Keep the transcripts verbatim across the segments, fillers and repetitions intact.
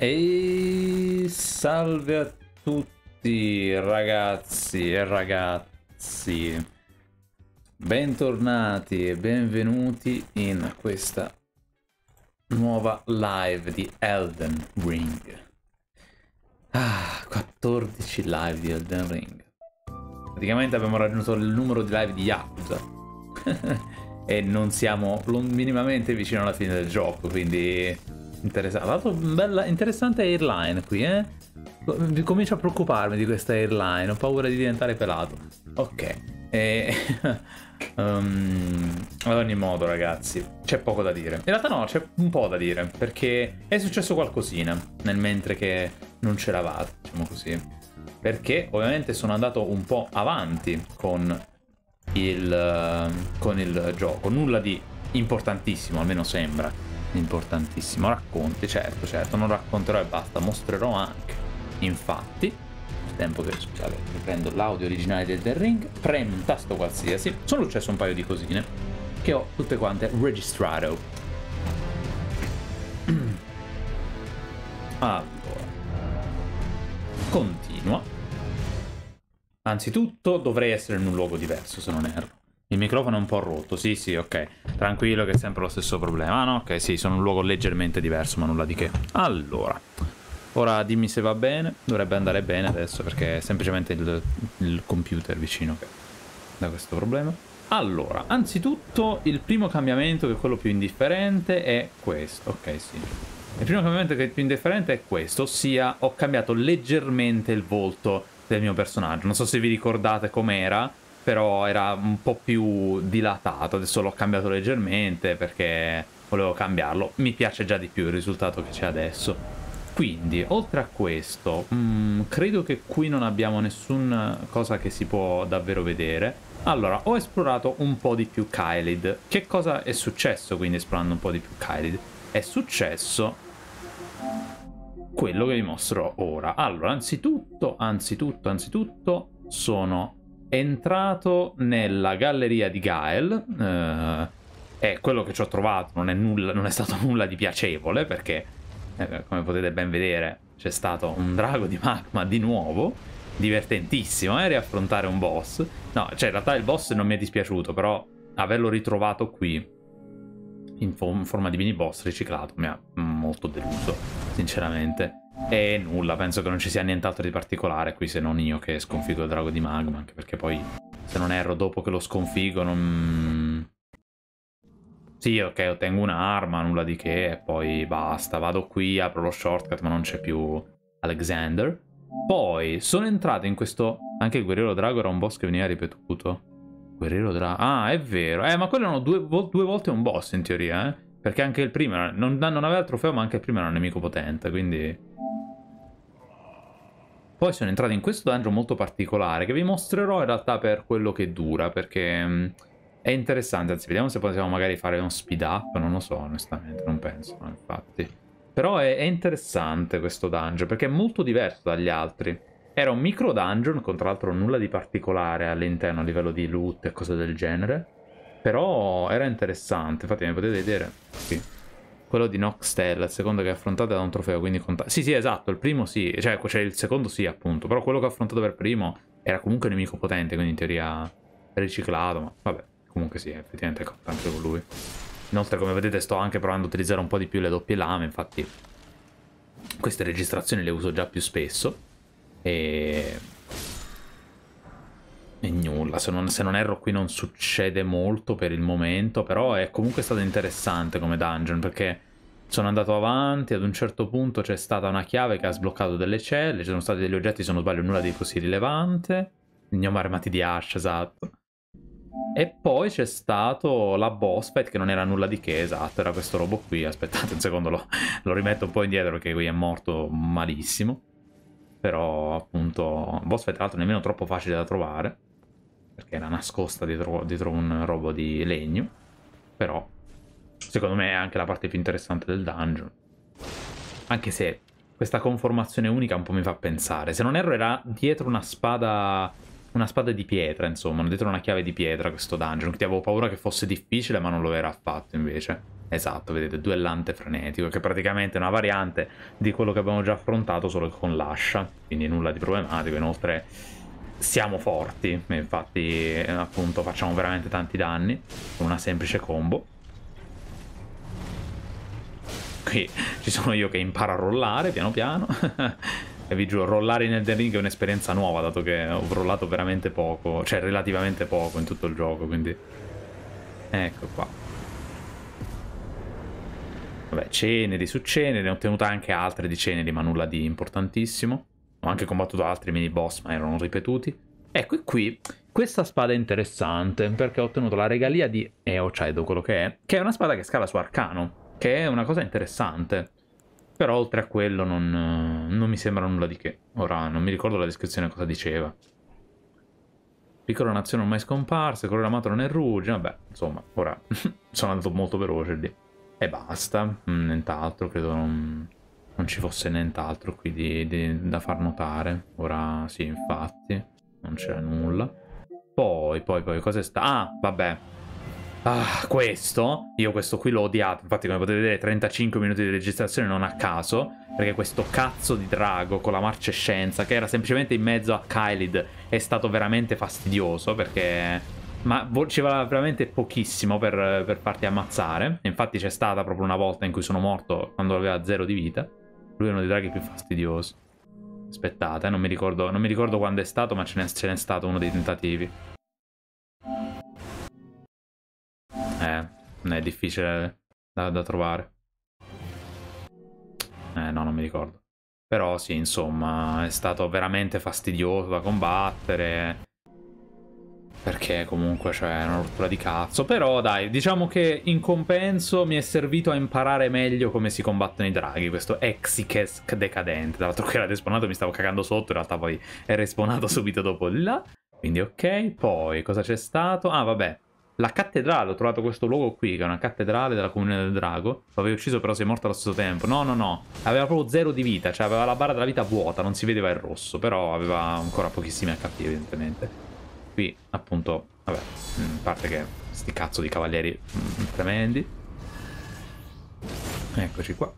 E salve a tutti ragazzi e ragazzi, bentornati e benvenuti in questa nuova live di Elden Ring. Ah, quattordici live di Elden Ring. Praticamente abbiamo raggiunto il numero di live di Yakuza e non siamo minimamente vicino alla fine del gioco, quindi interessante. Tra l'altro bella, interessante airline qui, eh? Comincio a preoccuparmi di questa airline, ho paura di diventare pelato. Ok. E... um, ad ogni modo, ragazzi, c'è poco da dire. In realtà no, c'è un po' da dire, perché è successo qualcosina nel mentre che non c'eravate, diciamo così. Perché ovviamente sono andato un po' avanti con il, con il gioco. Nulla di importantissimo, almeno sembra importantissimo. Racconti, certo, certo, non racconterò e basta, mostrerò anche. Infatti, nel tempo che, scusate, riprendo l'audio originale del Elden Ring, premo un tasto qualsiasi, sono successo un paio di cosine che ho tutte quante registrato. Allora, continua. Anzitutto dovrei essere in un luogo diverso, se non erro. Il microfono è un po' rotto, sì sì, ok. Tranquillo che è sempre lo stesso problema. Ah no, ok, sì, sono in un luogo leggermente diverso, ma nulla di che. Allora, ora dimmi se va bene. Dovrebbe andare bene adesso, perché è semplicemente il, il computer vicino che da questo problema. Allora, anzitutto il primo cambiamento, che è quello più indifferente, è questo. Ok, sì. Il primo cambiamento che è più indifferente è questo, ossia ho cambiato leggermente il volto del mio personaggio. Non so se vi ricordate com'era, però era un po' più dilatato. Adesso l'ho cambiato leggermente perché volevo cambiarlo. Mi piace già di più il risultato che c'è adesso. Quindi, oltre a questo, mh, credo che qui non abbiamo nessuna cosa che si può davvero vedere. Allora, ho esplorato un po' di più Caelid. Che cosa è successo quindi esplorando un po' di più Caelid? È successo quello che vi mostro ora. Allora, anzitutto, anzitutto, anzitutto sono entrato nella galleria di Gael, eh, e quello che ci ho trovato non è, nulla, non è stato nulla di piacevole, perché eh, come potete ben vedere c'è stato un drago di magma di nuovo, divertentissimo, eh, riaffrontare un boss. No, cioè in realtà il boss non mi è dispiaciuto, però averlo ritrovato qui in, fo in forma di mini boss riciclato mi ha molto deluso, sinceramente. E nulla, penso che non ci sia nient'altro di particolare qui, se non io che sconfigo il drago di magma, anche perché poi, se non erro, dopo che lo sconfigo non... Sì, ok, ottengo un'arma, nulla di che, e poi basta, vado qui, apro lo shortcut, ma non c'è più Alexander. Poi sono entrato in questo... Anche il guerriero drago era un boss che veniva ripetuto. Guerriero drago... Ah, è vero. Eh, ma quello erano due, vo due volte un boss, in teoria, eh? Perché anche il primo era... non, non aveva il trofeo, ma anche il primo era un nemico potente, quindi... Poi sono entrato in questo dungeon molto particolare, che vi mostrerò in realtà per quello che dura, perché mh, è interessante. Anzi, vediamo se possiamo magari fare uno speed up, non lo so, onestamente, non penso, no, infatti. Però è, è interessante questo dungeon, perché è molto diverso dagli altri. Era un micro dungeon, con tra l'altro nulla di particolare all'interno a livello di loot e cose del genere, però era interessante. Infatti mi potete vedere qui. Quello di Nocstella, il secondo che affrontate da un trofeo, quindi conta... Sì, sì, esatto, il primo sì, cioè, cioè il secondo sì, appunto, però quello che ho affrontato per primo era comunque un nemico potente, quindi in teoria riciclato, ma vabbè, comunque sì, effettivamente conta anche con lui. Inoltre, come vedete, sto anche provando a utilizzare un po' di più le doppie lame, infatti queste registrazioni le uso già più spesso, e... E nulla, se non, se non erro qui non succede molto per il momento, però è comunque stato interessante come dungeon, perché sono andato avanti, ad un certo punto c'è stata una chiave che ha sbloccato delle celle, ci sono stati degli oggetti, se non sbaglio nulla di così rilevante, gnomi armati di Ash, esatto. E poi c'è stato la boss fight, che non era nulla di che, esatto, era questo robot qui, aspettate un secondo, lo, lo rimetto un po' indietro perché qui è morto malissimo. Però appunto, boss fight tra l'altro nemmeno troppo facile da trovare, perché era nascosta dietro, dietro un robo di legno. Però secondo me è anche la parte più interessante del dungeon, anche se questa conformazione unica un po' mi fa pensare, se non erro era dietro una spada una spada di pietra, insomma, dietro una chiave di pietra questo dungeon, che avevo paura che fosse difficile, ma non lo era affatto, invece. Esatto, vedete, duellante frenetico, che praticamente è una variante di quello che abbiamo già affrontato, solo che con l'ascia, quindi nulla di problematico. Inoltre siamo forti, infatti appunto facciamo veramente tanti danni con una semplice combo. Qui ci sono io che imparo a rollare piano piano. E vi giuro, rollare in Elden Ring è un'esperienza nuova, dato che ho rollato veramente poco, cioè relativamente poco in tutto il gioco, quindi... Ecco qua. Vabbè, ceneri su ceneri, ne ho ottenuto anche altre di ceneri, ma nulla di importantissimo. Ho anche combattuto altri mini boss, ma erano ripetuti. Ecco, e qui questa spada è interessante, perché ho ottenuto la regalia di Eochaedo, quello che è, che è una spada che scala su arcano, che è una cosa interessante. Però oltre a quello non, non mi sembra nulla di che. Ora non mi ricordo la descrizione cosa diceva. Piccola nazione ormai scomparsa, colore amato non è ruggine. Vabbè, insomma, ora sono andato molto veloce lì. E basta, mm, nient'altro, credo non, non ci fosse nient'altro qui di, di, da far notare. Ora sì, infatti, non c'era nulla. Poi, poi, poi, cosa sta? Ah, vabbè. Ah, questo, io questo qui l'ho odiato, infatti come potete vedere trentacinque minuti di registrazione non a caso, perché questo cazzo di drago con la marcescenza, che era semplicemente in mezzo a Kylid, è stato veramente fastidioso, perché... Ma ci va veramente pochissimo per, per farti ammazzare, infatti c'è stata proprio una volta in cui sono morto quando aveva zero di vita, lui è uno dei draghi più fastidiosi. Aspettate, non mi ricordo, non mi ricordo quando è stato, ma ce n'è stato uno dei tentativi. Eh, è difficile da, da trovare. Eh, no, non mi ricordo. Però sì, insomma, è stato veramente fastidioso da combattere. Perché comunque c'è una rottura di cazzo. Però dai, diciamo che in compenso mi è servito a imparare meglio come si combattono i draghi. Questo Exikesk decadente. Tra l'altro qui era respawnato, mi stavo cagando sotto. In realtà poi è respawnato subito dopo di là. Quindi ok. Poi cosa c'è stato? Ah vabbè, la cattedrale. Ho trovato questo luogo qui, che è una cattedrale della comunione del drago. Lo avevi ucciso però sei morto allo stesso tempo. No, no, no. Aveva proprio zero di vita. Cioè aveva la barra della vita vuota. Non si vedeva il rosso. Però aveva ancora pochissimi H P evidentemente. Qui appunto, vabbè, a parte che sti cazzo di cavalieri mh, tremendi. Eccoci qua.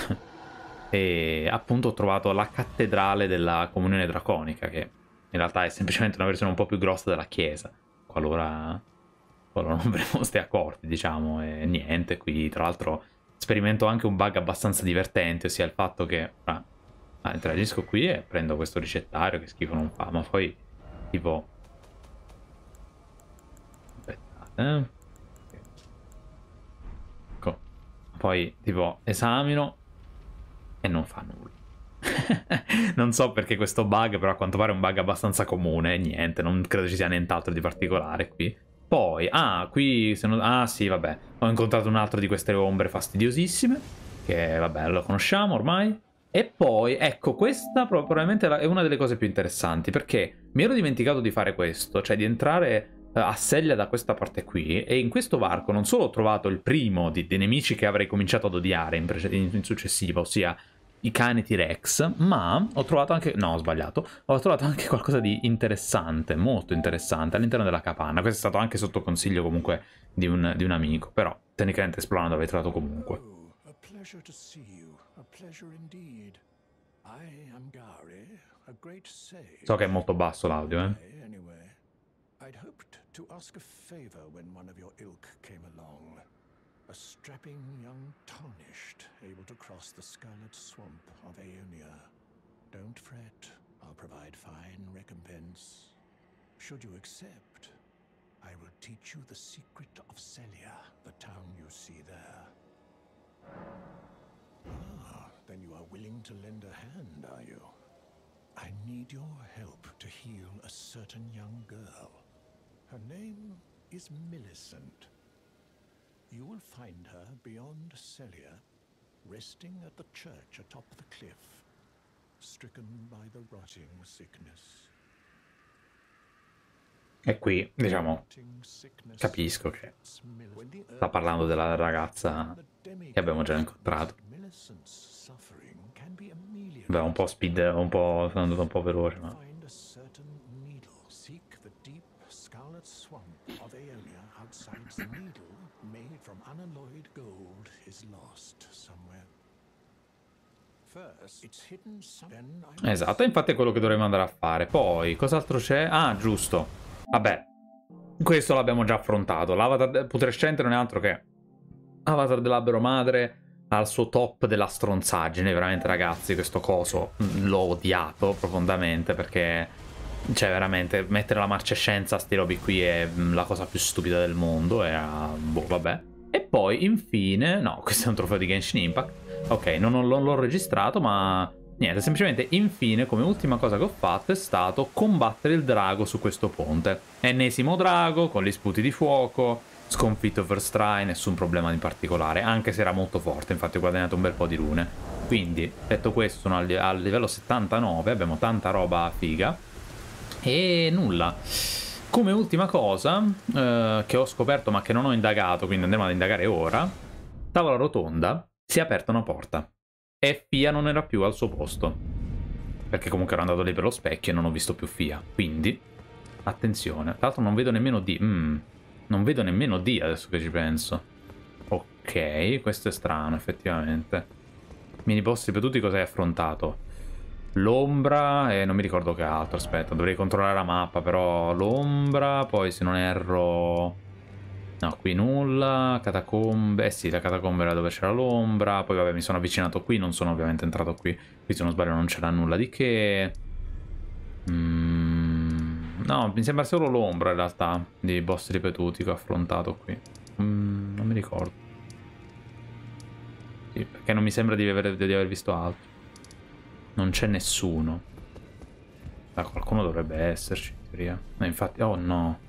E appunto ho trovato la cattedrale della comunione draconica, che in realtà è semplicemente una versione un po' più grossa della chiesa, qualora, qualora non ve ne foste accorti, diciamo. E niente, qui tra l'altro sperimento anche un bug abbastanza divertente, ossia il fatto che ah, ah, interagisco qui e prendo questo ricettario che schifo non fa, ma poi tipo... Eh? Ecco. Poi tipo esamino e non fa nulla. Non so perché questo bug, però a quanto pare è un bug abbastanza comune. Niente, non credo ci sia nient'altro di particolare qui. Poi, ah, qui se non... Ah sì, vabbè, ho incontrato un altro di queste ombre fastidiosissime, che vabbè, lo conosciamo ormai. E poi, ecco, questa probabilmente è una delle cose più interessanti, perché mi ero dimenticato di fare questo, cioè di entrare a Sellia da questa parte qui, e in questo varco non solo ho trovato il primo di, dei nemici che avrei cominciato ad odiare in, in, in successiva, ossia i cani T-Rex, ma ho trovato anche... no, ho sbagliato, ho trovato anche qualcosa di interessante, molto interessante all'interno della capanna. Questo è stato anche sotto consiglio comunque di un, di un amico, però tecnicamente esplorando l'avrei trovato comunque. Oh, a pleasure to see you, a pleasure indeed. I am Gari, a great sage. So che è molto basso l'audio, eh. Anyway, I'd hoped to ask a favor when one of your ilk came along. A strapping young tarnished, able to cross the scarlet swamp of Aeonia. Don't fret, I'll provide fine recompense. Should you accept, I will teach you the secret of Sellia, the town you see there. Ah, then you are willing to lend a hand, are you? I need your help to heal a certain young girl. Her name is Millicent. You will find her beyond Sellia, resting at the church atop the cliff, stricken by the rotting sickness. E qui, diciamo, capisco che sta parlando della ragazza che abbiamo già incontrato. Beh, un po' speed, un po', sono andato un po' veloce, ma... Signs the needle made from unalloyed gold is lost somewhere. First, it's hidden some... Esatto, infatti è quello che dovremmo andare a fare. Poi, cos'altro c'è? Ah, giusto. Vabbè, questo l'abbiamo già affrontato. L'avatar putrescente non è altro che Avatar dell'albero madre al suo top della stronzaggine. Veramente, ragazzi, questo coso l'ho odiato profondamente perché, cioè, veramente, mettere la marcescenza a sti robi qui è la cosa più stupida del mondo. E, uh, boh, vabbè. E poi, infine, no, questo è un trofeo di Genshin Impact. Ok, non, non l'ho registrato, ma niente, semplicemente, infine, come ultima cosa che ho fatto è stato combattere il drago su questo ponte. Ennesimo drago, con gli sputi di fuoco, sconfitto first try, nessun problema in particolare, anche se era molto forte, infatti ho guadagnato un bel po' di rune. Quindi, detto questo, sono al, al livello settantanove, abbiamo tanta roba figa. E nulla. Come ultima cosa, eh, che ho scoperto ma che non ho indagato, quindi andremo ad indagare ora, tavola rotonda, si è aperta una porta. E Fia non era più al suo posto. Perché comunque ero andato lì per lo specchio e non ho visto più Fia. Quindi, attenzione. Tra l'altro non vedo nemmeno D. Mm, non vedo nemmeno D adesso che ci penso. Ok, questo è strano effettivamente. Mini boss ripetuti cosa hai affrontato? L'ombra e non mi ricordo che altro. Aspetta, dovrei controllare la mappa, però l'ombra, poi se non erro... No, qui nulla, catacombe, eh sì, la catacombe era dove c'era l'ombra, poi vabbè mi sono avvicinato qui, non sono ovviamente entrato qui, qui se non sbaglio non c'era nulla di che... Mm, no, mi sembra solo l'ombra in realtà, di boss ripetuti che ho affrontato qui, mm, non mi ricordo. Sì, perché non mi sembra di aver, di aver visto altro. Non c'è nessuno. Ah, qualcuno dovrebbe esserci, in teoria. No, infatti, oh no.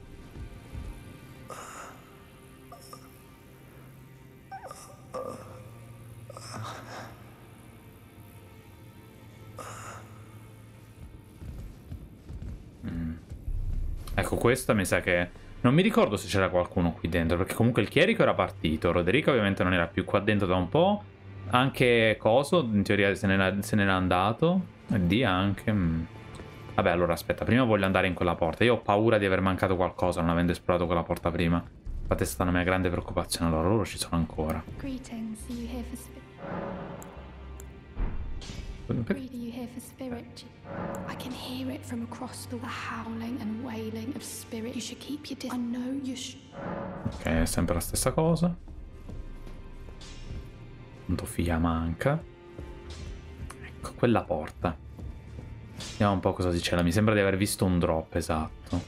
Mm. Ecco, questa mi sa che... Non mi ricordo se c'era qualcuno qui dentro, perché comunque il chierico era partito, Roderick ovviamente non era più qua dentro da un po', anche Coso, in teoria se n'era andato, e D anche... Mm. Vabbè, allora aspetta, prima voglio andare in quella porta, io ho paura di aver mancato qualcosa non avendo esplorato quella porta prima, infatti è stata una mia grande preoccupazione, allora loro ci sono ancora. Greetings, are you here for spirit? Greedy, you here for spirit? I can hear it from across the howling and wailing of spirit. You should keep your distance. I know you should. Ok, è sempre la stessa cosa. Punto Fia manca. Ecco, quella porta. Vediamo un po' cosa si c'era. Mi sembra di aver visto un drop, esatto.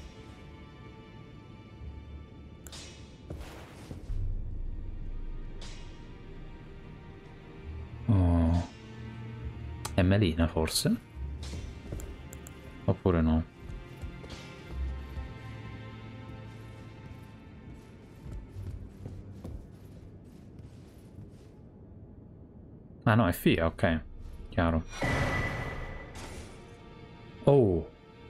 Oh. È Melina, forse? Oppure no? Ah no, è Fia, ok. Chiaro. Oh.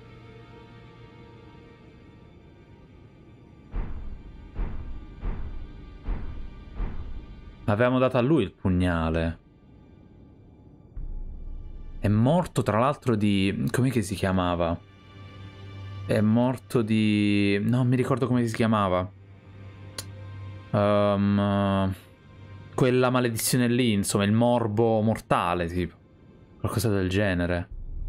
Avevamo dato a lui il pugnale. È morto tra l'altro di... Com'è che si chiamava? È morto di... Non mi ricordo come si chiamava. Um, quella maledizione lì, insomma, il morbo mortale, tipo. Qualcosa del genere.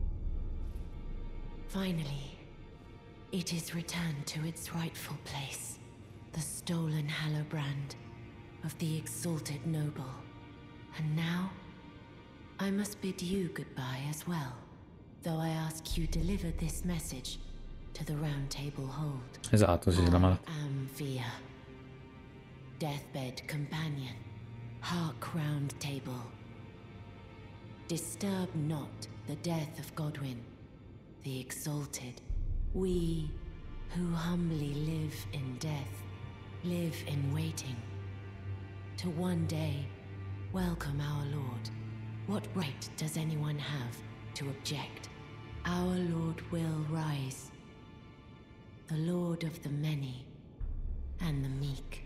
Finally, it is returned to its rightful place. The stolen Hallowbrand of the exalted noble. And now, I must bid you goodbye as well. Though I ask you deliver this message to the Round Table Hold. Esatto, sì, la mala. I am Fia, deathbed companion, Hark Round Table. Disturb not the death of Godwyn, the exalted. We who humbly live in death, live in waiting, to one day welcome our Lord. What right does anyone have to object? Our Lord will rise, the Lord of the many and the meek.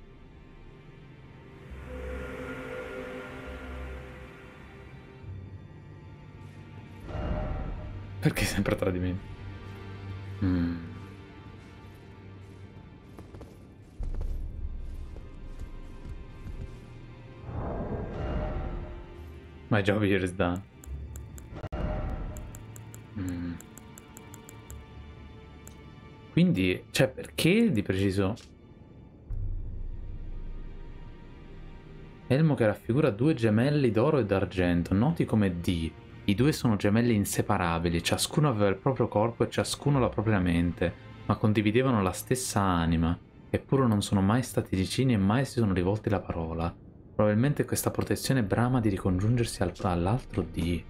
Perché sempre tradimento? Mm. My job here is done. Mm. Quindi, cioè, perché di preciso? Elmo che raffigura due gemelli d'oro e d'argento, noti come D. I due sono gemelli inseparabili, ciascuno aveva il proprio corpo e ciascuno la propria mente, ma condividevano la stessa anima. Eppure non sono mai stati vicini e mai si sono rivolti la parola. Probabilmente questa protezione brama di ricongiungersi al, all'altro D.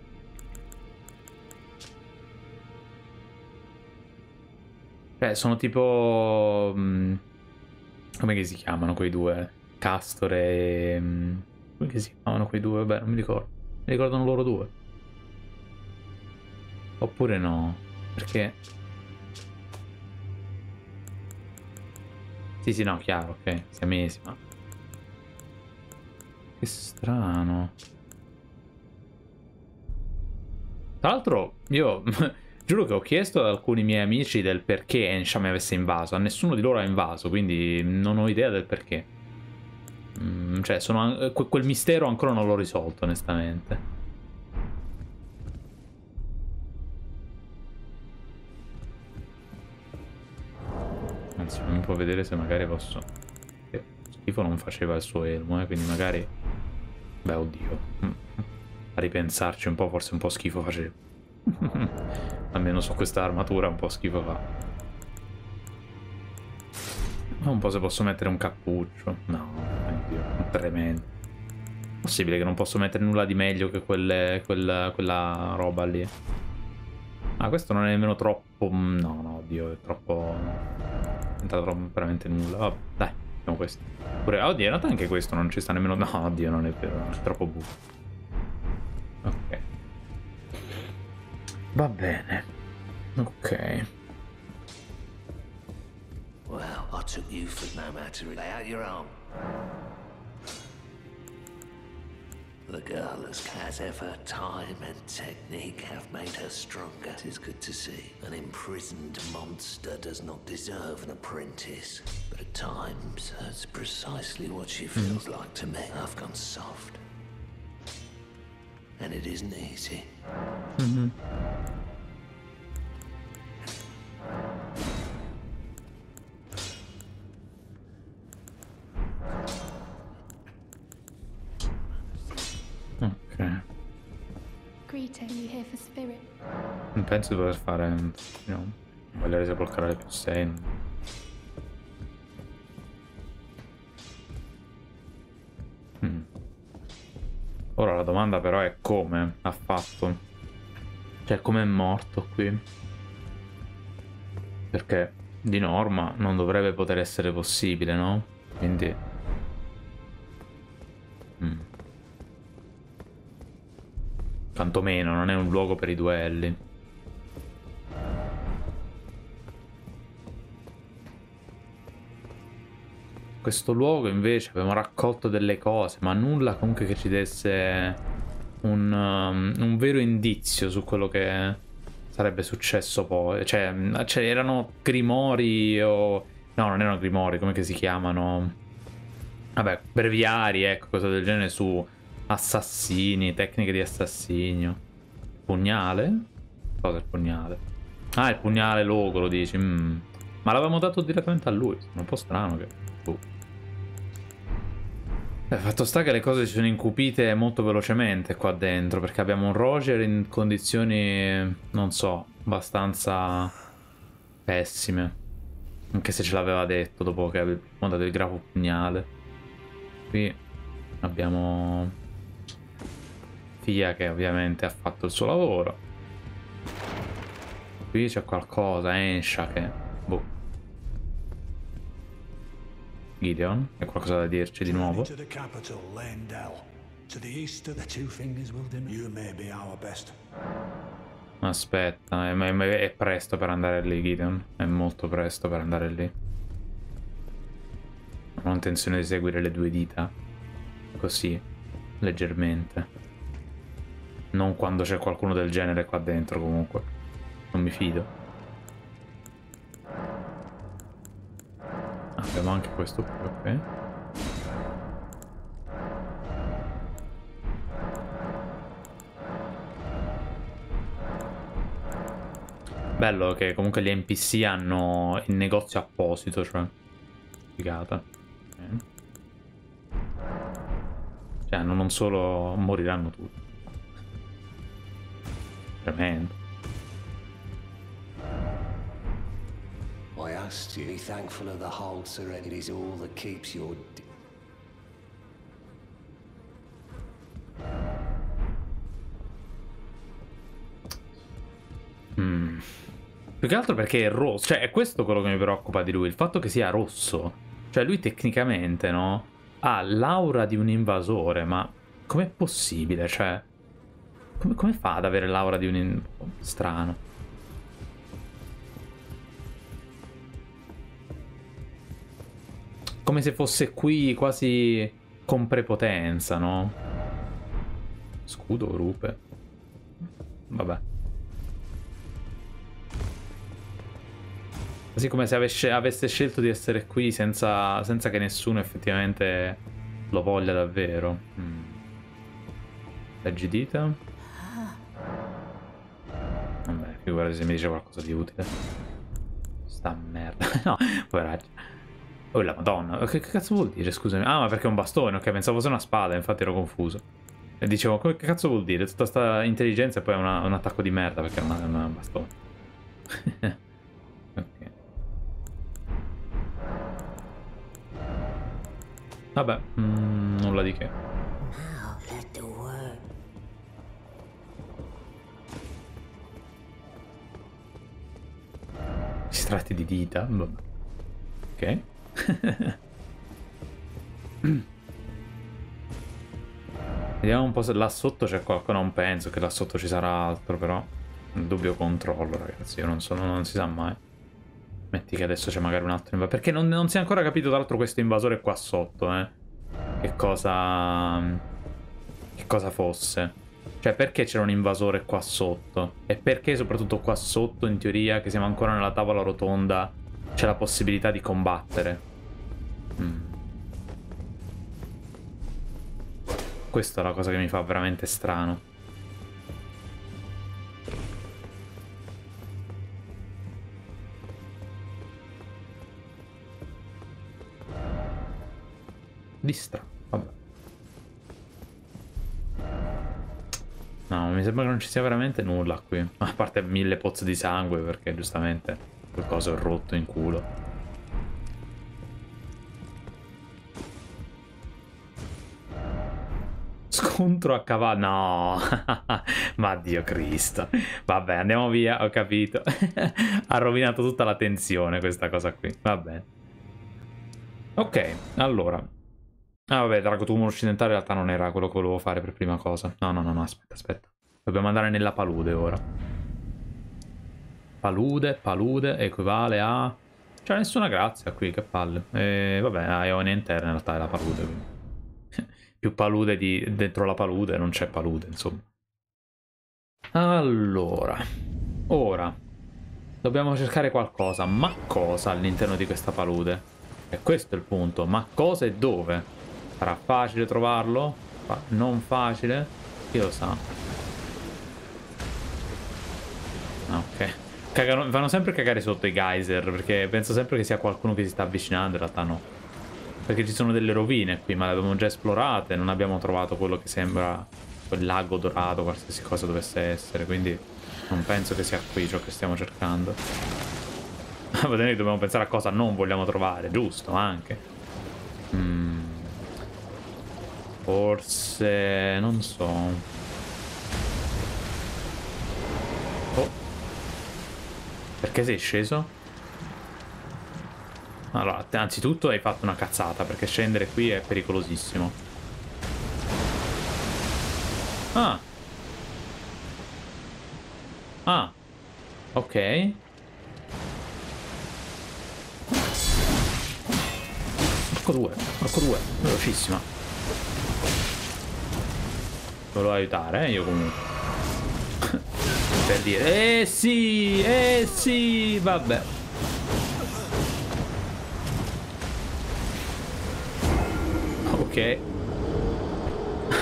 Cioè, sono tipo... Mh, come che si chiamano quei due? Castor e... Mh, come che si chiamano quei due? Vabbè, non mi ricordo. Mi ricordano loro due. Oppure no? Perché... Sì, sì, no, chiaro, ok. Siamesi, ma... Che strano. Tra l'altro, io... Giuro che ho chiesto ad alcuni miei amici del perché Ensha mi avesse invaso. A nessuno di loro ha invaso, quindi non ho idea del perché. Mm, cioè, sono, quel mistero ancora non l'ho risolto, onestamente. Anzi, non può vedere se magari posso... Eh, schifo non faceva il suo elmo, eh, quindi magari... Beh, oddio. A ripensarci un po', forse un po' schifo faceva. Almeno su questa armatura un po' schifo fa. Un po' se posso mettere un cappuccio. No, oddio, tremendo. Possibile che non posso mettere nulla di meglio che quelle, quella, quella roba lì. Ah, questo non è nemmeno troppo... No, no, oddio, è troppo... Non è troppo veramente nulla. Vabbè, dai, facciamo questo. Pure... Oddio, in realtà anche questo non ci sta nemmeno... No, oddio, non è vero, è troppo buffo. Ok. Va bene. Ok. Well, I took you for no matter. Lay out your own. The girl as ever, time and technique have made her stronger. It is good to see. An imprisoned monster does not deserve an apprentice. But at times, that's precisely what she feels like to me. I've gone soft. And it isn't easy. Mm-hmm. Ok. Greeting, you here for spirit? Non penso di poter fare... No. Voglio resa col canale più sei. Mm. Ora la domanda però è come ha fatto. Cioè come è morto qui. Perché di norma non dovrebbe poter essere possibile, no? Quindi... Mm. Quantomeno non è un luogo per i duelli. Questo luogo invece abbiamo raccolto delle cose, ma nulla comunque che ci desse un, um, un vero indizio su quello che sarebbe successo poi. Cioè, cioè erano grimori o... No, non erano grimori, come che si chiamano? Vabbè, breviari, ecco, cose del genere su assassini, tecniche di assassinio. Pugnale? Cosa è il pugnale? Ah, il pugnale logoro, dici. Mm. Ma l'avevamo dato direttamente a lui. È un po' strano che... Uh. Beh, fatto sta che le cose si sono incupite molto velocemente qua dentro, perché abbiamo un Roger in condizioni, non so, abbastanza pessime. Anche se ce l'aveva detto dopo che abbiamo dato il grafo pugnale. Qui abbiamo Fia che ovviamente ha fatto il suo lavoro. Qui c'è qualcosa, Ensha che... Boh. Gideon, hai qualcosa da dirci di nuovo? Aspetta, è, è, è presto per andare lì, Gideon. È molto presto per andare lì. Non ho intenzione di seguire le due dita. Così, leggermente. Non quando c'è qualcuno del genere qua dentro, comunque. Non mi fido. Abbiamo anche questo qui, ok. Bello che comunque gli N P C hanno il negozio apposito, cioè. Figata. Okay. Cioè, non solo moriranno tutti. Tremendo. I asked you to be thankful of the whole serenity is all that keeps your... d- Mm. Più che altro perché è rosso. Cioè, è questo quello che mi preoccupa di lui. Il fatto che sia rosso. Cioè, lui tecnicamente, no? Ha l'aura di un invasore, ma com'è possibile? Cioè, come, come fa ad avere l'aura di un in... strano? Come se fosse qui quasi con prepotenza, no? Scudo, rupe. Vabbè. Quasi come se avesse, avesse scelto di essere qui senza, senza che nessuno effettivamente lo voglia davvero. Mm. Leggidita. Vabbè, figurati se mi dice qualcosa di utile. Sta merda. No, poveraccio. Oh la madonna, che, che cazzo vuol dire, scusami? Ah, ma perché è un bastone, ok, pensavo fosse una spada, infatti ero confuso. E dicevo, che cazzo vuol dire? Tutta sta intelligenza e poi una, un attacco di merda perché non è un bastone. Ok. Vabbè, mm, nulla di che. Now let the word. Estratti di dita. Vabbè. Ok. Vediamo un po' se là sotto c'è qualcosa. Non penso che là sotto ci sarà altro, però un dubbio controllo, ragazzi. Io non so, non si sa mai. Metti che adesso c'è magari un altro invasore. Perché non, non si è ancora capito, tra l'altro, questo invasore qua sotto, eh. Che cosa... Che cosa fosse. Cioè, perché c'era un invasore qua sotto? E perché soprattutto qua sotto, in teoria, che siamo ancora nella tavola rotonda, c'è la possibilità di combattere? Mm. Questa è la cosa che mi fa veramente strano. Distra, vabbè. No, mi sembra che non ci sia veramente nulla qui. A parte mille pozze di sangue, perché giustamente qualcosa è rotto in culo. Scontro a cavallo. No. Ma Dio Cristo. Vabbè, andiamo via, ho capito. Ha rovinato tutta la tensione questa cosa qui. Va bene. Ok, allora. Ah vabbè, Dragotumor occidentale in realtà non era quello che volevo fare per prima cosa. No, no, no, no, aspetta, aspetta. Dobbiamo andare nella palude ora. Palude, palude, equivale a... C'è nessuna grazia qui, che palle. E vabbè, a Eonia interna in realtà è la palude, quindi. Più palude di... dentro la palude non c'è palude, insomma. Allora. Ora. Dobbiamo cercare qualcosa. Ma cosa all'interno di questa palude? E questo è il punto. Ma cosa e dove? Sarà facile trovarlo? Fa non facile? Chi lo sa? Ok. Cagano, fanno sempre cagare sotto i geyser, perché penso sempre che sia qualcuno che si sta avvicinando, in realtà no. Perché ci sono delle rovine qui, ma le abbiamo già esplorate, non abbiamo trovato quello che sembra quel lago dorato, qualsiasi cosa dovesse essere, quindi non penso che sia qui ciò che stiamo cercando. Va bene, dobbiamo pensare a cosa non vogliamo trovare, giusto, anche. Mm. Forse... non so. Oh. Perché sei sceso? Allora, anzitutto hai fatto una cazzata, perché scendere qui è pericolosissimo. Ah. Ah. Ok. Marco due, Marco due, velocissima. Volevo aiutare, eh, io comunque. Per dire, eh sì, eh sì, vabbè. Ok.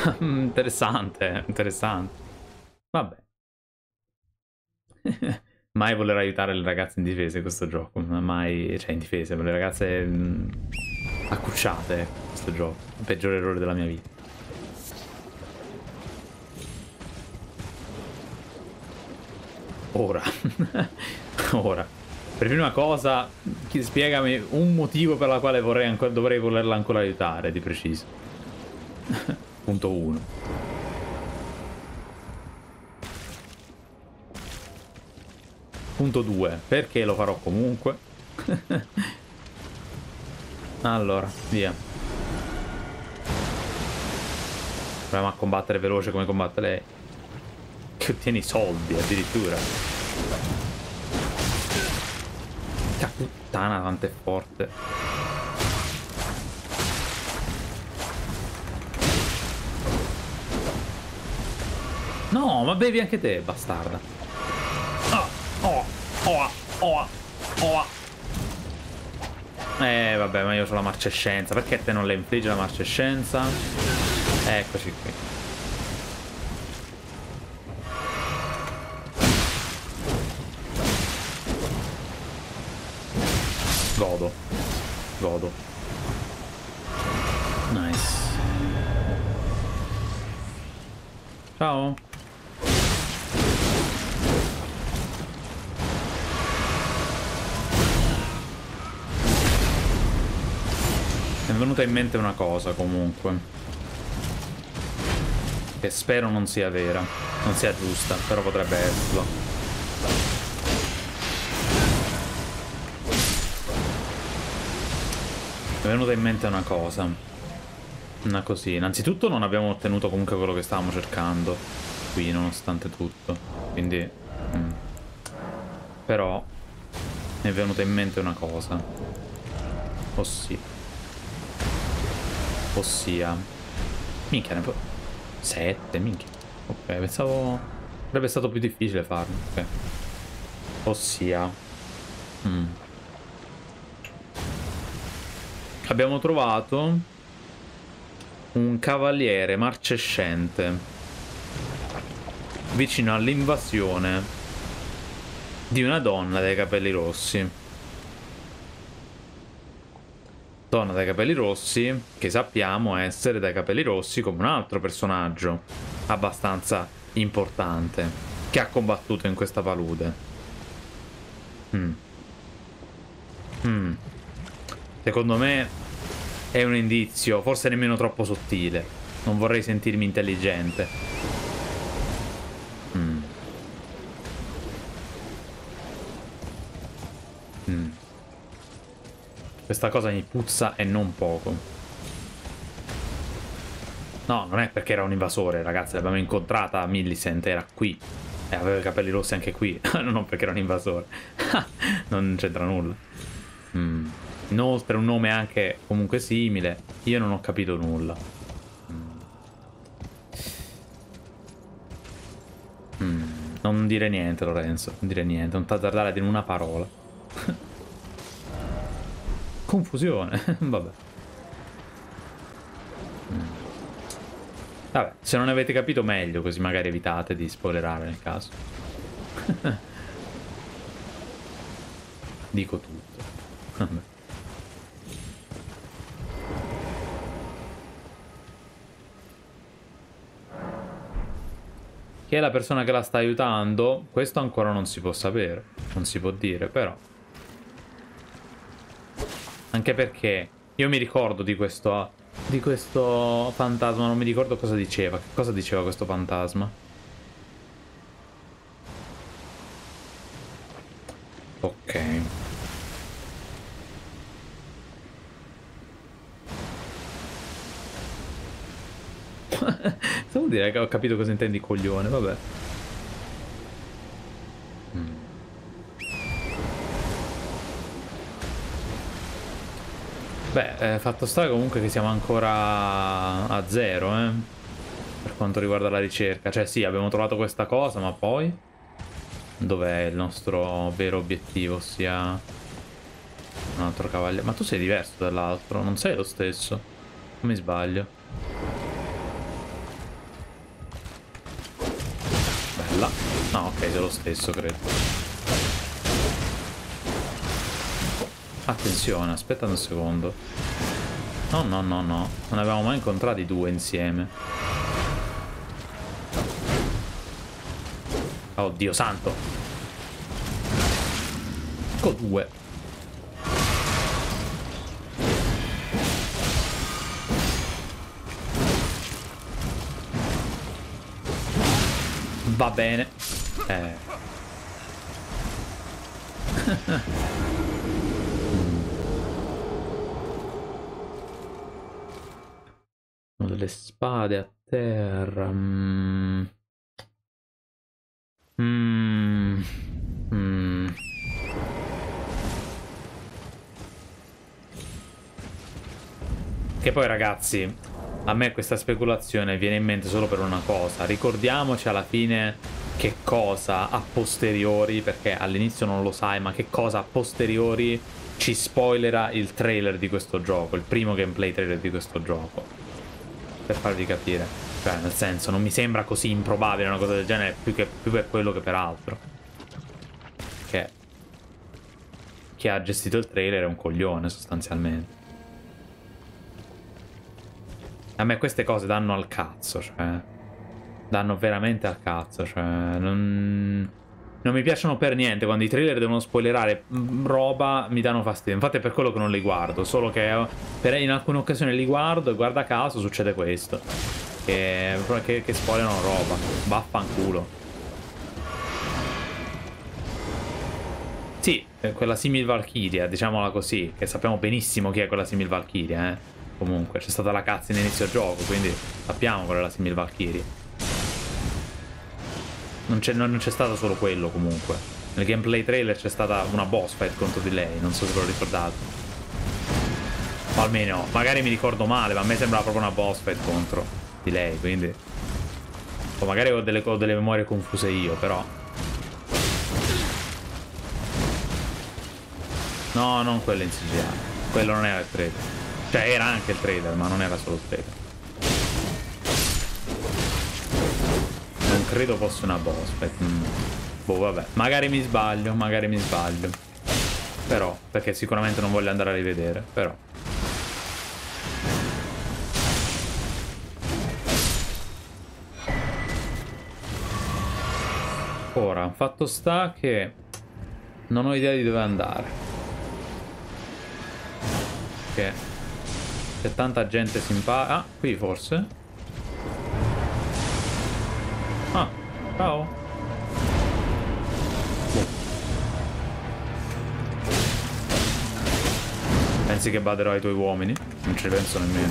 Interessante, interessante. Vabbè. mai voler aiutare le ragazze in difesa in questo gioco. Mai, cioè in difesa, le ragazze mh, accucciate, ecco, questo gioco. Il peggiore errore della mia vita. Ora. Ora. Per prima cosa, spiegami un motivo per la quale vorrei ancora, dovrei volerla ancora aiutare, di preciso. Punto uno. Punto due. Perché lo farò comunque? Allora, via. Proviamo a combattere veloce come combatte lei. Che ottieni soldi addirittura. Puttana, quanto è forte. No, ma bevi anche te, bastarda. Oh, oh, oh, oh, oh. Eh, vabbè, ma io ho la marcescenza. Perché te non le infliggi la marcescenza? Eccoci qui. Godo. Godo. Nice. Ciao. Mi è venuta in mente una cosa comunque, che spero non sia vera, non sia giusta, però potrebbe esserlo. Mi è venuta in mente una cosa. Una così. Innanzitutto non abbiamo ottenuto comunque quello che stavamo cercando qui, nonostante tutto. Quindi... Mm. Però... Mi è venuta in mente una cosa. Ossia... Ossia... Minchia, ne può... Sette, minchia. Ok, pensavo... Sarebbe stato più difficile farlo. Ok. Ossia... Mm. Abbiamo trovato un cavaliere marcescente vicino all'invasione di una donna dai capelli rossi. Donna dai capelli rossi che sappiamo essere dai capelli rossi come un altro personaggio abbastanza importante che ha combattuto in questa palude. Mm. Mm. Secondo me è un indizio, forse nemmeno troppo sottile. Non vorrei sentirmi intelligente. Mm. Mm. Questa cosa mi puzza e non poco. No, non è perché era un invasore, ragazzi. L'abbiamo incontrata a Millicent, era qui. E aveva i capelli rossi anche qui. Non perché era un invasore. Non c'entra nulla. Mm. Inoltre un nome anche comunque simile. Io non ho capito nulla. Mm. Mm. Non dire niente, Lorenzo. Non dire niente. Non t'azzardare di una parola. Confusione. Vabbè. Mm. Vabbè, se non avete capito meglio, così magari evitate di spoilerare nel caso. Dico tutto. Vabbè. Chi è la persona che la sta aiutando? Questo ancora non si può sapere. Non si può dire, però. Anche perché io mi ricordo di questo, di questo fantasma. Non mi ricordo cosa diceva. Che cosa diceva questo fantasma? Ok. Devo dire che ho capito cosa intendi coglione, vabbè. Mm. Beh, eh, fatto sta comunque che siamo ancora a zero, eh. Per quanto riguarda la ricerca. Cioè sì, abbiamo trovato questa cosa, ma poi... Dov'è il nostro vero obiettivo? Ossia... Un altro cavaliere. Ma tu sei diverso dall'altro, non sei lo stesso. Non mi sbaglio. Bella. No, ok, sei lo stesso, credo. Attenzione, aspetta un secondo. No, no, no, no. Non avevamo mai incontrati due insieme. Oddio santo. Con due. Va bene. Eh. Sono delle spade a terra. Mm. Mm. Mm. Che poi ragazzi, a me questa speculazione viene in mente solo per una cosa. Ricordiamoci alla fine che cosa a posteriori, perché all'inizio non lo sai, ma che cosa a posteriori ci spoilerà il trailer di questo gioco, il primo gameplay trailer di questo gioco, per farvi capire. Cioè, nel senso, non mi sembra così improbabile una cosa del genere, più, che, più per quello che per altro. Che chi ha gestito il trailer è un coglione, sostanzialmente. A me queste cose danno al cazzo, cioè... danno veramente al cazzo, cioè... Non... non mi piacciono per niente. Quando i trailer devono spoilerare roba, mi danno fastidio. Infatti è per quello che non li guardo. Solo che per in alcune occasioni li guardo e guarda caso succede questo. Che, che, che spoilerano roba. Vaffanculo. Sì, quella simil Valkyria, diciamola così. Che sappiamo benissimo chi è quella simil Valkyria, eh. Comunque, c'è stata la cutscene inizio gioco, quindi sappiamo qual è la simil Valkyrie. Non c'è non stato solo quello, comunque. Nel gameplay trailer c'è stata una boss fight contro di lei, non so se ve lo ricordate. O almeno, magari mi ricordo male, ma a me sembrava proprio una boss fight contro di lei, quindi... O magari ho delle, ho delle memorie confuse io, però... No, non quello in C G I. Quello non era il trailer. Cioè, era anche il trailer, ma non era solo il trailer. Non credo fosse una boss fight. Mm. Boh, vabbè. Magari mi sbaglio, magari mi sbaglio. Però, perché sicuramente non voglio andare a rivedere, però. Ora, fatto sta che non ho idea di dove andare. Che... c'è tanta gente simpatica. Ah, qui forse. Ah, ciao. Boh. Pensi che baderò ai tuoi uomini? Non ci penso nemmeno.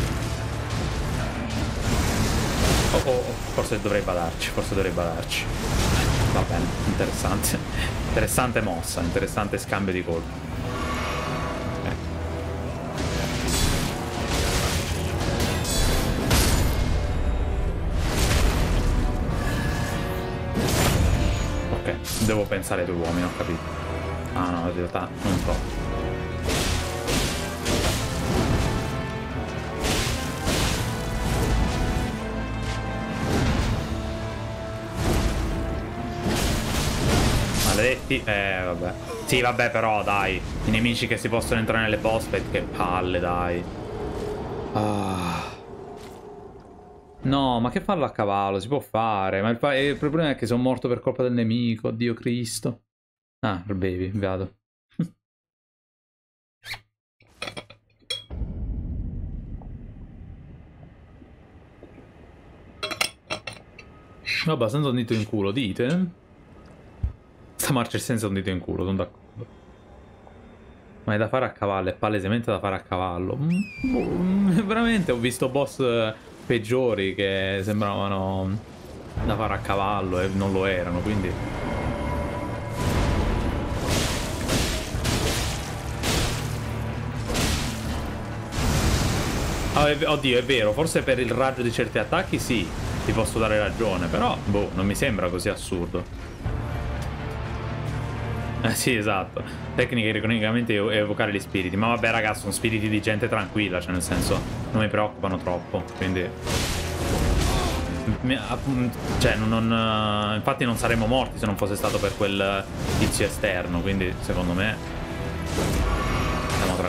Oh, oh, oh, forse dovrei badarci, forse dovrei badarci. Va bene, interessante. Interessante mossa, interessante scambio di colpi. Devo pensare ai tuoi uomini, ho capito. Ah no, in realtà non so. Maledetti. Eh, vabbè. Sì, vabbè, però, dai. I nemici che si possono entrare nelle boss fight, che palle, dai. Ah... No, ma che farlo a cavallo? Si può fare. Ma il, il problema è che sono morto per colpa del nemico. Dio Cristo. Ah, baby, vado. Vabbè, senza un dito in culo, dite? Sta marcia è senza un dito in culo, sono d'accordo. Ma è da fare a cavallo, è palesemente da fare a cavallo. Mm, veramente ho visto boss... peggiori che sembravano da fare a cavallo e non lo erano, quindi oh, è... oddio, è vero, forse per il raggio di certi attacchi sì, ti posso dare ragione, però boh, non mi sembra così assurdo. Eh sì, esatto, tecnica ironicamente evocare gli spiriti, ma vabbè ragazzi, sono spiriti di gente tranquilla, cioè nel senso non mi preoccupano troppo, quindi cioè non, non infatti non saremmo morti se non fosse stato per quel tizio esterno, quindi secondo me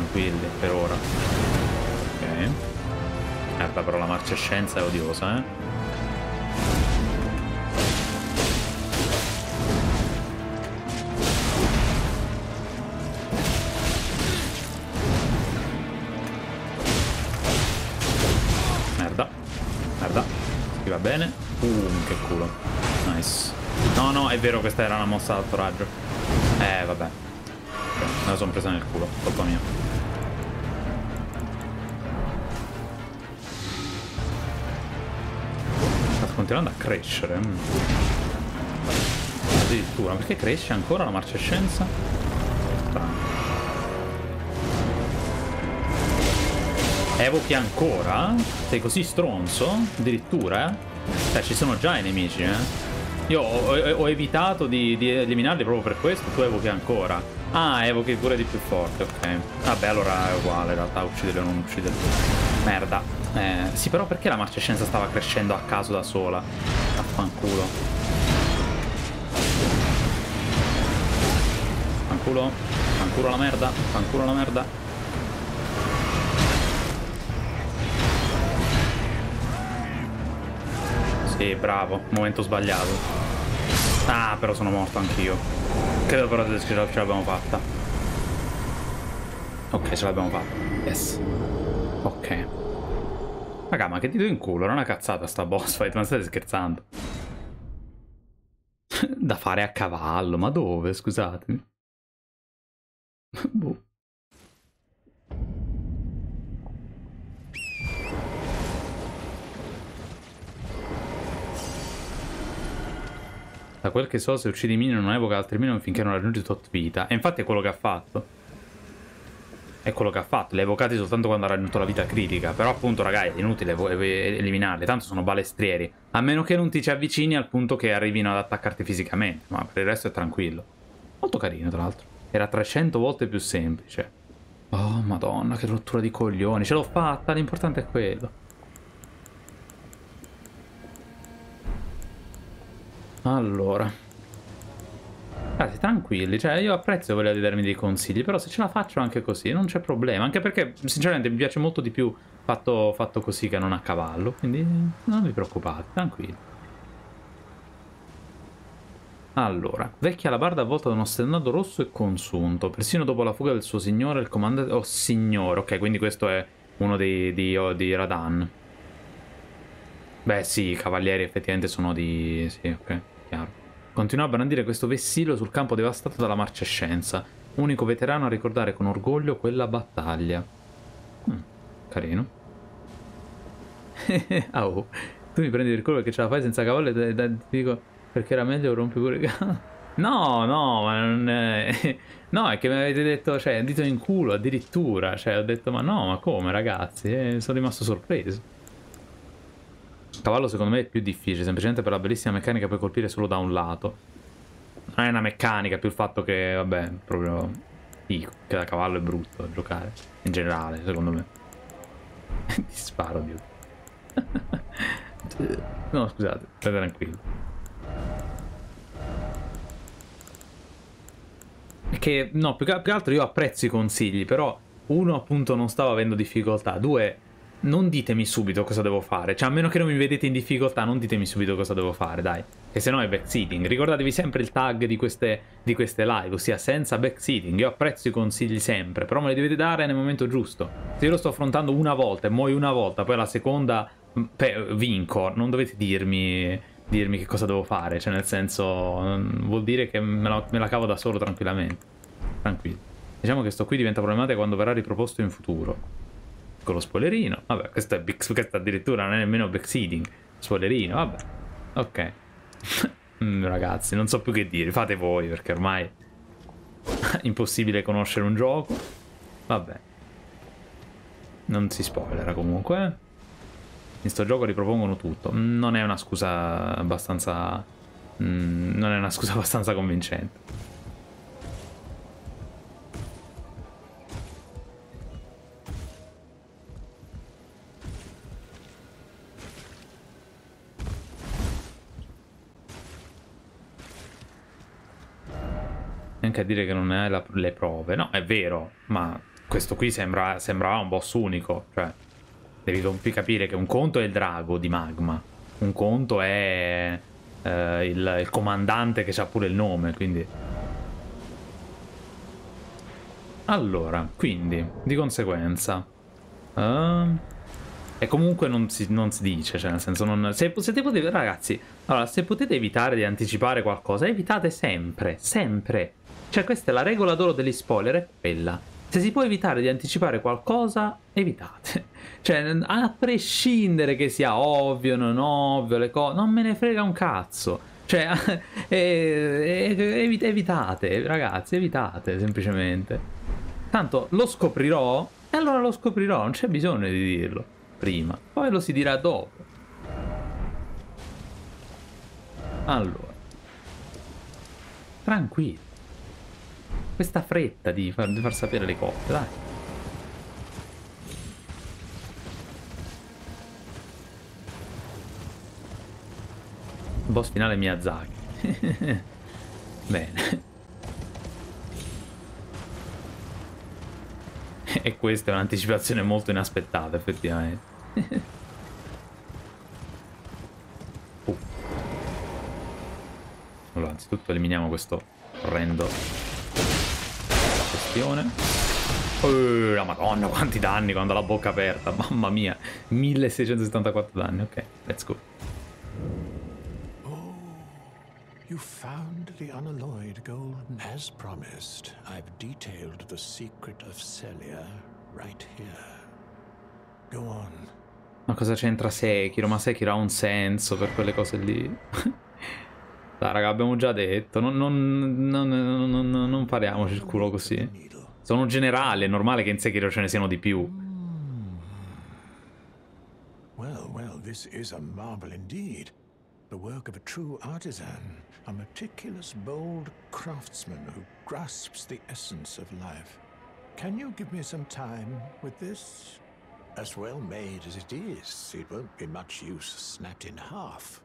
tranquilli per ora. Ok. Merda, però la marcescenza è odiosa, eh. Merda. Merda. Qui va bene. Uh, che culo. Nice. No, no, è vero, questa era una mossa ad alto raggio. Eh, vabbè. Okay, me la sono presa nel culo, colpa mia. Sta continuando a crescere. Mm. Addirittura, perché cresce ancora la marcescenza? Strano. Evochi ancora? Sei così stronzo? Addirittura, eh? Cioè, ci sono già i nemici, eh? Io ho, ho, ho evitato di, di eliminarli proprio per questo, tu evochi ancora. Ah, evochi pure di più forte, ok. Vabbè, allora è uguale, in realtà, ucciderli o non ucciderli. Merda. Eh, sì, però perché la marcescenza stava crescendo a caso da sola? Affanculo. Fanculo. Fanculo la merda. Fanculo la merda. Sì, bravo. Momento sbagliato. Ah, però sono morto anch'io. Credo però che ce l'abbiamo fatta. Ok, ce l'abbiamo fatta. Yes. Ok. Raga, ma che dito in culo, era una cazzata sta boss fight, ma state scherzando? Da fare a cavallo, ma dove, scusatemi? Boh. Da quel che so, se uccidi i minion non evoca altri minion finché non raggiungi tot vita. E infatti è quello che ha fatto. È quello che ha fatto. Li ha evocati soltanto quando ha raggiunto la vita critica. Però appunto, ragazzi, è inutile eliminarli. Tanto sono balestrieri. A meno che non ti ci avvicini al punto che arrivino ad attaccarti fisicamente. Ma per il resto è tranquillo. Molto carino, tra l'altro. Era trecento volte più semplice. Oh, madonna, che rottura di coglioni. Ce l'ho fatta, l'importante è quello. Allora, ragazzi, tranquilli, cioè io apprezzo voler darmi dei consigli, però se ce la faccio anche così non c'è problema, anche perché sinceramente mi piace molto di più fatto, fatto così che non a cavallo, quindi non vi preoccupate, tranquilli. Allora, vecchia alabarda avvolta da uno stendardo rosso e consunto, persino dopo la fuga del suo signore, il comandante... Oh, signore, ok, quindi questo è uno dei, di, oh, di Radan. Beh sì, i cavalieri effettivamente sono di... sì, ok, chiaro. Continua a brandire questo vessillo sul campo devastato dalla marcescenza. Unico veterano a ricordare con orgoglio quella battaglia. Mm, carino. Ah, oh, tu mi prendi il culo che ce la fai senza cavallo e ti dico perché era meglio rompi pure... No, no, ma non è... No, è che mi avete detto, cioè, dito in culo addirittura. Cioè, ho detto, ma no, ma come, ragazzi? Eh, sono rimasto sorpreso. Il cavallo secondo me è più difficile, semplicemente per la bellissima meccanica puoi colpire solo da un lato. Non è una meccanica, più il fatto che, vabbè, proprio dico che da cavallo è brutto da giocare, in generale, secondo me. Ti sparo, Dio. No, scusate, state tranquillo. Che, no, più che, più che altro io apprezzo i consigli, però uno appunto non stavo avendo difficoltà, due... Non ditemi subito cosa devo fare. Cioè, a meno che non mi vedete in difficoltà, non ditemi subito cosa devo fare, dai. Che se no è backseating. Ricordatevi sempre il tag di queste, di queste live, ossia senza backseating. Io apprezzo i consigli sempre, però me li dovete dare nel momento giusto. Se io lo sto affrontando una volta e muoio una volta, poi la seconda vinco, non dovete dirmi, dirmi che cosa devo fare. Cioè, nel senso, vuol dire che me la, me la cavo da solo tranquillamente. Tranquillo. Diciamo che sto qui diventa problematica quando verrà riproposto in futuro. Con lo spoilerino, vabbè, questo è, questo addirittura non è nemmeno backseating. Spoilerino, vabbè, ok. mm, ragazzi, non so più che dire, fate voi perché ormai è impossibile conoscere un gioco. Vabbè, non si spoilera comunque. In sto gioco ripropongono tutto. Non è una scusa abbastanza mm, non è una scusa abbastanza convincente. Neanche a dire che non hai la, le prove. No, è vero, ma questo qui sembra, sembrava un boss unico, cioè devi capire che un conto è il drago di magma, un conto è eh, il, il comandante che c'ha pure il nome, quindi... Allora, quindi, di conseguenza... Uh, e comunque non si, non si dice, cioè nel senso non... Se, se te potete, ragazzi, allora, se potete evitare di anticipare qualcosa, evitate sempre, sempre. Cioè questa è la regola d'oro degli spoiler, è quella. Se si può evitare di anticipare qualcosa, evitate. Cioè, a prescindere che sia ovvio, non ovvio, le cose... Non me ne frega un cazzo. Cioè, eh, eh, evitate, ragazzi, evitate, semplicemente. Tanto lo scoprirò, e allora lo scoprirò, non c'è bisogno di dirlo prima. Poi lo si dirà dopo. Allora. Tranquillo. Questa fretta di far, di far sapere le cose, dai. Boss finale Miyazaki. Bene. E questa è un'anticipazione molto inaspettata, effettivamente. uh. Allora, anzitutto eliminiamo questo orrendo questione. Oh, la madonna, quanti danni quando ha la bocca aperta. Mamma mia, milleseicentosettantaquattro danni. Ok, let's go. You found the unalloyed golden as promised. I've detailed the secret of Celia right here. Go on. Ma cosa c'entra Sekiro? Ma Sekiro ha un senso per quelle cose lì. Dai, raga, abbiamo già detto. Non, non, non, non, non, non pariamoci il culo così. Sono generale, è normale che in Sekiro ce ne siano di più. Well, well, this is a marvel indeed. The work of a true artisan, a meticulous, bold craftsman who grasps the essence of life. Can you give me some time with this? As well made as it is, it won't be much use snapped in half.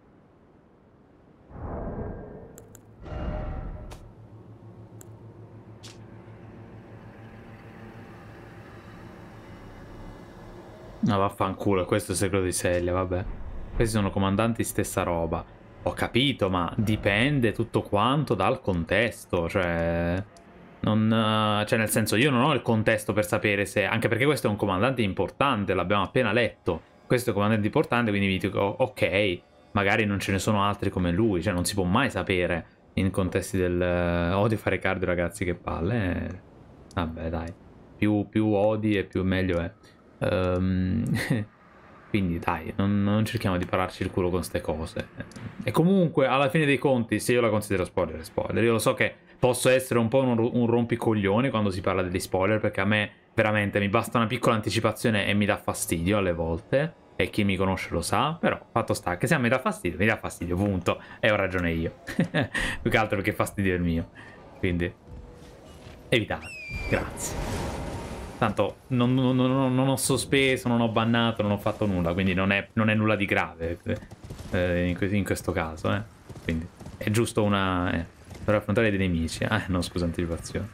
No, vaffanculo, questo è il segreto di Celia, vabbè. Questi sono comandanti stessa roba. Ho capito, ma dipende tutto quanto dal contesto, cioè... Non... Cioè, nel senso, io non ho il contesto per sapere se... Anche perché questo è un comandante importante, l'abbiamo appena letto. Questo è un comandante importante, quindi vi dico, ok, magari non ce ne sono altri come lui. Cioè, non si può mai sapere in contesti del... Odio fare cardio, ragazzi, che palle. Vabbè, dai. Più, più odi e più meglio è. Um... Quindi dai, non, non cerchiamo di pararci il culo con ste cose. E comunque, alla fine dei conti, se io la considero spoiler, è spoiler. Io lo so che posso essere un po' un, un rompicoglioni quando si parla degli spoiler, perché a me veramente mi basta una piccola anticipazione e mi dà fastidio alle volte. E chi mi conosce lo sa, però fatto sta che se a me dà fastidio, mi dà fastidio, punto. E ho ragione io. Più che altro perché fastidio è il mio. Quindi, evitate. Grazie. Tanto non, non, non, non ho sospeso, non ho bannato, non ho fatto nulla, quindi non è, non è nulla di grave eh, in, in questo caso, eh. Quindi è giusto una... Eh, per affrontare dei nemici. Ah, no, scusa, anticipazione.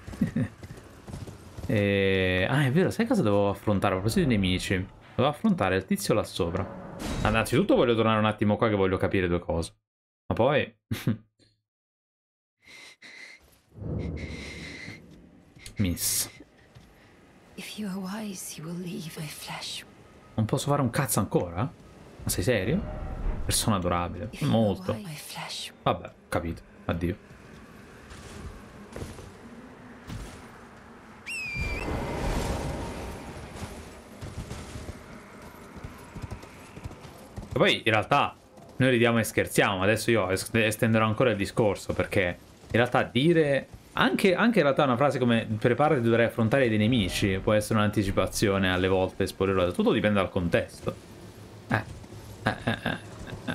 e... Ah, è vero, sai cosa dovevo affrontare? A proposito dei nemici, dovevo affrontare il tizio là sopra. Innanzitutto voglio tornare un attimo qua che voglio capire due cose. Ma poi... Miss. Non posso fare un cazzo ancora? Ma sei serio? Persona adorabile. Molto. Vabbè, capito. Addio. E poi in realtà noi ridiamo e scherziamo. Adesso io estenderò ancora il discorso, perché in realtà dire... Anche, anche in realtà una frase come preparati, dovrai affrontare dei nemici può essere un'anticipazione alle volte spoilerosa. Tutto dipende dal contesto. Eh. Eh, eh, eh, eh.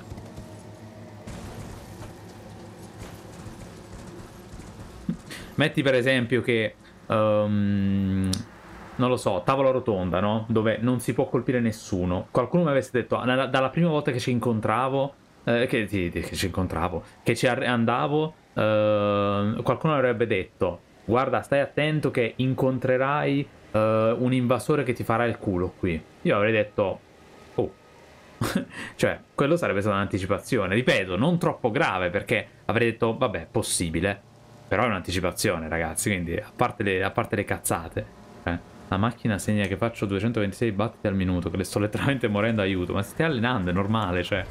Metti per esempio che um, non lo so, tavola rotonda, no? Dove non si può colpire nessuno. Qualcuno mi avesse detto dalla prima volta che ci incontravo eh, che, che, che ci incontravo che ci andavo Uh, qualcuno avrebbe detto: guarda, stai attento che incontrerai uh, un invasore che ti farà il culo qui. Io avrei detto, oh, cioè, quello sarebbe stata un'anticipazione. Ripeto, non troppo grave, perché avrei detto, vabbè, possibile. Però è un'anticipazione, ragazzi, quindi, a parte le, a parte le cazzate, eh, la macchina segna che faccio duecentoventisei battiti al minuto, che le sto letteralmente morendo, aiuto. Ma si stai allenando, è normale, cioè.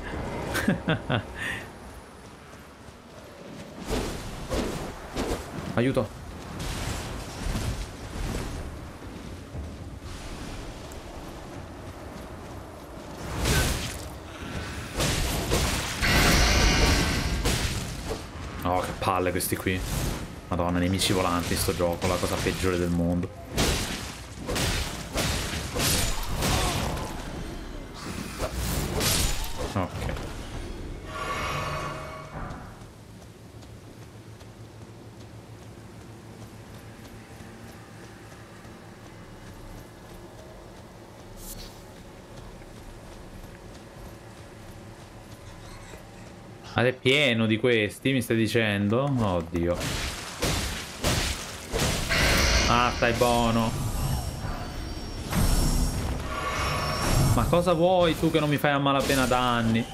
Aiuto. Oh, che palle questi qui. Madonna, nemici volanti in sto gioco, la cosa peggiore del mondo. Ok. Ma è pieno di questi, mi stai dicendo? Oddio. Ah, stai buono. Ma cosa vuoi tu che non mi fai a malapena danni?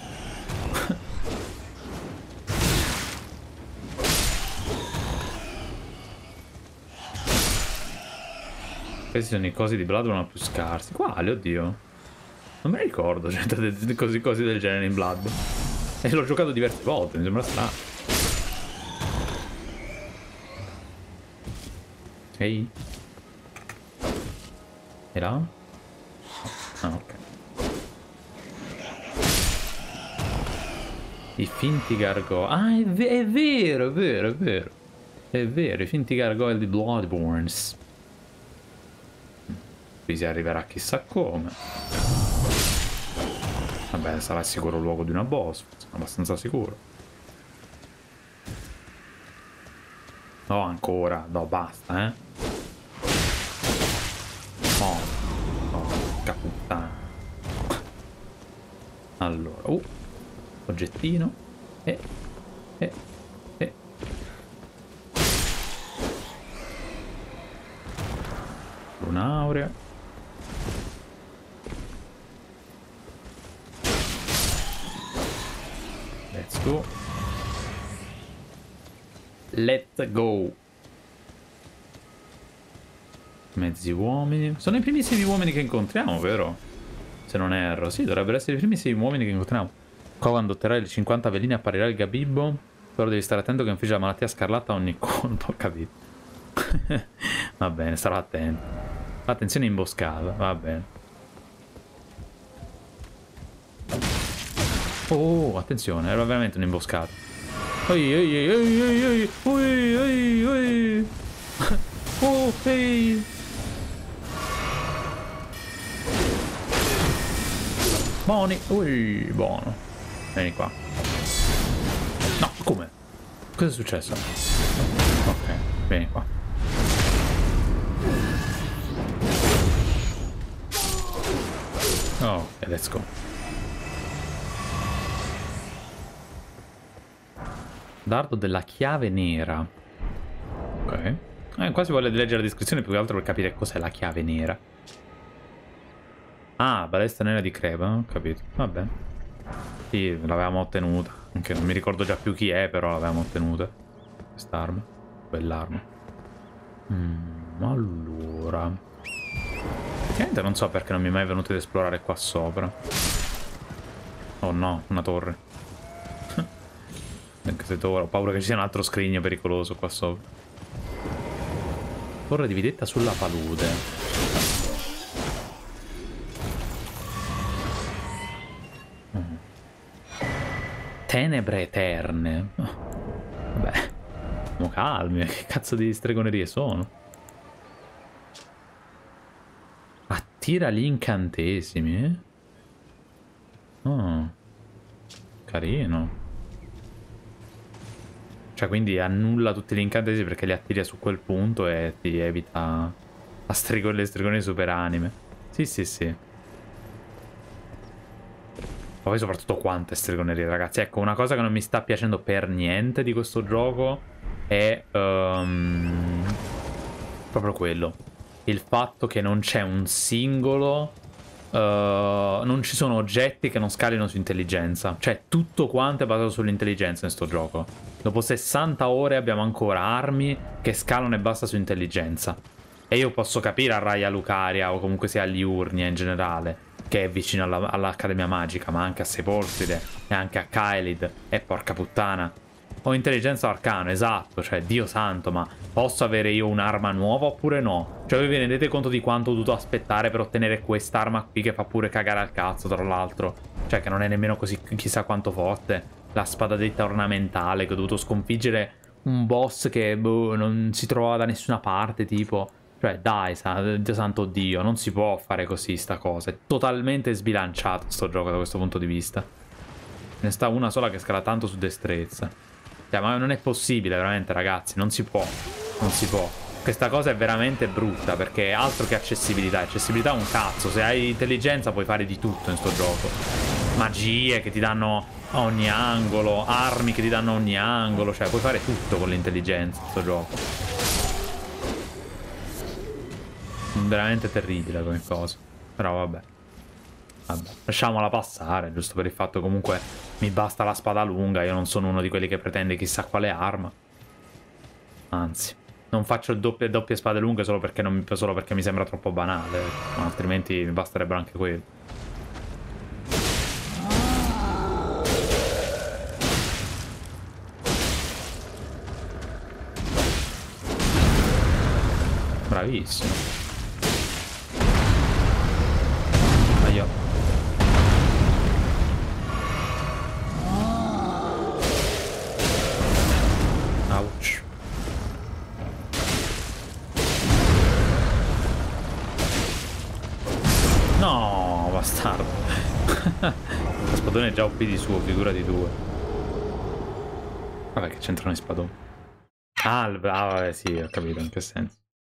Questi sono i cosi di Bloodborne più scarsi. Quali, oddio? Non me ne ricordo, cioè, così cose del genere in Bloodborne. E l'ho giocato diverse volte, mi sembra strano. Ehi. E là? Ah, ok. I finti gargoyle. Ah, è, ve è vero, è vero, è vero. È vero, i finti gargoyle di Bloodborne. Qui si arriverà chissà come. Vabbè, sarà sicuro il luogo di una boss, sono abbastanza sicuro. No, ancora, no, basta, eh. No, no, caputtana. Allora, uh, oggettino. E, e, e. Lunaurea. Let's go. Let's go. Mezzi uomini. Sono i primissimi uomini che incontriamo, vero? Se non erro. Sì, dovrebbero essere i primissimi uomini che incontriamo. Qua quando otterrai le cinquanta veline apparirà il gabibbo. Però devi stare attento che infligge la malattia scarlatta a ogni colpo. Ho capito. Va bene, starò attento. Attenzione imboscata, va bene. Oh, attenzione, era veramente un'imboscata. Ehi, ehi, ehi, ehi, ehi, ehi, ehi, ehi. Oh, ehi. Buoni, ui, buono. Vieni qua. No, come? Cosa è successo? Ok, vieni qua. Oh, ok, let's go. Dardo della chiave nera. Ok. Eh, quasi voglio leggere la descrizione più che altro per capire cos'è la chiave nera. Ah, balestra nera di Creba, ho capito. Vabbè. Sì, l'avevamo ottenuta. Anche non mi ricordo già più chi è, però l'avevamo ottenuta. Quest'arma. Quell'arma. Mm, allora. Effettivamente non so perché non mi è mai venuto ad esplorare qua sopra. Oh no, una torre. Anche se ho paura che ci sia un altro scrigno pericoloso qua sopra. Torre dividetta sulla palude. Mm. Tenebre eterne. Vabbè. Siamo calmi. Che cazzo di stregonerie sono? Attira gli incantesimi. Oh. Carino. Cioè, quindi annulla tutti gli incantesimi perché li attiri su quel punto e ti evita la strigo le stregone super anime. Sì, sì, sì. Poi soprattutto quante stregonerie, ragazzi. Ecco, una cosa che non mi sta piacendo per niente di questo gioco è um, proprio quello. il fatto che non c'è un singolo... Uh, non ci sono oggetti che non scalino su intelligenza. Cioè, tutto quanto è basato sull'intelligenza in sto gioco. Dopo sessanta ore abbiamo ancora armi che scalano e basta su intelligenza. E io posso capire a Raya Lucaria, o comunque sia a Liurnia in generale, che è vicino all'Accademia alla Magica, ma anche a Sepolcride e anche a Kaelid. E porca puttana, ho intelligenza arcano, esatto, cioè Dio santo, ma posso avere io un'arma nuova oppure no? Cioè voi vi rendete conto di quanto ho dovuto aspettare per ottenere quest'arma qui che fa pure cagare al cazzo, tra l'altro? Cioè che non è nemmeno così chissà quanto forte. La spada dritta ornamentale, che ho dovuto sconfiggere un boss che boh, non si trovava da nessuna parte, tipo... Cioè dai, Dio santo Dio, non si può fare così sta cosa. È totalmente sbilanciato sto gioco da questo punto di vista. Ne sta una sola che scala tanto su destrezza. Cioè, ma non è possibile, veramente, ragazzi. Non si può. Non si può. Questa cosa è veramente brutta, perché altro che accessibilità. Accessibilità è un cazzo. Se hai intelligenza puoi fare di tutto in sto gioco. Magie che ti danno a ogni angolo. Armi che ti danno a ogni angolo. Cioè, puoi fare tutto con l'intelligenza in sto gioco. Veramente terribile come cosa. Però vabbè. Vabbè, lasciamola passare, giusto per il fatto comunque mi basta la spada lunga, io non sono uno di quelli che pretende chissà quale arma. Anzi, non faccio doppie, doppie spade lunghe solo perché, non, solo perché mi sembra troppo banale, ma altrimenti mi basterebbero anche quelli. Bravissimo. Aio. Ouch. No, bastardo. Lo spadone è già O P di suo, figura di due. Vabbè, che c'entrano i spadoni. Ah, ah, vabbè, sì, ho capito in che senso.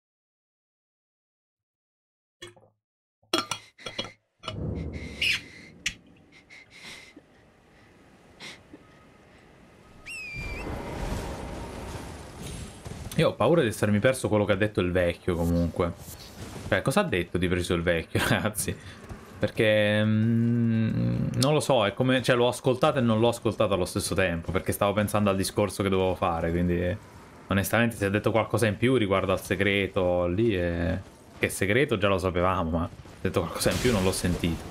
Io ho paura di essermi perso quello che ha detto il vecchio, comunque. Cioè, cosa ha detto di preciso il vecchio, ragazzi? Perché... Mm, non lo so, è come... Cioè, l'ho ascoltato e non l'ho ascoltato allo stesso tempo, perché stavo pensando al discorso che dovevo fare, quindi... Onestamente, se ha detto qualcosa in più riguardo al segreto lì, è... Che segreto già lo sapevamo, ma... Se ha detto qualcosa in più non l'ho sentito.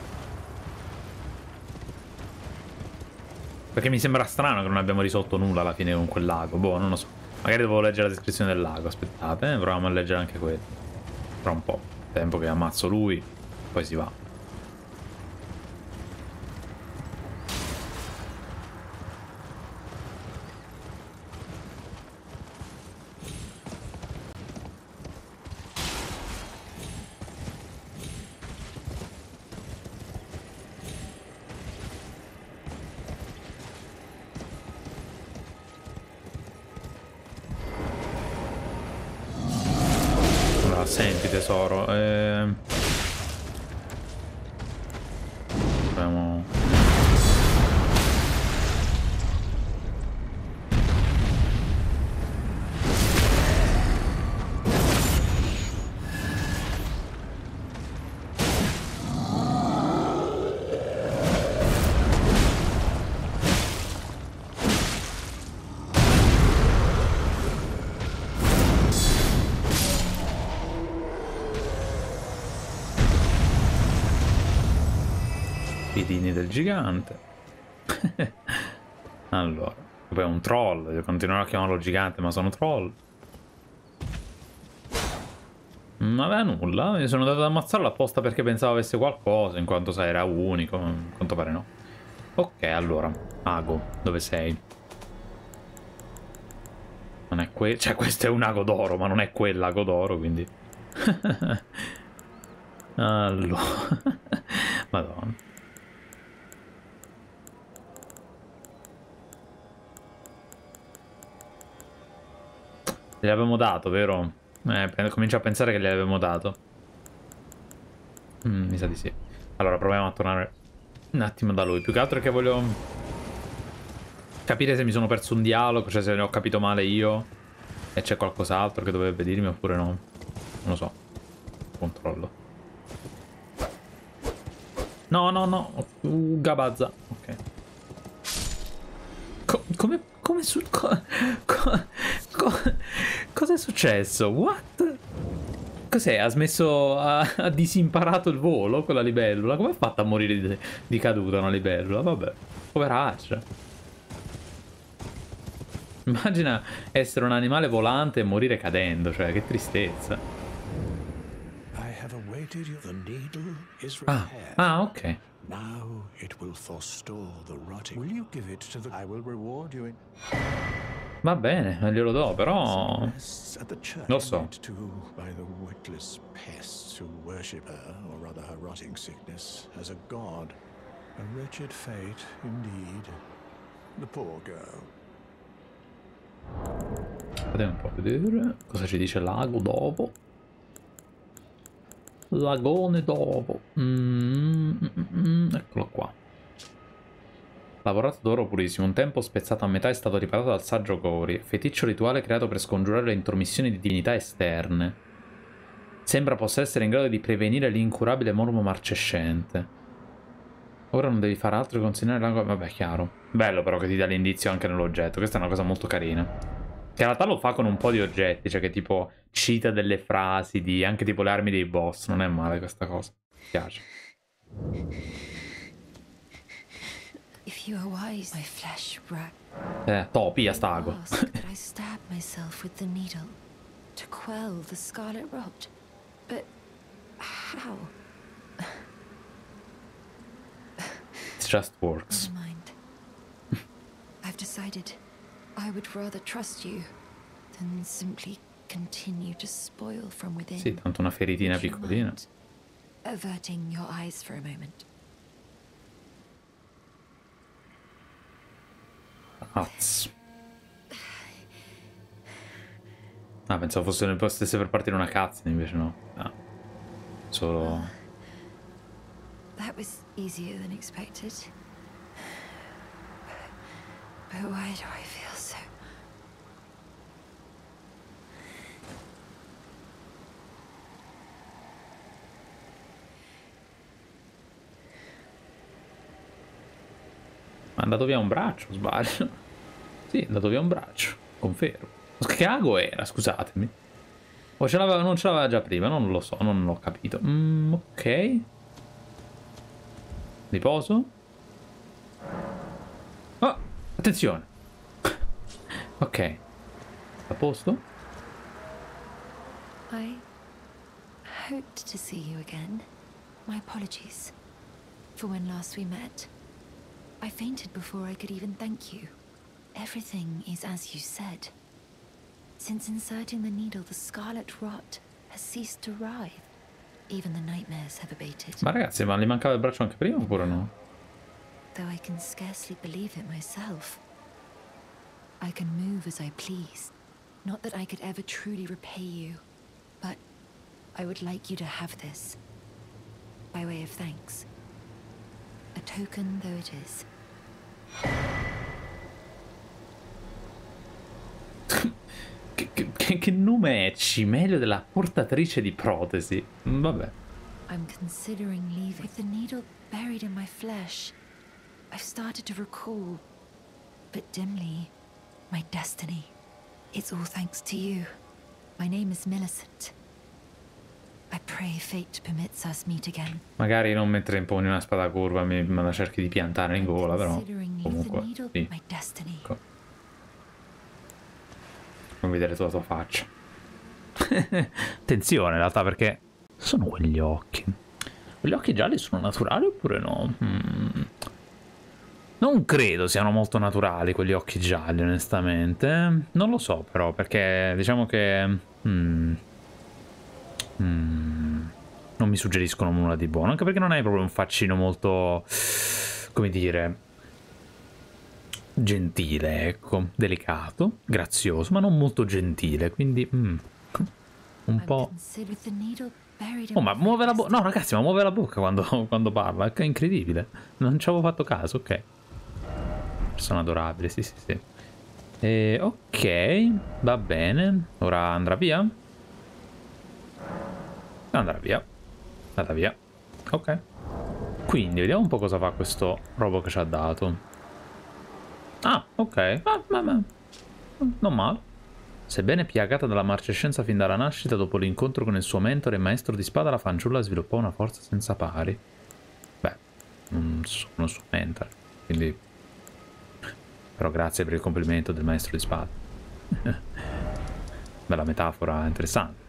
Perché mi sembra strano che non abbiamo risolto nulla alla fine con quel lago. Boh, non lo so. Magari devo leggere la descrizione del lago. Aspettate, eh, proviamo a leggere anche quello. Tra un po'. Tempo che ammazzo lui, poi si va. Senti tesoro, eh... proviamo... Piedini del gigante. Allora, poi è un troll. Io continuerò a chiamarlo gigante, ma sono troll. Non aveva nulla. Io sono andato ad ammazzarlo apposta perché pensavo avesse qualcosa, in quanto sai, era unico. A quanto pare no. Ok, allora. Ago, dove sei? Non è quel... Cioè, questo è un ago d'oro, ma non è quell'ago d'oro, quindi... Allora... Madonna. Gli avevamo dato, vero? Eh, comincio a pensare che gli avevamo dato. Mm, mi sa di sì. Allora, proviamo a tornare un attimo da lui. Più che altro è che voglio capire se mi sono perso un dialogo, cioè se ne ho capito male io e c'è qualcos'altro che dovrebbe dirmi oppure no. Non lo so. controllo. No, no, no. Uh, Gabazza. Ok. Co come... come su... Co co co cosa è successo? What? Cos'è? Ha smesso... Ha, ha disimparato il volo con la libellula? Come ha fatto a morire di, di caduta una libellula? Vabbè. Poveraccia. Immagina essere un animale volante e morire cadendo, cioè che tristezza. Ah, ah, ok. Now it will forestall the rotting. Will you give it to the I will reward you in Va bene, glielo do, però lo so. By the witless pests who worship her, or rather her rotting sickness, as a god. A wretched fate indeed. The poor girl. Andiamo un po' a vedere cosa ci dice l'ago dopo. Lagone dopo. Mm, mm, mm, eccolo qua. Lavorato d'oro purissimo, un tempo spezzato a metà è stato riparato dal saggio Gori. Feticcio rituale creato per scongiurare le intromissioni di divinità esterne. Sembra possa essere in grado di prevenire l'incurabile morbo marcescente. Ora non devi fare altro che consegnare l'ago. Vabbè, chiaro. Bello però che ti dà l'indizio anche nell'oggetto. Questa è una cosa molto carina. Che in realtà lo fa con un po' di oggetti, cioè che tipo cita delle frasi di anche tipo le armi dei boss. Non è male questa cosa. Mi piace. If you are wise, my flesh rack. Eh, topi a stago. I stab myself with the needle to quell the scarlet rot. But how? It just works. Never mind. I've decided I would rather trust you than simply continue to spoil from within. Sì, tanto una feritina piccolina. Averting your eyes for a moment. Azz. Ah, pensavo fosse stesse per partire una cutscene, invece no. Ah. Solo... That was easier than expected. But why do I feel so... Ma è andato via un braccio, sbaglio? Sì, è andato via un braccio, confermo. Che ago era, scusatemi. O ce l'aveva, non ce l'aveva già prima, non lo so, non l'ho capito. Mm, ok. Riposo. Oh, attenzione. Ok. A posto? I hoped to see you again. My apologies for when last we met. I fainted before I could even thank you. Everything is as you said. Since inserting the needle, the scarlet rot has ceased to writhe. Even the nightmares have abated. Ma ragazzi, ma gli mancava il braccio anche prima oppure no? Though I can scarcely believe it myself. I can move as I please. Not that I could ever truly repay you, but I would like you to have this by way of thanks. A token though it is. che, che, che nome è? Cimelio della portatrice di protesi. Vabbè. I'm considering leaving. With the needle buried in my flesh, I've started to recall, but dimly, my destiny. It's all thanks to you. My name is Millicent. I pray fate permits us meet again. Magari non mentre imponi una spada curva mi, me la cerchi di piantare in gola, però comunque sì. Ecco. Non vedere tutta la tua faccia. Attenzione in realtà, perché sono quegli occhi. Quegli occhi gialli sono naturali oppure no? Hmm. Non credo siano molto naturali quegli occhi gialli, onestamente. Non lo so però, perché diciamo che... Hmm. Mm, non mi suggeriscono nulla di buono, anche perché non hai proprio un faccino molto, come dire, gentile, ecco, delicato, grazioso, ma non molto gentile, quindi mm, un po'... Oh, ma muove la bocca, no ragazzi, ma muove la bocca quando, quando parla, è incredibile, non ci avevo fatto caso, ok. Persona adorabile, sì sì sì. E, ok, va bene, ora andrà via. Andrà via. Andata via. Ok. Quindi vediamo un po' cosa fa questo robo che ci ha dato. Ah, ok. Ah, ma, ma. Non male. Sebbene piagata dalla marcescenza fin dalla nascita, dopo l'incontro con il suo mentore e maestro di spada, la fanciulla sviluppò una forza senza pari. Beh, non sono suo mentore, quindi... Però grazie per il complimento del maestro di spada. Bella metafora, interessante.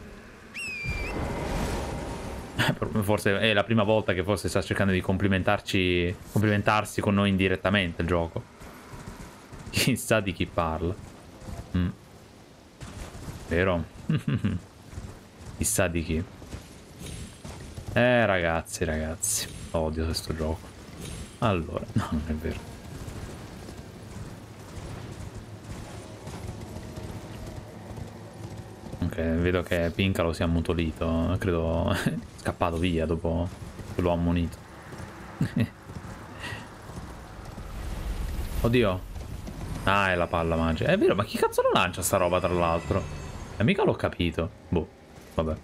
Forse è la prima volta che forse sta cercando di complimentarci, complimentarsi con noi indirettamente il gioco. Chissà di chi parla. Mm. Vero? Chissà di chi. Eh ragazzi, ragazzi, odio questo gioco. Allora, no, non è vero. Ok, vedo che Pincalo si è ammutolito. Credo è scappato via dopo che l'ho ammonito. Oddio. Ah, è la palla magica. È vero, ma chi cazzo lo lancia sta roba, tra l'altro? E mica l'ho capito. Boh, vabbè.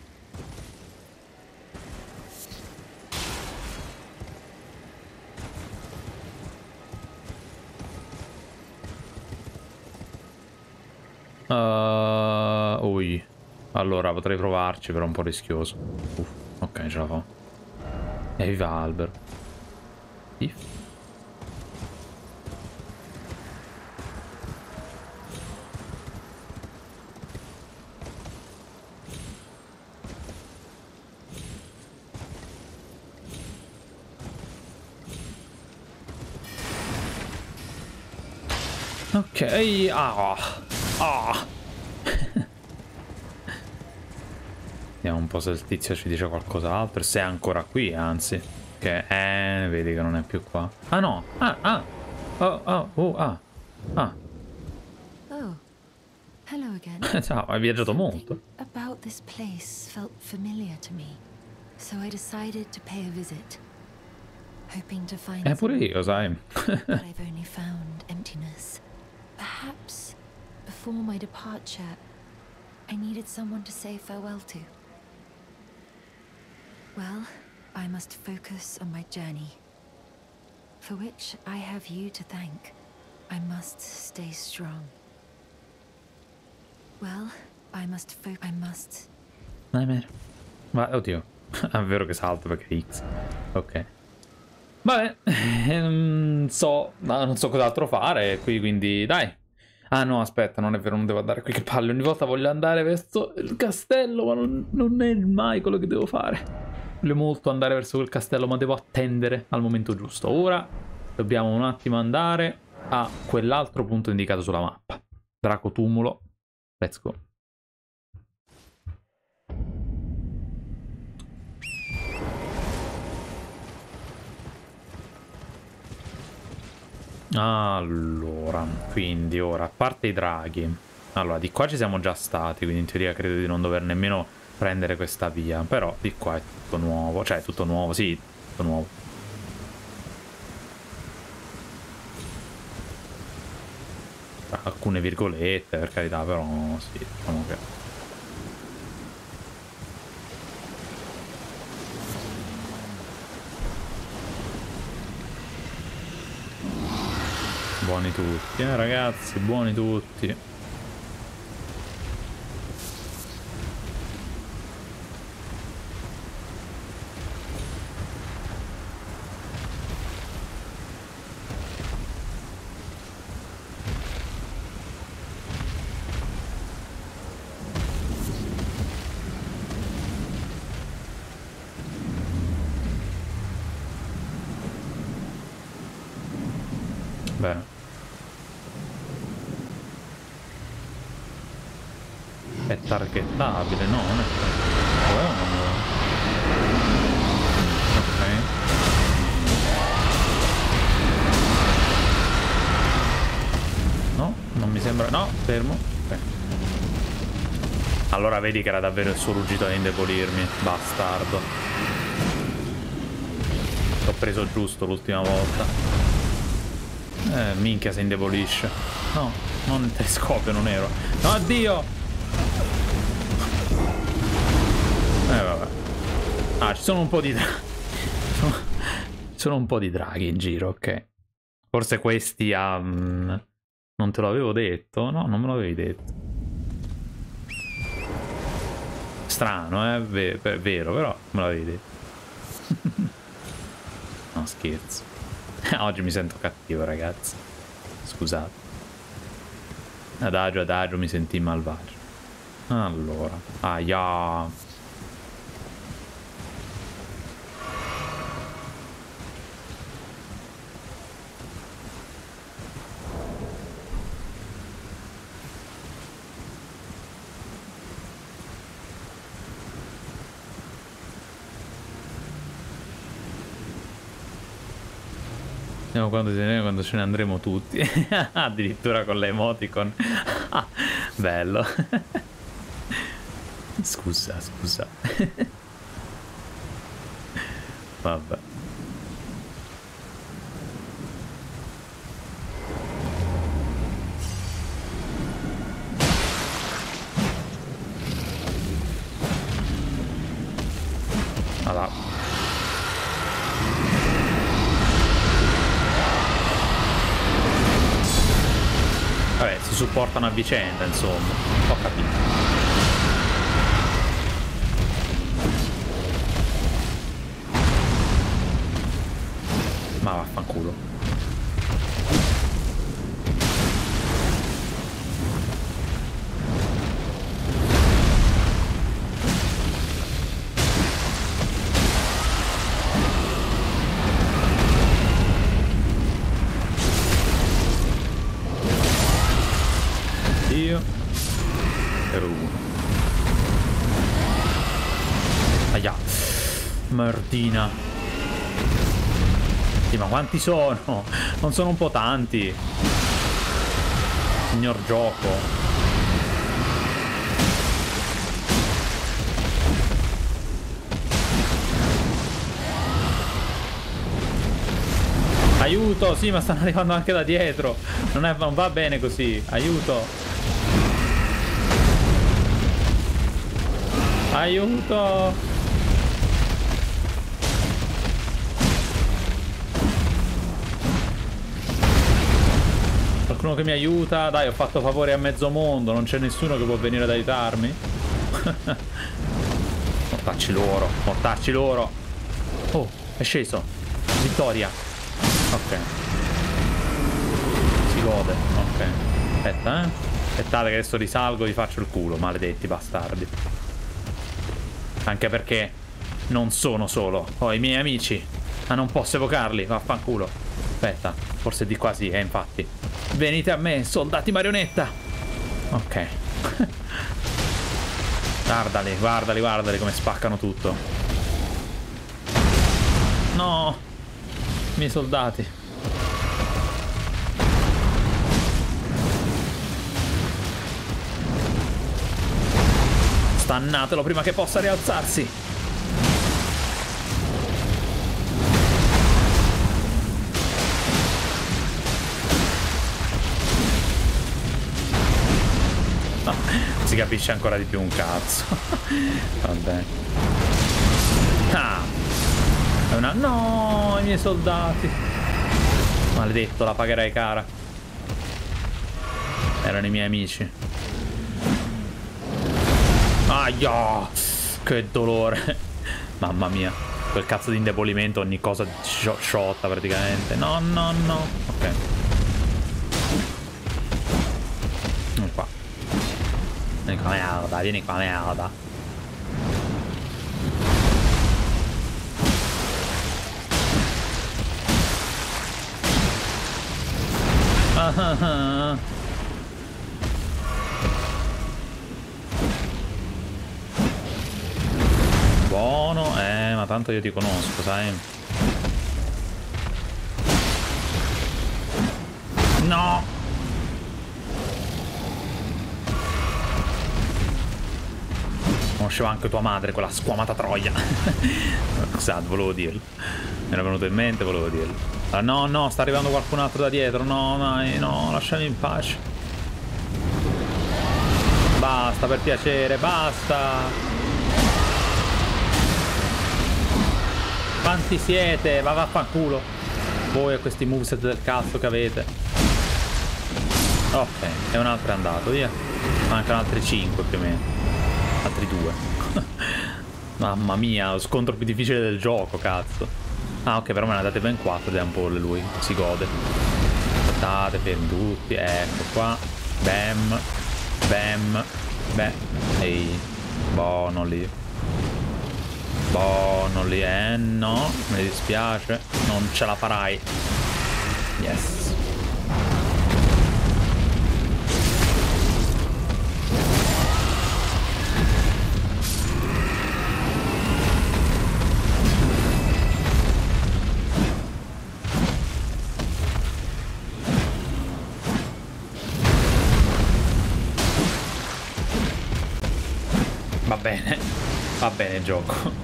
Uh, ui. Allora, potrei provarci, però è un po' rischioso. Uff, ok, ce la fa. E viva albero. If. Ok, ah, ah. Vediamo un po' se il tizio ci dice qualcos'altro, se è ancora qui, anzi. Che, eh, vedi che non è più qua. Ah no, ah, ah, oh, oh, oh, ah, ah. Oh, hello again. Ciao, hai viaggiato molto. About this place felt familiar to me, so I decided to pay a visit, hoping to find. Eh, pure io, sai. But I've only found emptiness. Perhaps before my departure, I needed someone to say farewell to. Well, I must focus on my journey, for which I have you to thank. I must stay strong. Well, I must focus. I must. Nightmare. Ma, oddio. È vero che salto perché è X. Ok. Vabbè, non so, no, non so cos'altro fare qui, quindi dai. Ah no, aspetta, non è vero, non devo andare qui, che palle. Ogni volta voglio andare verso il castello, ma non, non è mai quello che devo fare. Voglio molto andare verso quel castello, ma devo attendere al momento giusto. Ora dobbiamo un attimo andare a quell'altro punto indicato sulla mappa. Draco Tumulo. Let's go. Allora, quindi ora, a parte i draghi. Allora, di qua ci siamo già stati, quindi in teoria credo di non dover nemmeno prendere questa via. Però di qua è tutto nuovo, cioè tutto nuovo, sì, tutto nuovo. Alcune virgolette, per carità, però sì, diciamo che... Buoni tutti, eh ragazzi, buoni tutti. Beh. È targettabile, no? Non è targettabile. Ok. No, non mi sembra... No, fermo. Ok. Allora vedi che era davvero il suo ruggito a indebolirmi. Bastardo. L'ho preso giusto l'ultima volta. Eh, minchia si indebolisce. No, non il telescopio, non ero. No, addio! Eh vabbè. Ah, ci sono un po' di draghi. Ci sono un po' di draghi in giro, ok. Forse questi um, non te l'avevo detto? No, non me l'avevi detto. Strano, eh? V vero, però me l'avevi detto. No, scherzo. Oggi mi sento cattivo, ragazzi. Scusate. Adagio, adagio, mi senti malvagio. Allora. Aia. Quando, quando ce ne andremo tutti. Addirittura con le emoticon. Bello. Scusa, scusa. Vabbè. Allora. Vabbè, si supportano a vicenda, insomma. Ho capito. Ma vaffanculo. Per uno. Aia. Merdina. Sì, ma quanti sono? Non sono un po' tanti. Signor gioco. Aiuto, sì, ma stanno arrivando anche da dietro. Non, è, non va bene così. Aiuto. Aiuto! Qualcuno che mi aiuta? Dai, ho fatto favore a mezzo mondo, non c'è nessuno che può venire ad aiutarmi? Mortacci loro, mortacci loro! Oh, è sceso! Vittoria! Ok. Si gode, ok. Aspetta, eh. Aspettate che adesso risalgo e vi faccio il culo, maledetti bastardi. Anche perché non sono solo, ho i miei amici, ma non posso evocarli, vaffanculo. Aspetta, forse di qua sì, eh, infatti. Venite a me, soldati marionetta. Ok. Guardali, guardali, guardali come spaccano tutto. No, i miei soldati. Stannatelo prima che possa rialzarsi. No, si capisce ancora di più un cazzo. Vabbè. Ah, è una... No, i miei soldati. Maledetto, la pagherai cara. Erano i miei amici. Aia, che dolore. Mamma mia, quel cazzo di indebolimento, ogni cosa sciotta praticamente. No, no, no. Ok. Vieni qua. Vieni qua, merda, vieni qua, merda. Ah ah ah. Buono, eh, ma tanto io ti conosco, sai? No! Conoscevo anche tua madre, quella squamata troia. Scusate, volevo dirlo. Mi era venuto in mente, volevo dirlo. Ah, no, no, sta arrivando qualcun altro da dietro. No, dai, no, lasciami in pace. Basta, per piacere, basta. Quanti siete? Va vaffanculo. Voi e questi moveset del cazzo che avete. Ok, e un altro è andato, via. Mancano altri cinque più o meno. Altri due. Mamma mia, lo scontro più difficile del gioco, cazzo. Ah, ok, però me ne date ben quattro di ampolle lui. Si gode. Aspettate, fermi tutti. Ecco qua. Bam. Bam. Beh. Ehi. Buono lì. Buono lì, eh no, mi dispiace, non ce la farai. Yes. Va bene, va bene gioco.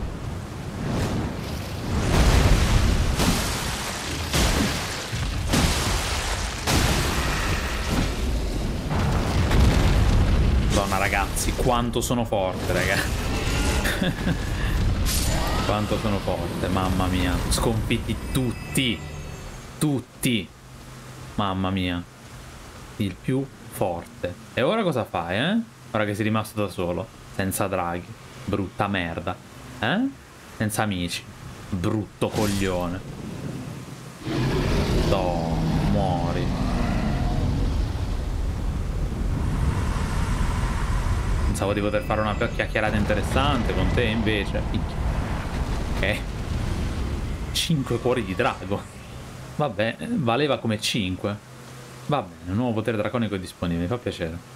Madonna ragazzi, quanto sono forte, raga. Quanto sono forte, mamma mia. Sconfitti tutti. Tutti. Mamma mia. Il più forte. E ora cosa fai, eh? Ora che sei rimasto da solo. Senza draghi. Brutta merda. Eh? Senza amici. Brutto coglione. No, muori. Pensavo di poter fare una chiacchierata interessante con te, invece. Ok. cinque cuori di drago. Vabbè, valeva come cinque. Va bene, un nuovo potere draconico disponibile, mi fa piacere.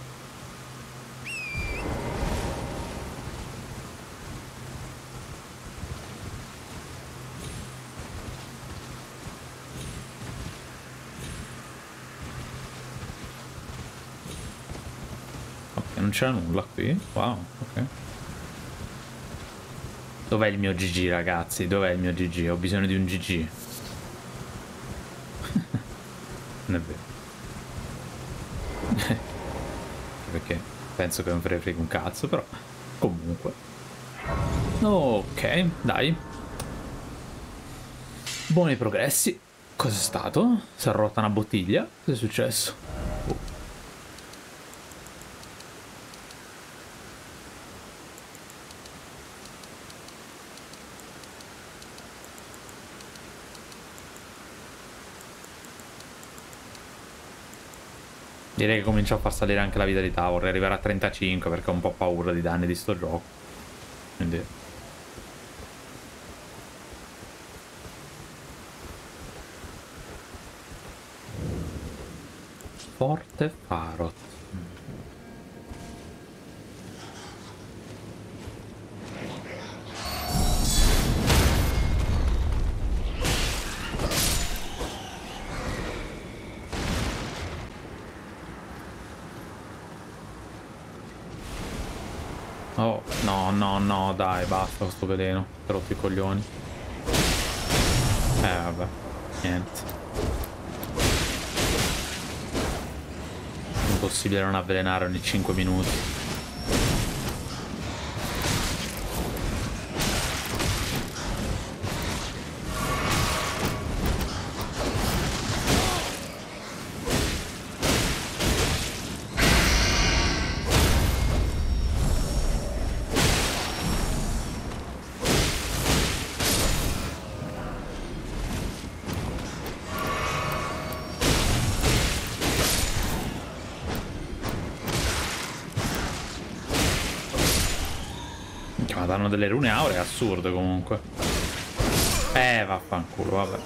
Non c'era nulla qui. Wow, ok. Dov'è il mio G G, ragazzi? Dov'è il mio G G? Ho bisogno di un G G. Non è vero. Perché penso che non frega frega un cazzo, però comunque. Ok, dai. Buoni progressi. Cos'è stato? Si è rotta una bottiglia? Cos'è successo? Direi che comincio a far salire anche la vitalità. Vorrei arrivare a trentacinque perché ho un po' paura di danni di sto gioco. Quindi... Forte Farot. Oh, no, no, no, dai, basta con sto veleno. Ho rotto i coglioni. Eh, vabbè. Niente. Impossibile non avvelenare ogni cinque minuti. Ma danno delle rune auree, è assurdo comunque. Eh, vaffanculo, vabbè.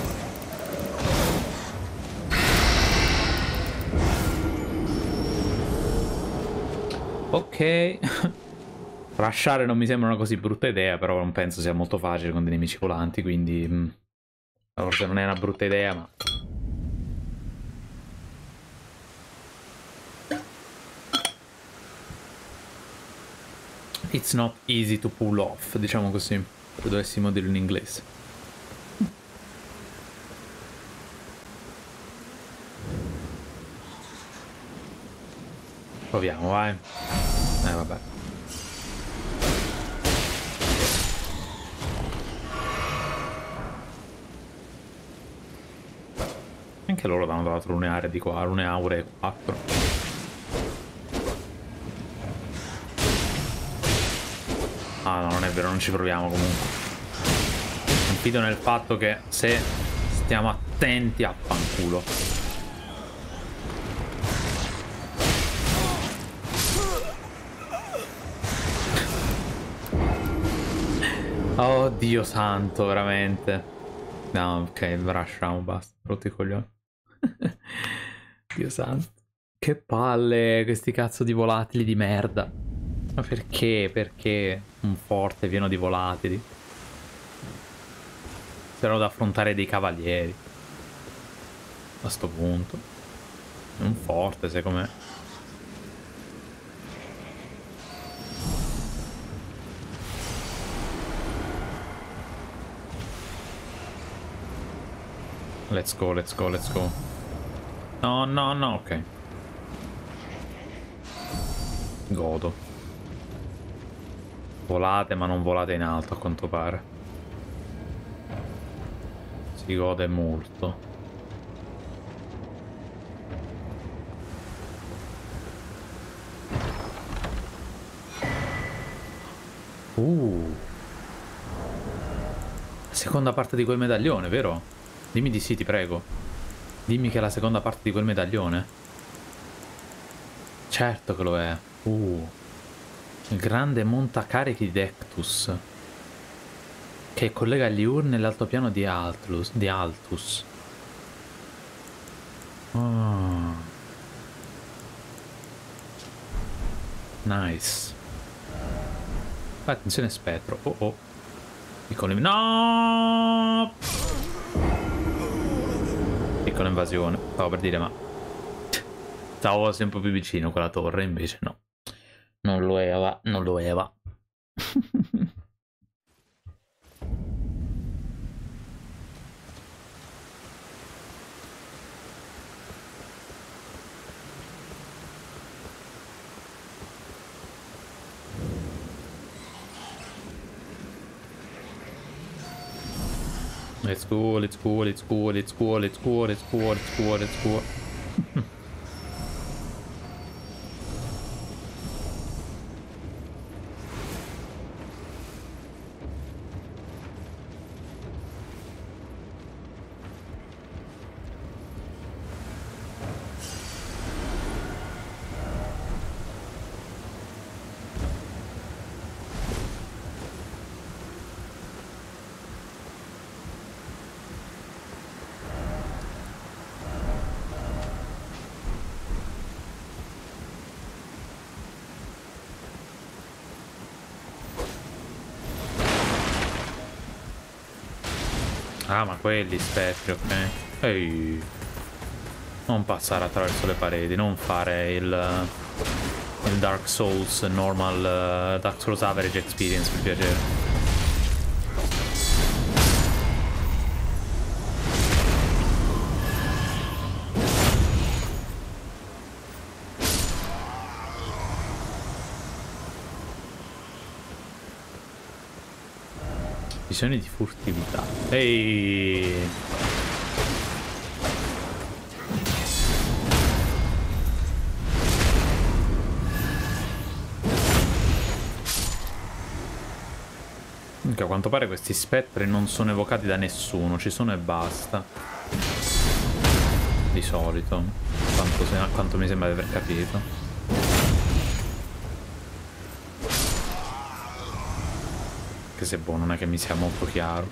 Ok. Rushare non mi sembra una così brutta idea, però non penso sia molto facile con dei nemici volanti, quindi... Mh. Forse non è una brutta idea, ma... It's not easy to pull off, diciamo così, se dovessimo dirlo in inglese. Proviamo, vai. Eh, vabbè. Anche loro danno dall'altro rune auree di qua, rune auree quattro. Ah no, non è vero, non ci proviamo comunque. Confido nel fatto che se stiamo attenti a fanculo. Oh Dio santo, veramente. No, ok, lasciamo, basta. Rotto i coglioni. Dio santo. Che palle questi cazzo di volatili di merda. Ma perché? Perché un forte pieno di volatili? C'erano da affrontare dei cavalieri. A sto punto. Un forte, secondo me. Let's go, let's go, let's go. No, no, no, ok. Godo. Volate, ma non volate in alto, a quanto pare. Si gode molto. Uh. Seconda parte di quel medaglione, vero? Dimmi di sì, ti prego. Dimmi che è la seconda parte di quel medaglione. Certo che lo è. Uh. Il grande montacarichi di Dectus. Che collega gli urni nell'altopiano di Altus. Di Altus. Oh. Nice. Attenzione spettro. Oh oh. Piccolo... No! Piccola invasione. Stavo per dire, ma... Stavo sempre più vicino quella torre, invece no. Non lo era, non lo era. Let's go, let's go, let's go, let's go, let's go, let's go, let's go, let's go. Ah, ma quelli spettri, ok. Ehi. Non passare attraverso le pareti, non fare il, il Dark Souls normal, uh, Dark Souls average experience, per piacere. Visioni di furtività. Ehi. Anche a quanto pare questi spettri non sono evocati da nessuno, ci sono e basta. Di solito. Quanto, se, quanto mi sembra di aver capito. Se boh, non è che mi sia molto chiaro.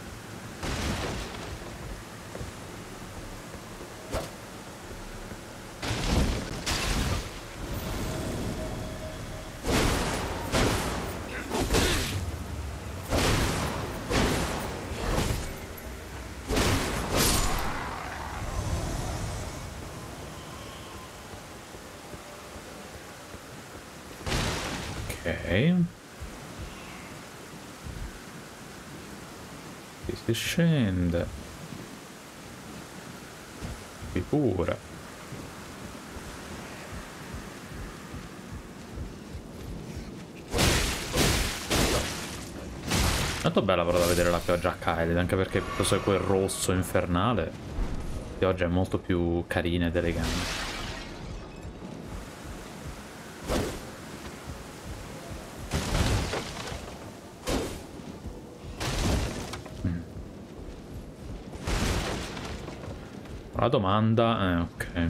Ok. Si scende qui pure. Tanto bella però da vedere la pioggia a Caelid, anche perché questo è quel rosso infernale. oggi è molto più carina ed elegante. Mm. La domanda è ok.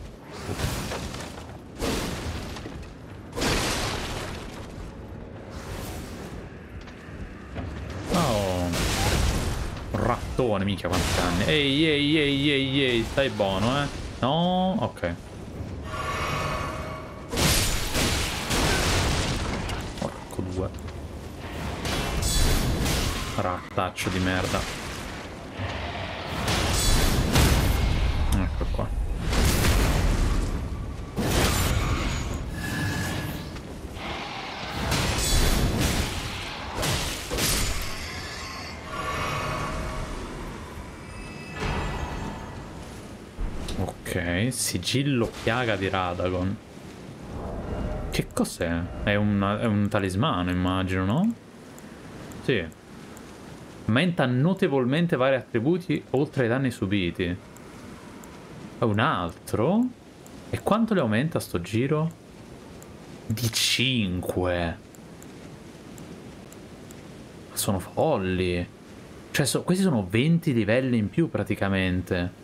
Rattone, minchia quanti anni. Ehi, ehi, ehi, ehi, ehi, stai buono, eh. No, ok. Porco due. Rattaccio di merda. Ecco qua. Ok, sigillo piaga di Radagon. Che cos'è? È, è un talismano, immagino, no? Sì. Aumenta notevolmente vari attributi oltre ai danni subiti. È un altro? E quanto le aumenta sto giro? Di cinque. Sono folli. Cioè, so, questi sono venti livelli in più praticamente.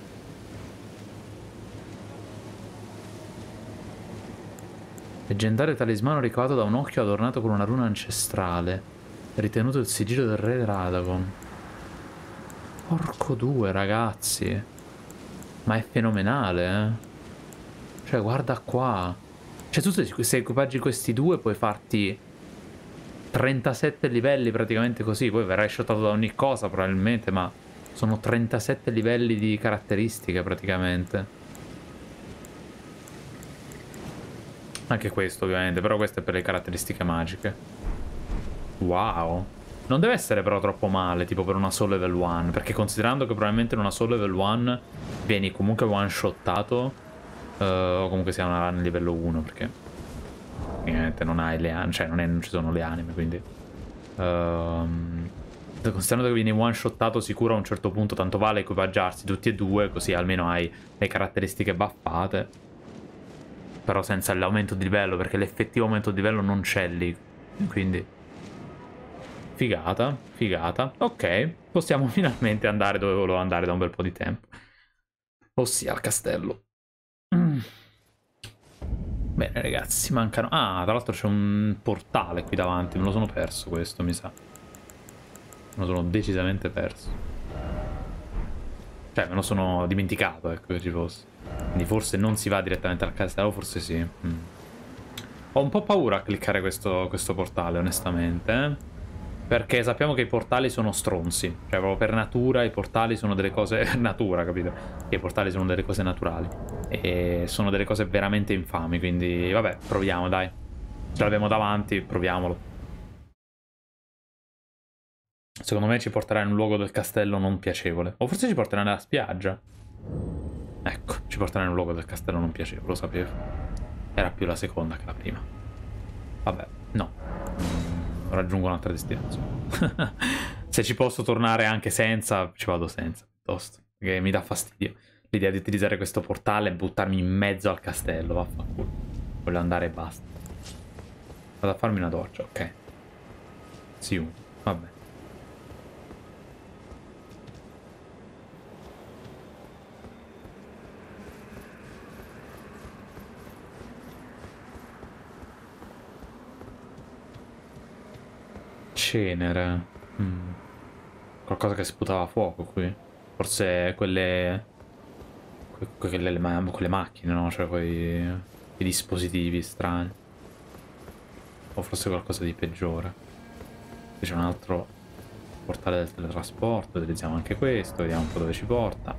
Leggendario talismano ricavato da un occhio adornato con una runa ancestrale. Ritenuto il sigillo del re Radagon. Porco due, ragazzi. Ma è fenomenale, eh. Cioè, guarda qua. Cioè, tu se, se equipaggi questi due puoi farti trentasette livelli praticamente così. Poi verrai shottato da ogni cosa probabilmente, ma sono trentasette livelli di caratteristiche praticamente. Anche questo ovviamente, però questo è per le caratteristiche magiche. Wow. Non deve essere però troppo male, tipo per una soul level uno, perché considerando che probabilmente in una soul level uno vieni comunque one shottato, uh, o comunque sia una run livello uno, perché ovviamente non hai le anime, cioè non, è, non ci sono le anime, quindi um, considerando che vieni one shottato sicuro a un certo punto, tanto vale equipaggiarsi tutti e due, così almeno hai le caratteristiche buffate. Però senza l'aumento di livello, perché l'effettivo aumento di livello non c'è lì. Quindi figata, figata. Ok, possiamo finalmente andare dove volevo andare da un bel po' di tempo, ossia al castello. mm. Bene ragazzi, mancano... Ah, tra l'altro c'è un portale qui davanti. Me lo sono perso questo, mi sa. Me lo sono decisamente perso. Cioè, me lo sono dimenticato, ecco, che ci fosse. Quindi forse non si va direttamente al castello, forse sì. Mm. Ho un po' paura a cliccare questo, questo portale, onestamente. Eh? Perché sappiamo che i portali sono stronzi. Cioè, proprio per natura i portali sono delle cose... natura, capito? Che i portali sono delle cose naturali. E sono delle cose veramente infami, quindi... Vabbè, proviamo, dai. Ce l'abbiamo davanti, proviamolo. Secondo me ci porterà in un luogo del castello non piacevole. O forse ci porterà nella spiaggia. Ecco, ci porterà in un luogo del castello non piacevole, lo sapevo. Era più la seconda che la prima. Vabbè, no. Mm, raggiungo un'altra destinazione. Se ci posso tornare anche senza, ci vado senza, piuttosto. Perché mi dà fastidio l'idea di utilizzare questo portale e buttarmi in mezzo al castello, vaffanculo. Voglio andare e basta. Vado a farmi una doccia, ok. Sì, uno, vabbè. Cenere. Mm. Qualcosa che sputava fuoco qui. Forse quelle... Que quelle, quelle macchine, no? Cioè quei... i dispositivi strani. O forse qualcosa di peggiore. Qui c'è un altro portale del teletrasporto. Utilizziamo anche questo. Vediamo un po' dove ci porta.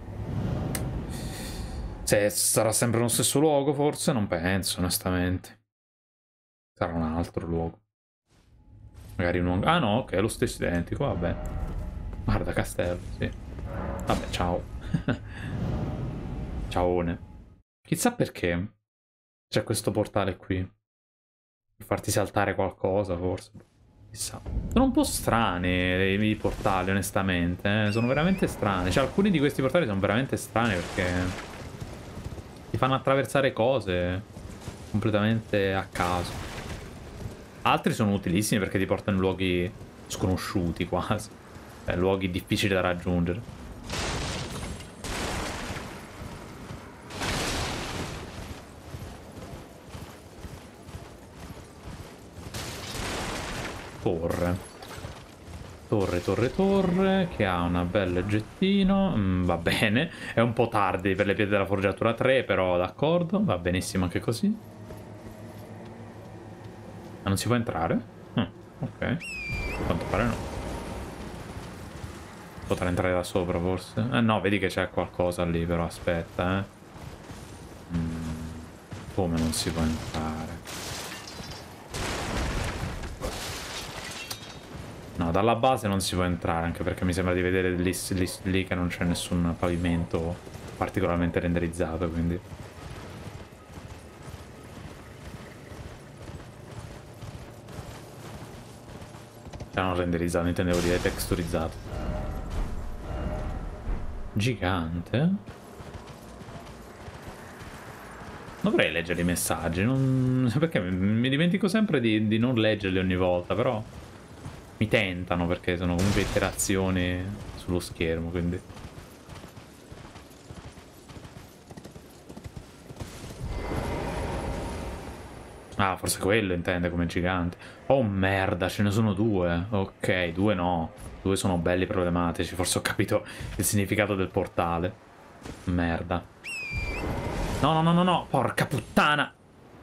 Se sarà sempre nello stesso luogo, forse? Non penso, onestamente. Sarà un altro luogo. Magari un... Ah no, ok, è lo stesso identico, vabbè. Guarda, castello, sì. Vabbè, ciao. Ciaone. Chissà perché c'è questo portale qui. Per farti saltare qualcosa, forse. Chissà. Sono un po' strani i, i portali, onestamente. Eh? Sono veramente strani. Cioè, alcuni di questi portali sono veramente strani perché ti fanno attraversare cose completamente a caso. Altri sono utilissimi perché ti portano in luoghi sconosciuti quasi. Cioè, luoghi difficili da raggiungere. Torre. Torre, torre, torre, che ha una bella oggettino. Mm, va bene. È un po' tardi per le pietre della forgiatura tre, però d'accordo. Va benissimo anche così. Ma non si può entrare? Mm, ok. A quanto pare no. Potrà entrare da sopra forse? Eh no, vedi che c'è qualcosa lì, però aspetta, eh. Mm, come non si può entrare? No, dalla base non si può entrare, anche perché mi sembra di vedere lì, lì, lì che non c'è nessun pavimento particolarmente renderizzato, quindi... Cioè, non renderizzato, intendevo dire texturizzato. Gigante? Dovrei leggere i messaggi, non... perché mi dimentico sempre di, di non leggerli ogni volta, però... Mi tentano perché sono comunque interazioni sullo schermo, quindi... Ah, forse quello intende come gigante. Oh merda, ce ne sono due. Ok, due no. Due sono belli problematici. Forse ho capito il significato del portale. Merda. No, no, no, no, no. Porca puttana.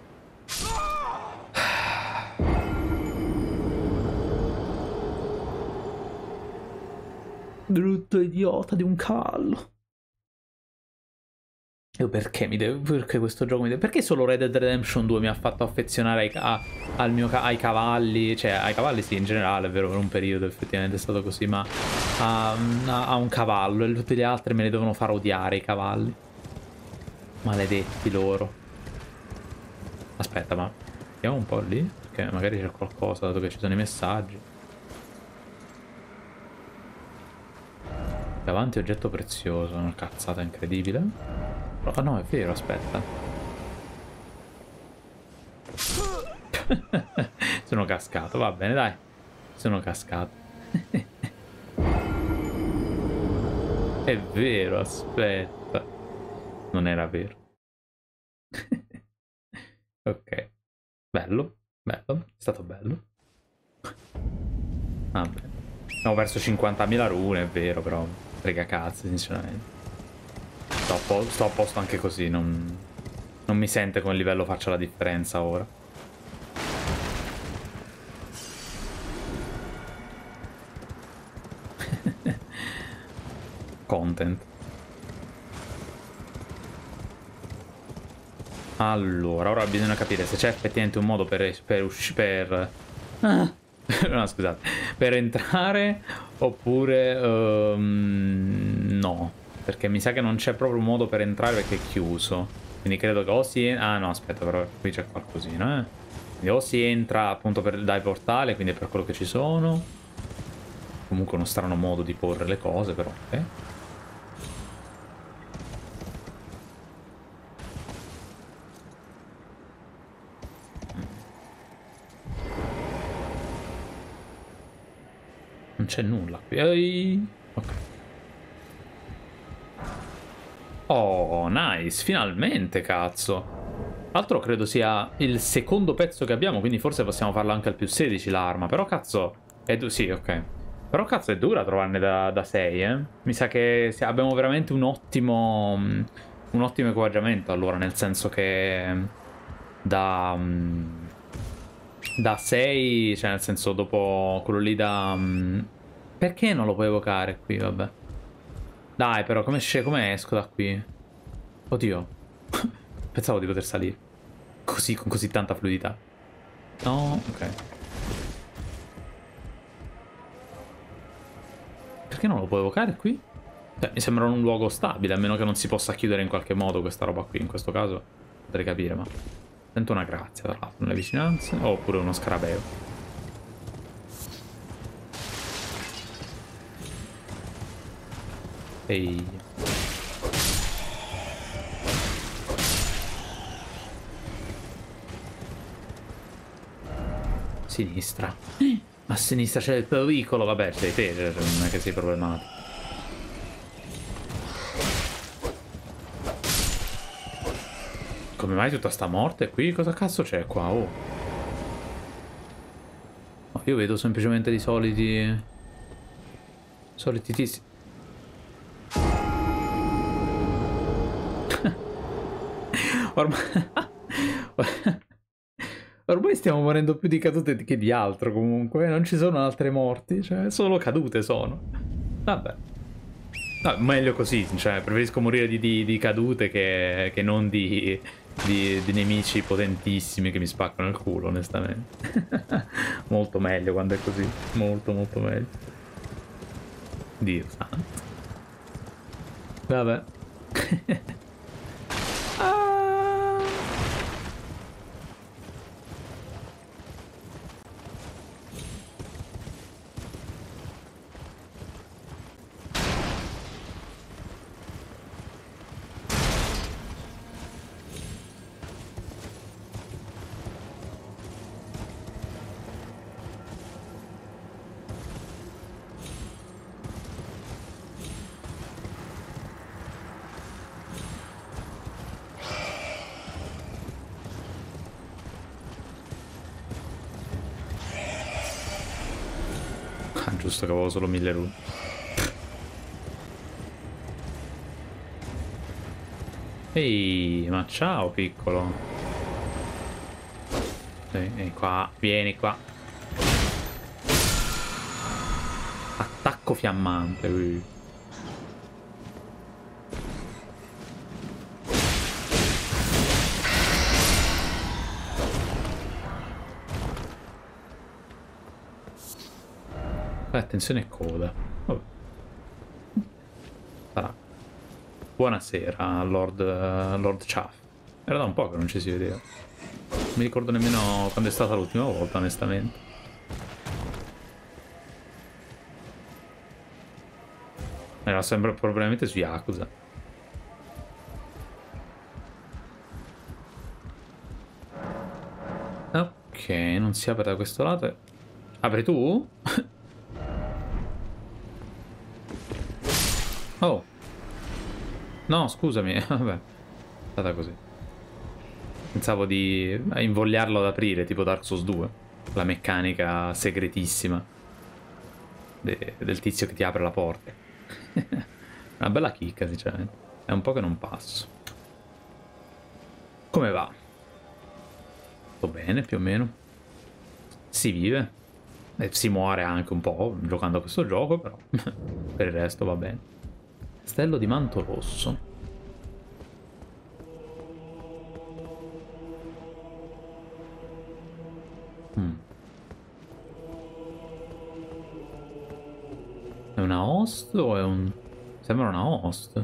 Brutto idiota di un cavallo. Io perché mi devo... Perché questo gioco mi deve... Perché solo Red Dead Redemption due mi ha fatto affezionare ai, a, al mio, ai cavalli? Cioè, ai cavalli sì, in generale, è vero, per un periodo effettivamente è stato così, ma a, a, a un cavallo. E tutti gli altri me ne devono far odiare i cavalli. Maledetti loro. Aspetta, ma... Andiamo un po' lì, perché magari c'è qualcosa, dato che ci sono i messaggi. Davanti oggetto prezioso, una cazzata incredibile. Oh no, è vero, aspetta. Sono cascato, va bene, dai. Sono cascato. È vero, aspetta. Non era vero. Ok. Bello, bello, è stato bello. Vabbè. Abbiamo perso cinquantamila rune, è vero, però... Frega cazzo, sinceramente. Sto a, po sto a posto anche così, non... Non mi sente come livello faccia la differenza ora. Content. Allora, ora bisogna capire se c'è effettivamente un modo per... Per uscire... Per... Ah. No, scusate. Per entrare oppure... Um, no. Perché mi sa che non c'è proprio un modo per entrare perché è chiuso. Quindi credo che o si... Ah no, aspetta, però qui c'è qualcosina, eh. Quindi o si entra appunto per, dai portali, quindi è per quello che ci sono. Comunque uno strano modo di porre le cose, però. Eh? Non c'è nulla qui. Ehi. Ok. Oh, nice. Finalmente, cazzo. Tra l'altro credo sia il secondo pezzo che abbiamo, quindi forse possiamo farlo anche al più sedici l'arma. Però cazzo... È sì, ok. Però cazzo è dura trovarne da, da sei, eh. Mi sa che abbiamo veramente un ottimo... Un ottimo equipaggiamento, allora, nel senso che... Da... Da sei, cioè nel senso dopo quello lì da... Perché non lo puoi evocare qui, vabbè. Dai però, come, come esco da qui? Oddio. Pensavo di poter salire. Così, con così tanta fluidità. No, ok. Perché non lo puoi evocare qui? Cioè, mi sembra un luogo stabile, a meno che non si possa chiudere in qualche modo questa roba qui. In questo caso potrei capire, ma... Sento una grazia, tra l'altro, nelle vicinanze. Oh, oppure uno scarabeo. Ehi. Sinistra. A sinistra c'è il pericolo. Vabbè, sei te, non è che sei problematico. Come mai tutta sta morte qui? Cosa cazzo c'è qua? Oh. Oh, io vedo semplicemente di soliti... Soliti tizi. Ormai... Ormai stiamo morendo più di cadute che di altro comunque. Non ci sono altre morti. Cioè, solo cadute sono. Vabbè. No, meglio così. Cioè, preferisco morire di, di, di cadute che, che non di... Di, di nemici potentissimi che mi spaccano il culo, onestamente. Molto meglio quando è così. Molto, molto meglio. Dio santo. Vabbè. Ah. Giusto che avevo solo mille rune. Ehi, ma ciao piccolo. Vieni qua, vieni qua. Attacco fiammante. Ui. Attenzione coda. Vabbè. Sarà. Buonasera, Lord, Lord Chaff. Era da un po' che non ci si vedeva. Non mi ricordo nemmeno quando è stata l'ultima volta, onestamente. Era sempre probabilmente su Yakuza. Ok, non si apre da questo lato. Apri tu? Oh. No, scusami. Vabbè. È stata così. Pensavo di invogliarlo ad aprire, tipo Dark Souls due. La meccanica segretissima de del tizio che ti apre la porta. Una bella chicca, sinceramente. È un po' che non passo. Come va? Tutto bene, più o meno. Si vive. E si muore anche un po' giocando a questo gioco, però per il resto va bene. Castello di manto rosso. Mm. È una host o è un... Sembra una host.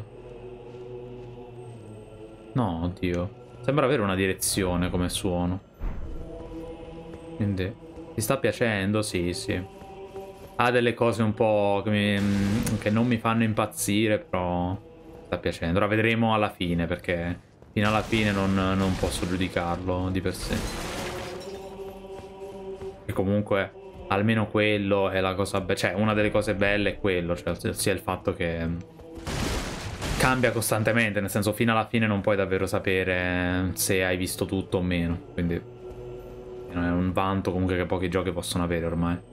No, oddio. Sembra avere una direzione come suono. Quindi... Ti sta piacendo? Sì, sì. Ha delle cose un po' che, mi, che non mi fanno impazzire, però sta piacendo. Ora vedremo alla fine, perché fino alla fine non, non posso giudicarlo di per sé. E comunque almeno quello è la cosa bella. Cioè, una delle cose belle è quello, cioè sia il fatto che cambia costantemente, nel senso fino alla fine non puoi davvero sapere se hai visto tutto o meno. Quindi è un vanto comunque che pochi giochi possono avere ormai.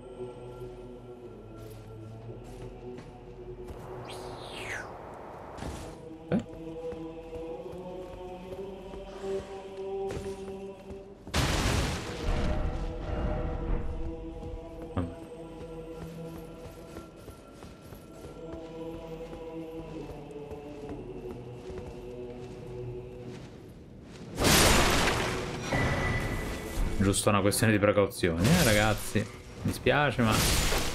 Giusto una questione di precauzione, eh ragazzi. Mi dispiace, ma...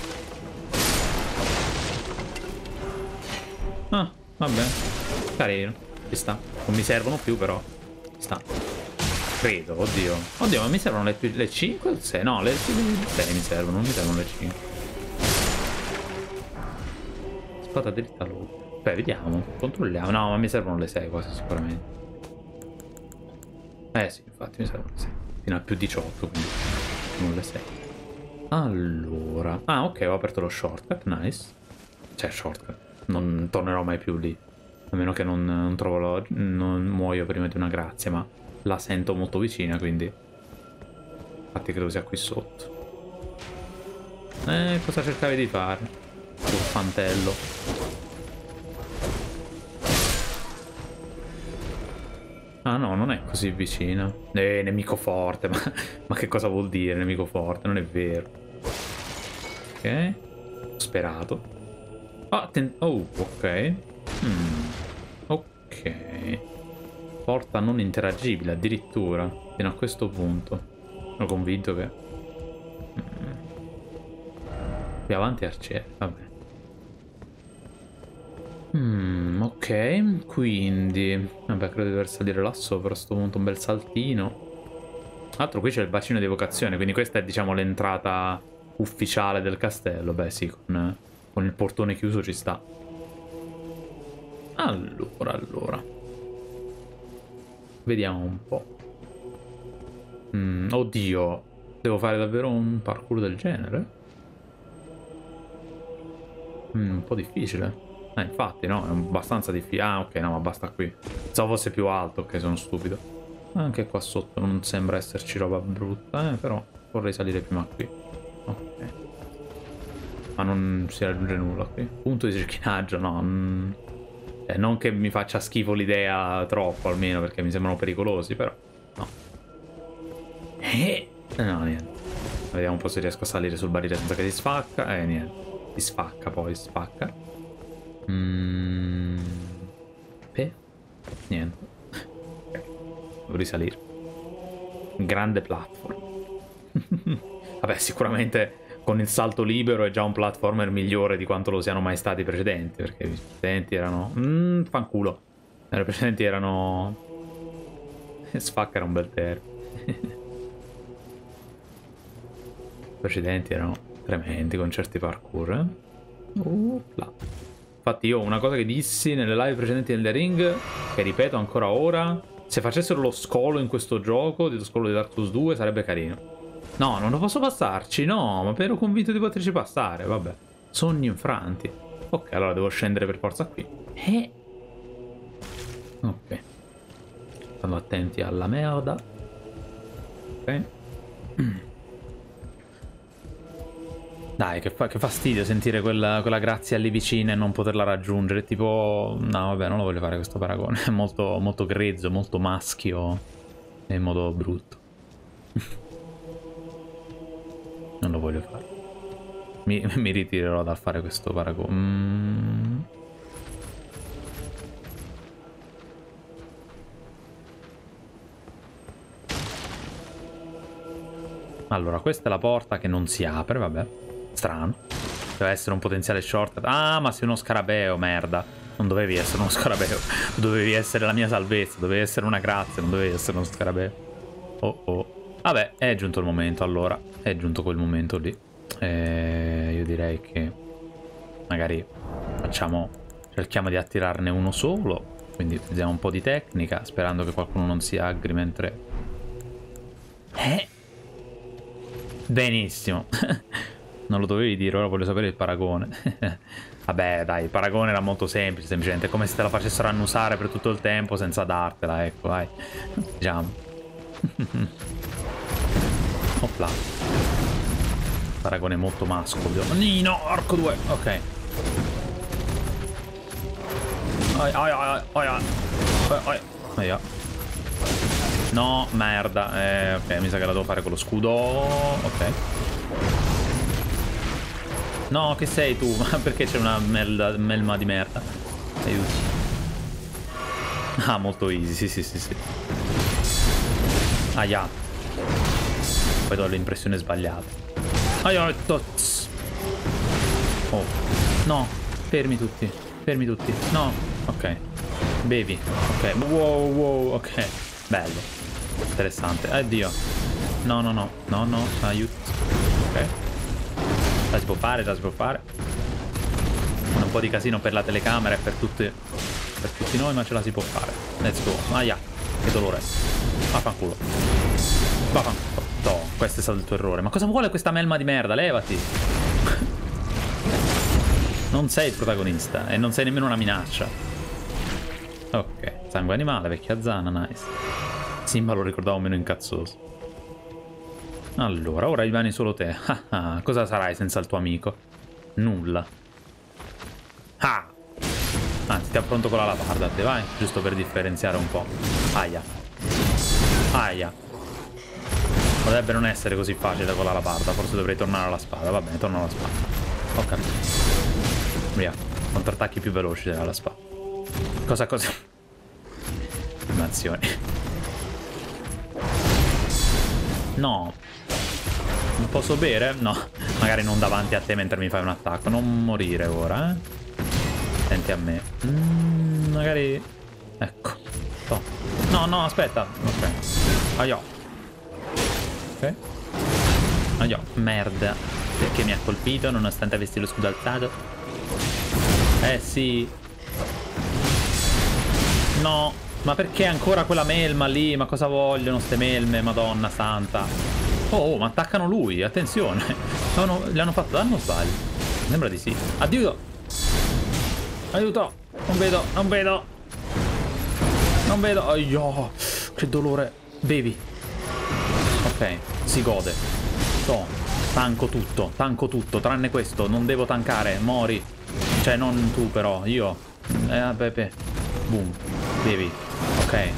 Ah, vabbè. Carino. Ci sta. Non mi servono più, però. Ci sta. Credo, oddio. Oddio, ma mi servono le, le cinque o le sei? No, le sei mi servono, non mi servono le cinque. Spada dritta all'ultimo. Beh, vediamo, controlliamo. No, ma mi servono le sei quasi sicuramente. Eh sì, infatti mi servono le sei. Fino a più diciotto, quindi non le sei. Allora... Ah, ok, ho aperto lo shortcut, nice. Cioè, shortcut. Non tornerò mai più lì. A meno che non, non trovo lo... non muoio prima di una grazia, ma la sento molto vicina, quindi... Infatti credo sia qui sotto. Eh, cosa cercavi di fare? Furfantello. Ah no, non è così vicina. Eh, nemico forte, ma, ma che cosa vuol dire nemico forte? Non è vero. Ok. Sperato. Ah, oh, ok. Hmm. Ok. Porta non interagibile, addirittura. Fino a questo punto. Sono convinto che... Mm. Qui avanti arciere, vabbè. Hmm, ok, quindi... Vabbè, credo di dover salire là sopra a sto punto, un bel saltino. Tra l'altro qui c'è il bacino di evocazione, quindi questa è, diciamo, l'entrata ufficiale del castello. Beh, sì, con, con il portone chiuso ci sta. Allora, allora. Vediamo un po'. Mm, oddio, devo fare davvero un parkour del genere? Mm, un po' difficile. Eh, infatti, no, è abbastanza difficile. Ah, ok, no, ma basta qui. Pensavo fosse più alto, ok, sono stupido. Anche qua sotto non sembra esserci roba brutta, eh, però vorrei salire prima qui. Ok. Ma non si raggiunge nulla qui. Punto di cerchinaggio, no. Non, eh, non che mi faccia schifo l'idea troppo, almeno, perché mi sembrano pericolosi, però. No. Eh, no, niente. Vediamo un po' se riesco a salire sul barile senza che si sfacca. Eh, niente. Si sfacca poi, spacca. Mm. Beh, niente. Ok. Devo risalire. Grande platform. Vabbè, sicuramente con il salto libero è già un platformer migliore di quanto lo siano mai stati i precedenti, perché i precedenti erano... Mmm, fanculo. I precedenti erano... Sfacca era un bel termine. I precedenti erano tremendi con certi parkour, eh? Uh, là. Infatti io una cosa che dissi nelle live precedenti del The Ring, che ripeto ancora ora, se facessero lo scolo in questo gioco, lo scolo di Dark Souls due, sarebbe carino. No, non lo posso passarci, no, ma ero convinto di poterci passare, vabbè. Sogni infranti. Ok, allora devo scendere per forza qui. Eh. Ok. Stando attenti alla merda. Ok. Dai, che, fa che fastidio sentire quella, quella grazia lì vicina e non poterla raggiungere. Tipo... No, vabbè, non lo voglio fare questo paragone. È molto, molto grezzo, molto maschio. In modo brutto. Non lo voglio fare. Mi, mi ritirerò dal fare questo paragone. Mm. Allora, questa è la porta che non si apre, vabbè. Strano. Deve essere un potenziale shortcut. Ah, ma sei uno scarabeo, merda. Non dovevi essere uno scarabeo. Dovevi essere la mia salvezza. Dovevi essere una grazia, non dovevi essere uno scarabeo. Oh oh. Vabbè, è giunto il momento, allora. È giunto quel momento lì. Eh, io direi che magari facciamo... cerchiamo di attirarne uno solo. Quindi utilizziamo un po' di tecnica, sperando che qualcuno non si aggri mentre... Eh? Benissimo. Non lo dovevi dire, ora voglio sapere il paragone. Vabbè, dai, il paragone era molto semplice, semplicemente. Come se te la facessero annusare per tutto il tempo senza dartela, ecco, dai. Diciamo. Opla. Paragone molto mascolo. Nino, arco due, ok. Ai, ai, ai, ai, ai, ai, ai. No, merda. Eh, ok, mi sa che la devo fare con lo scudo. Ok. No, che sei tu? Ma perché c'è una melda, melma di merda? Aiuto. Ah, molto easy, sì, sì, sì, sì. Aia. Poi do l'impressione sbagliata. Aia, toz. Oh. No, fermi tutti. Fermi tutti. No, ok. Bevi. Ok. Wow, wow, ok. Bello. Interessante. Addio. No, no, no. No, no. Aiuto. Ok. La si può fare, la si può fare. Non po' di casino per la telecamera e per, tutte, per tutti noi, ma ce la si può fare. Let's go. Aia, che dolore. Vaffanculo. Vaffanculo. No, questo è stato il tuo errore. Ma cosa vuole questa melma di merda? Levati. Non sei il protagonista e non sei nemmeno una minaccia. Ok, sangue animale, vecchia zana, nice. Simba lo ricordavo meno incazzoso. Allora, ora rimani solo te. Ah, cosa sarai senza il tuo amico? Nulla. Ah! Anzi, ti affronto con la labarda, te vai? Giusto per differenziare un po'. Aia. Aia. Potrebbe non essere così facile con la labarda. Forse dovrei tornare alla spada. Va bene, torno alla spada. Ho capito. Via. Contrattacchi più veloci della spada. Cosa cosa? Animazioni. No. Non posso bere? No. Magari non davanti a te mentre mi fai un attacco. Non morire ora, eh. Senti a me. Mm, magari... Ecco. Oh. No, no, aspetta. Ok. Aio. Ok. Aio. Merda. Perché mi ha colpito nonostante avessi lo scudo alzato? Eh sì. No. Ma perché ancora quella melma lì? Ma cosa vogliono ste melme? Madonna santa. Oh, oh, ma attaccano lui, attenzione. No, no, le hanno fatto danno o sbaglio? Sembra di sì. Addio. Aiuto. Non vedo, non vedo. Non vedo. Oh, che dolore. Bevi. Ok, si gode. No, tanco tutto, tanco tutto, tranne questo. Non devo tankare, mori. Cioè, non tu però, io. Eh, vabbè, beh. Boom. Bevi. Ok.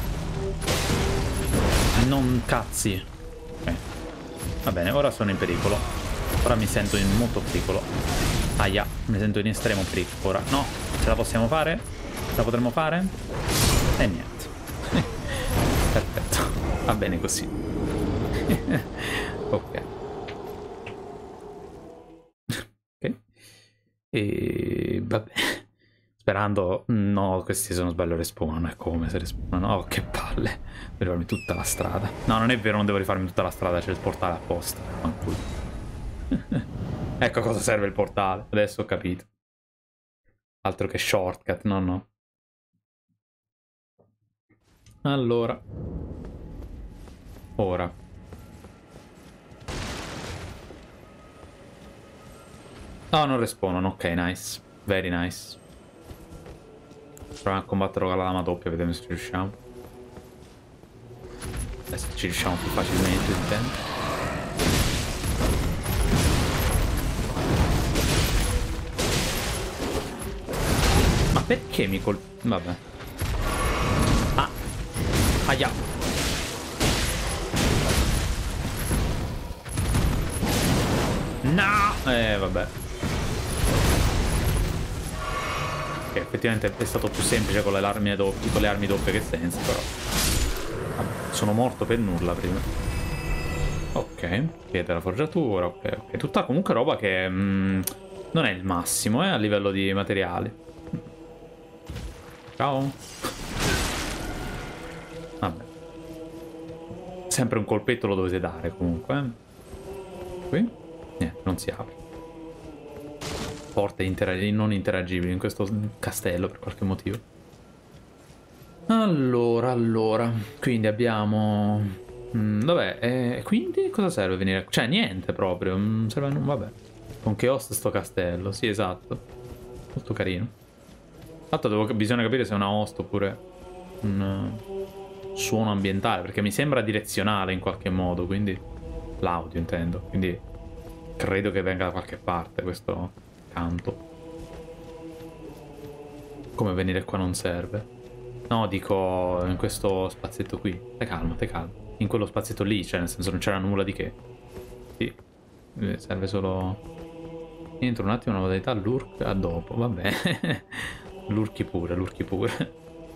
Non cazzi. Ok. Va bene, ora sono in pericolo. Ora mi sento in molto pericolo. Aia, mi sento in estremo pericolo. Ora, no, ce la possiamo fare? Ce la potremmo fare? E niente. Perfetto. Va bene così. Ok. Ok. E vabbè. Sperando... No, questi se non sbaglio respawnano. È come se respawnano. Oh, che palle. Devo rifarmi tutta la strada. No, non è vero, non devo rifarmi tutta la strada. C'è il portale apposta. Ecco a cosa serve il portale. Adesso ho capito. Altro che shortcut. No, no. Allora. Ora. No, non respawnano. Ok, nice. Very nice. Proviamo a combattere con la lama doppia, vediamo se ci riusciamo. Adesso ci riusciamo più facilmente, intendo. Ma perché mi col... Vabbè. Ah. Aia. No. Eh, vabbè. Che effettivamente è stato più semplice con le armi doppie, con le armi doppie che senza, però. Vabbè, sono morto per nulla prima. Ok, chiede la forgiatura, ok, ok. Tutta comunque roba che mh, non è il massimo, eh, a livello di materiali. Ciao. Vabbè. Sempre un colpetto lo dovete dare comunque, eh. Qui? Niente, non si apre. Porte interag- non interagibili in questo castello per qualche motivo. Allora, allora. Quindi abbiamo... Mm, dov'è? E quindi cosa serve venire? Cioè niente proprio. Mm, serve... Vabbè. Con che host sto castello? Sì, esatto. Molto carino. Fatto devo... bisogna capire se è una host oppure un suono ambientale, perché mi sembra direzionale in qualche modo, quindi l'audio intendo. Quindi credo che venga da qualche parte questo... canto. Come venire qua non serve. No, dico in questo spazietto qui. Te calmo, te calmo. In quello spazietto lì, cioè nel senso non c'era nulla di che. Sì. Serve solo... Entro un attimo una modalità lurk a dopo, vabbè. Lurchi pure, lurchi pure.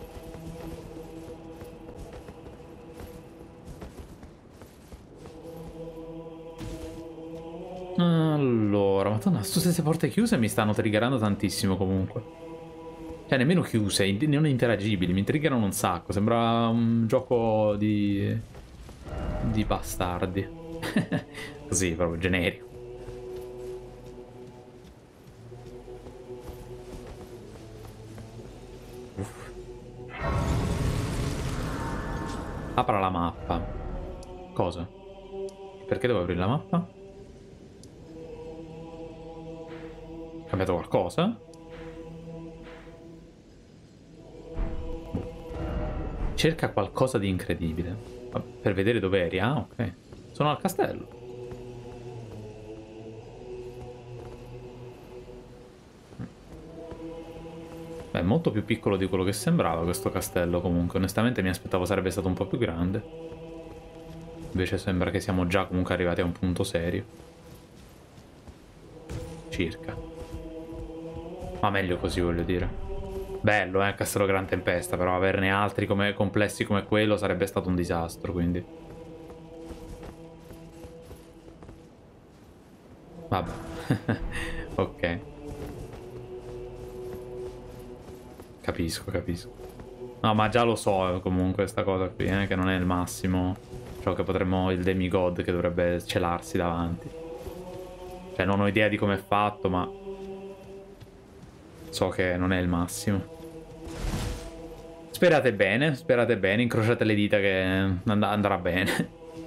Allora, madonna, tutte queste porte chiuse mi stanno triggerando tantissimo comunque. Cioè, nemmeno chiuse, non interagibili, mi triggerano un sacco. Sembra un gioco di... di bastardi. Così, proprio generico. Apra la mappa. Cosa? Perché devo aprire la mappa? È cambiato qualcosa? Cerca qualcosa di incredibile. Per vedere dove eri? Ah, ok. Sono al castello. Beh, è molto più piccolo di quello che sembrava questo castello comunque. Onestamente mi aspettavo sarebbe stato un po' più grande. Invece sembra che siamo già comunque arrivati a un punto serio. Circa. Ma meglio così, voglio dire. Bello, eh, Castello Gran Tempesta, però averne altri come, complessi come quello sarebbe stato un disastro, quindi. Vabbè. Ok. Capisco, capisco. No, ma già lo so comunque sta cosa qui, eh, che non è il massimo ciò che potremmo, il demigod che dovrebbe celarsi davanti. Cioè non ho idea di come è fatto, ma so che non è il massimo. Sperate bene, sperate bene, incrociate le dita che and andrà bene.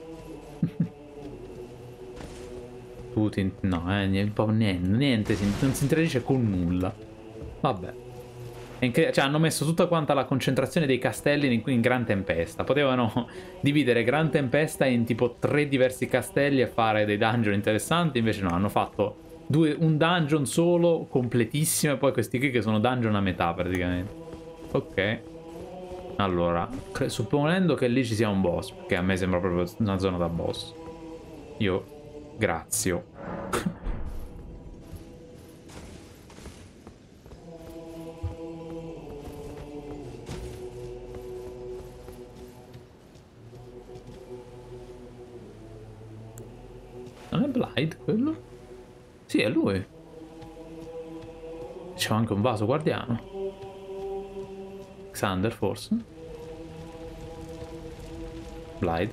Tutti, no, eh, niente, niente, non si interagisce con nulla. Vabbè. Cioè hanno messo tutta quanta la concentrazione dei castelli in, in Gran Tempesta. Potevano dividere Gran Tempesta in tipo tre diversi castelli e fare dei dungeon interessanti. Invece no, hanno fatto due, un dungeon solo completissimo e poi questi qui che sono dungeon a metà praticamente. Ok. Allora, supponendo che lì ci sia un boss, che a me sembra proprio una zona da boss, io grazio. Non è Blade quello? Sì, è lui. C'è anche un vaso guardiano. Xander, forse? Blade.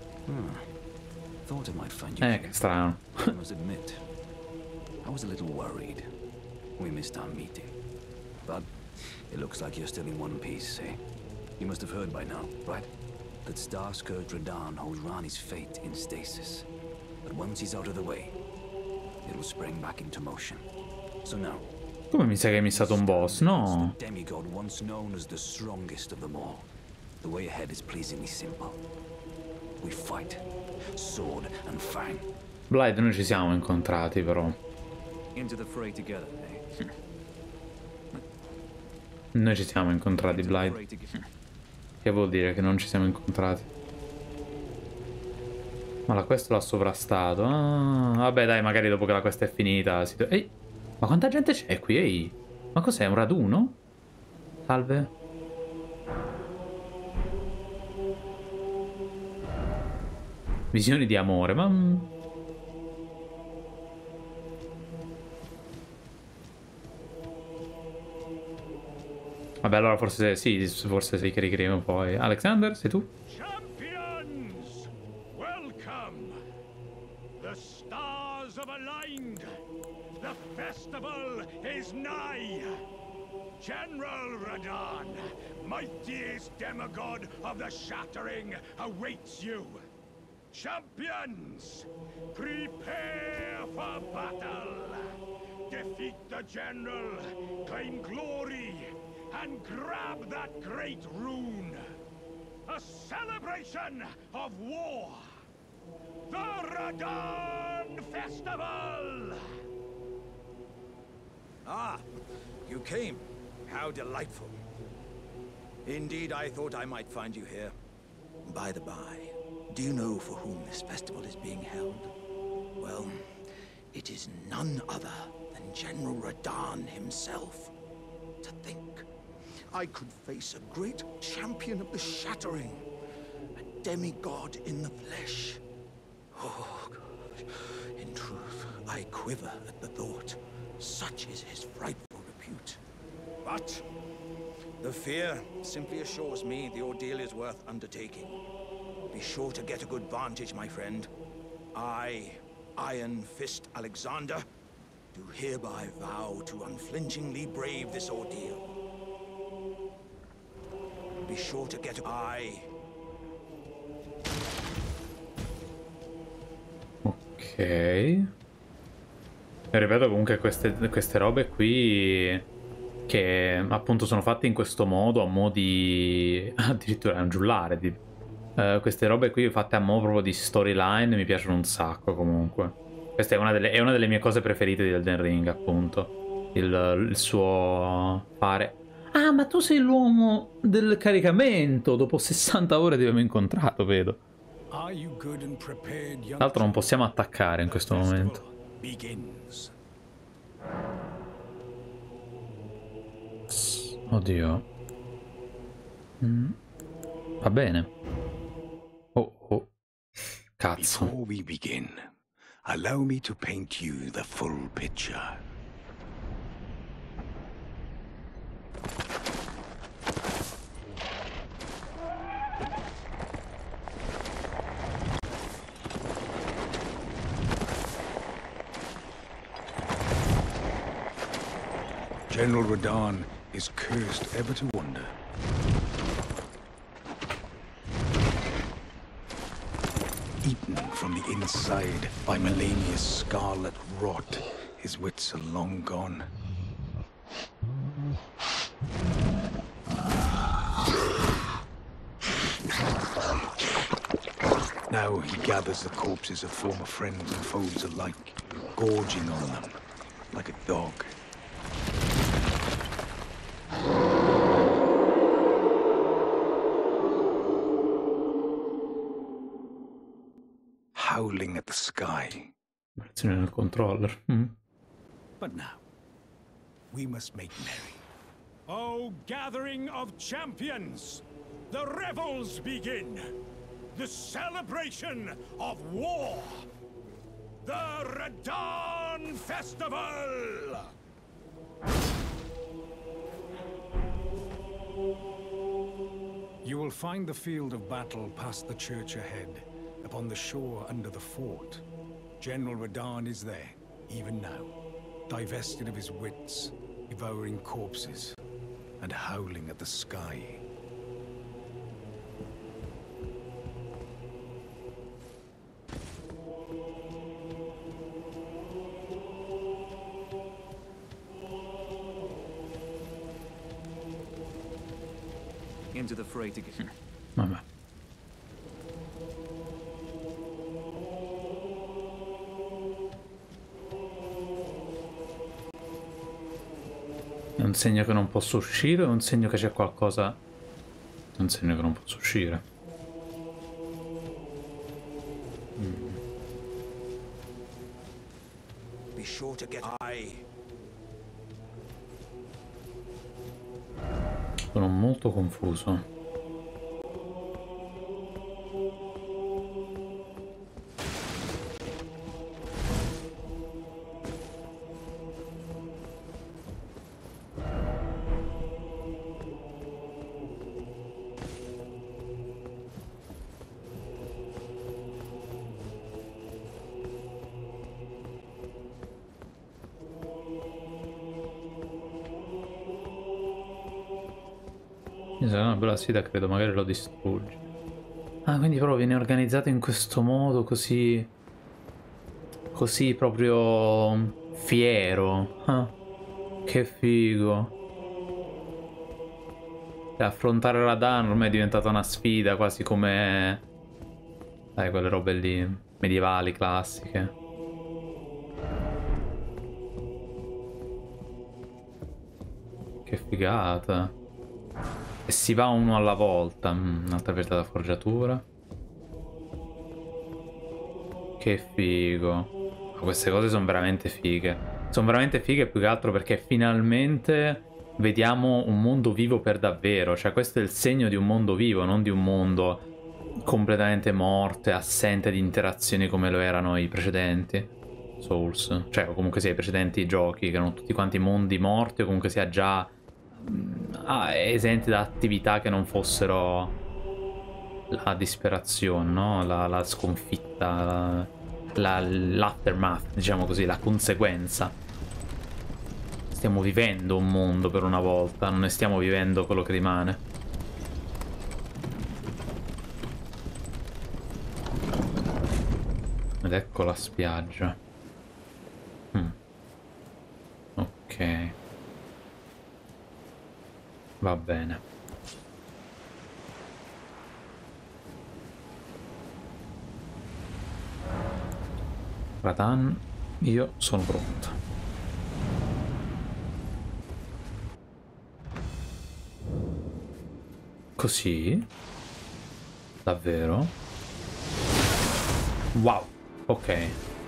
Eh, che strano. I must admit, I was a little worried. We missed our meeting. But it looks like you're still in one piece, eh? You must have heard by now, right? That Starscourge Radahn holds Rani's fate in stasis. But once he's out of the way, it will spring back into motion. So now, come mi sa che hai missato un boss, no? the demigod once known as the strongest of them all. The way ahead is pleasingly simple. We fight, sword and fang. Blade, noi ci siamo incontrati però. Into the fray together, eh? Noi ci siamo incontrati, Blade. Che vuol dire che non ci siamo incontrati? Ma la quest l'ha sovrastato. Ah, vabbè dai, magari dopo che la quest è finita si... Ehi, ma quanta gente c'è qui? Ehi, ma cos'è, un raduno? Salve. Visioni di amore, ma... Vabbè, allora forse sì, forse sei che ricrive un po'. Alexander, sei tu? Champions, welcome. The stars have aligned. The festival is nigh. General Radahn, mightiest demigod of the Shattering, awaits you. Champions, prepare for battle. Defeat the general, claim glory, and grab that great rune. A celebration of war. The Radahn Festival! Ah, you came. How delightful. Indeed, I thought I might find you here. By the by, do you know for whom this festival is being held? Well, it is none other than General Radahn himself. To think, I could face a great champion of the Shattering, a demigod in the flesh. Oh, gosh. In truth, I quiver at the thought. Such is his frightful repute. But the fear simply assures me the ordeal is worth undertaking. Be sure to get a good vantage, my friend. I, Iron Fist Alexander, do hereby vow to unflinchingly brave this ordeal. Be sure to get a... I, Ok. E ripeto comunque queste, queste robe qui che appunto sono fatte in questo modo, a mo' di... addirittura è un giullare. Di... Uh, queste robe qui fatte a mo' proprio di storyline mi piacciono un sacco comunque. Questa è una delle, è una delle mie cose preferite di Elden Ring, appunto. Il, il suo fare... Ah, ma tu sei l'uomo del caricamento! Dopo sessanta ore ti abbiamo incontrato, vedo. Tra l'altro non possiamo attaccare in questo momento. Oddio. Mm. Va bene. Oh, oh. Cazzo. Before we begin, allow me to paint you the full picture. General Radahn is cursed ever to wander. Eaten from the inside by Melania's scarlet rot, his wits are long gone. Now he gathers the corpses of former friends and foes alike, gorging on them like a dog. Howling at the sky. Nel controller. Mm. But now, we must make merry. O gathering of champions, the revels begin. The celebration of war. The Radahn Festival. You will find the field of battle past the church ahead, upon the shore under the fort. General Radahn is there, even now, divested of his wits, devouring corpses, and howling at the sky. Into the fray together. Vabbè. È un segno che non posso uscire o è un segno che c'è qualcosa? È un segno che non posso uscire. Mm. Be sure to get I. Sono molto confuso. Sarà una bella sfida, credo, magari lo distruggi. Ah, quindi però viene organizzato in questo modo così... Così proprio... fiero. Ah, che figo. E affrontare Radahn ormai è diventata una sfida, quasi come... Dai, quelle robe lì, medievali, classiche. Che figata. E si va uno alla volta. Mm, un'altra aperta da forgiatura. Che figo. Ma queste cose sono veramente fighe. Sono veramente fighe più che altro perché finalmente vediamo un mondo vivo per davvero. Cioè questo è il segno di un mondo vivo, non di un mondo completamente morto e assente di interazioni come lo erano i precedenti Souls. Cioè o comunque sia i precedenti giochi, che erano tutti quanti mondi morti o comunque sia già... Ah, esenti da attività che non fossero la disperazione, no? La, la sconfitta, l'aftermath, la, diciamo così, la conseguenza. Stiamo vivendo un mondo per una volta, non ne stiamo vivendo quello che rimane. Ed ecco la spiaggia. Mm. Ok. Va bene. Radan, io sono pronto. Così? Davvero? Wow, ok.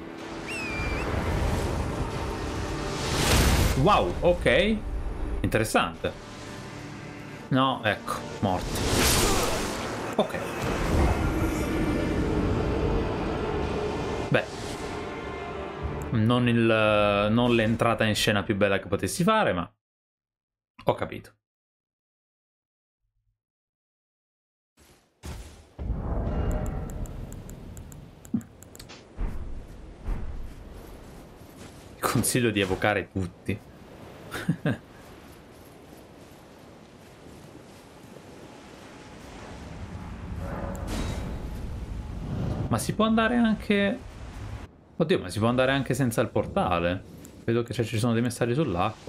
Wow, ok. Interessante. No, ecco, morti. Ok. Beh. Non il, non l'entrata in scena più bella che potessi fare, ma ho capito. Consiglio di evocare tutti. Ma si può andare anche... Oddio, ma si può andare anche senza il portale. Vedo che ci sono dei messaggi sull'acqua.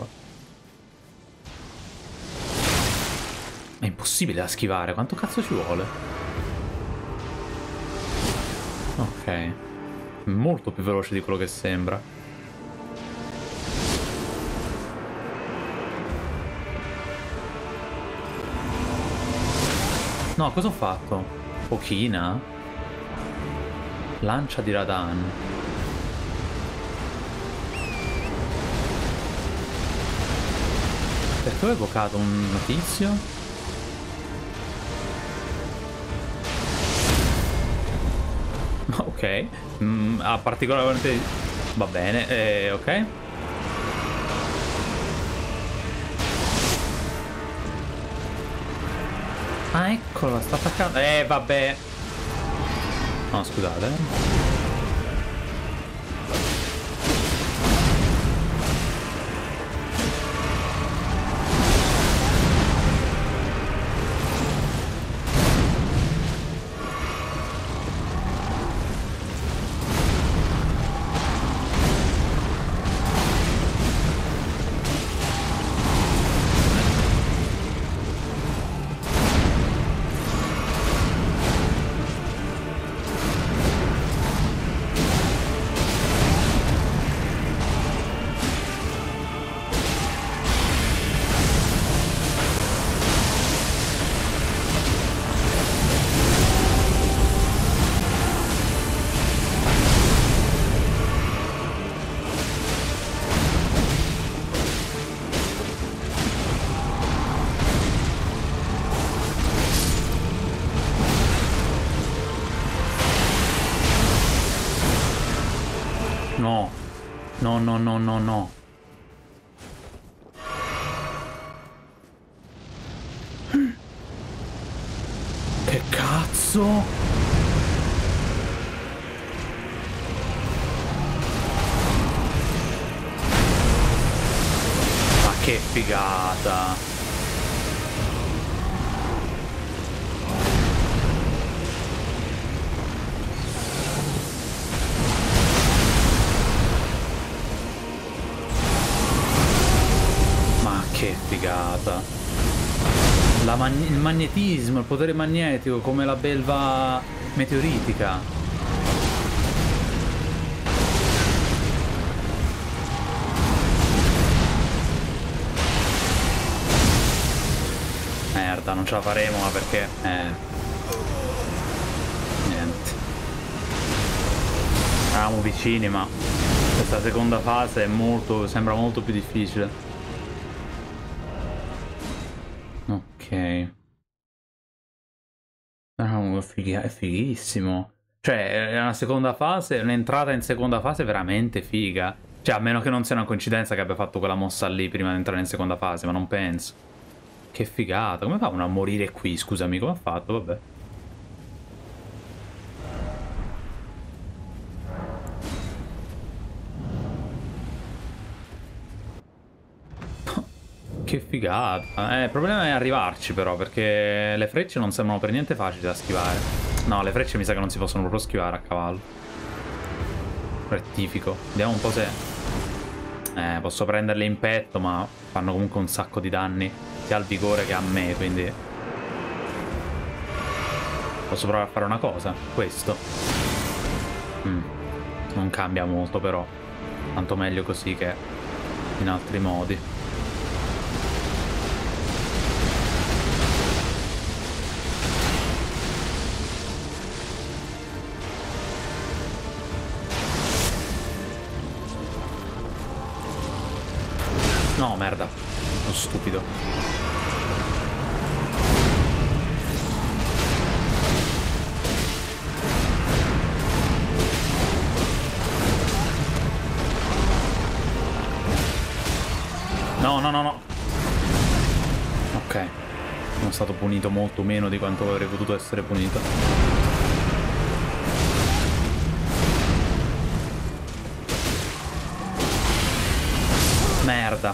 È impossibile da schivare. Quanto cazzo ci vuole? Ok. Molto più veloce di quello che sembra. No, cosa ho fatto? Pochina? Lancia di Radan. Perché ho evocato un tizio? Ok. Mm, ha particolarmente... Va bene, eh, ok. Ah, eccolo, sta attaccando. Eh, vabbè. No, scusate. No, no, no, no, no, no. Che cazzo? Ma che figata. Che figata. La mag il magnetismo, il potere magnetico, come la belva meteoritica. Merda, non ce la faremo, ma perché... Eh... Niente. Eravamo vicini, ma questa seconda fase è molto... sembra molto più difficile. Ok. Oh, è fighissimo. Cioè, è una seconda fase, un'entrata in seconda fase veramente figa. Cioè, a meno che non sia una coincidenza che abbia fatto quella mossa lì prima di entrare in seconda fase, ma non penso. Che figata. Come fa uno a morire qui? Scusami, come ha fatto? Vabbè. Che figata. Eh, il problema è arrivarci però, perché le frecce non sembrano per niente facili da schivare. No, le frecce mi sa che non si possono proprio schivare a cavallo. Rettifico. Vediamo un po' se... Eh, posso prenderle in petto, ma fanno comunque un sacco di danni sia al vigore che a me, quindi... Posso provare a fare una cosa? Questo. Mm. Non cambia molto, però. Tanto meglio così che in altri modi. No, merda. Sono stupido. No, no, no, no. Ok. Sono stato punito molto meno di quanto avrei potuto essere punito. Merda.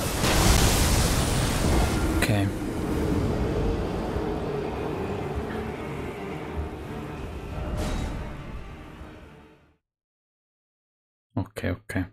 Ok. Ok, ok.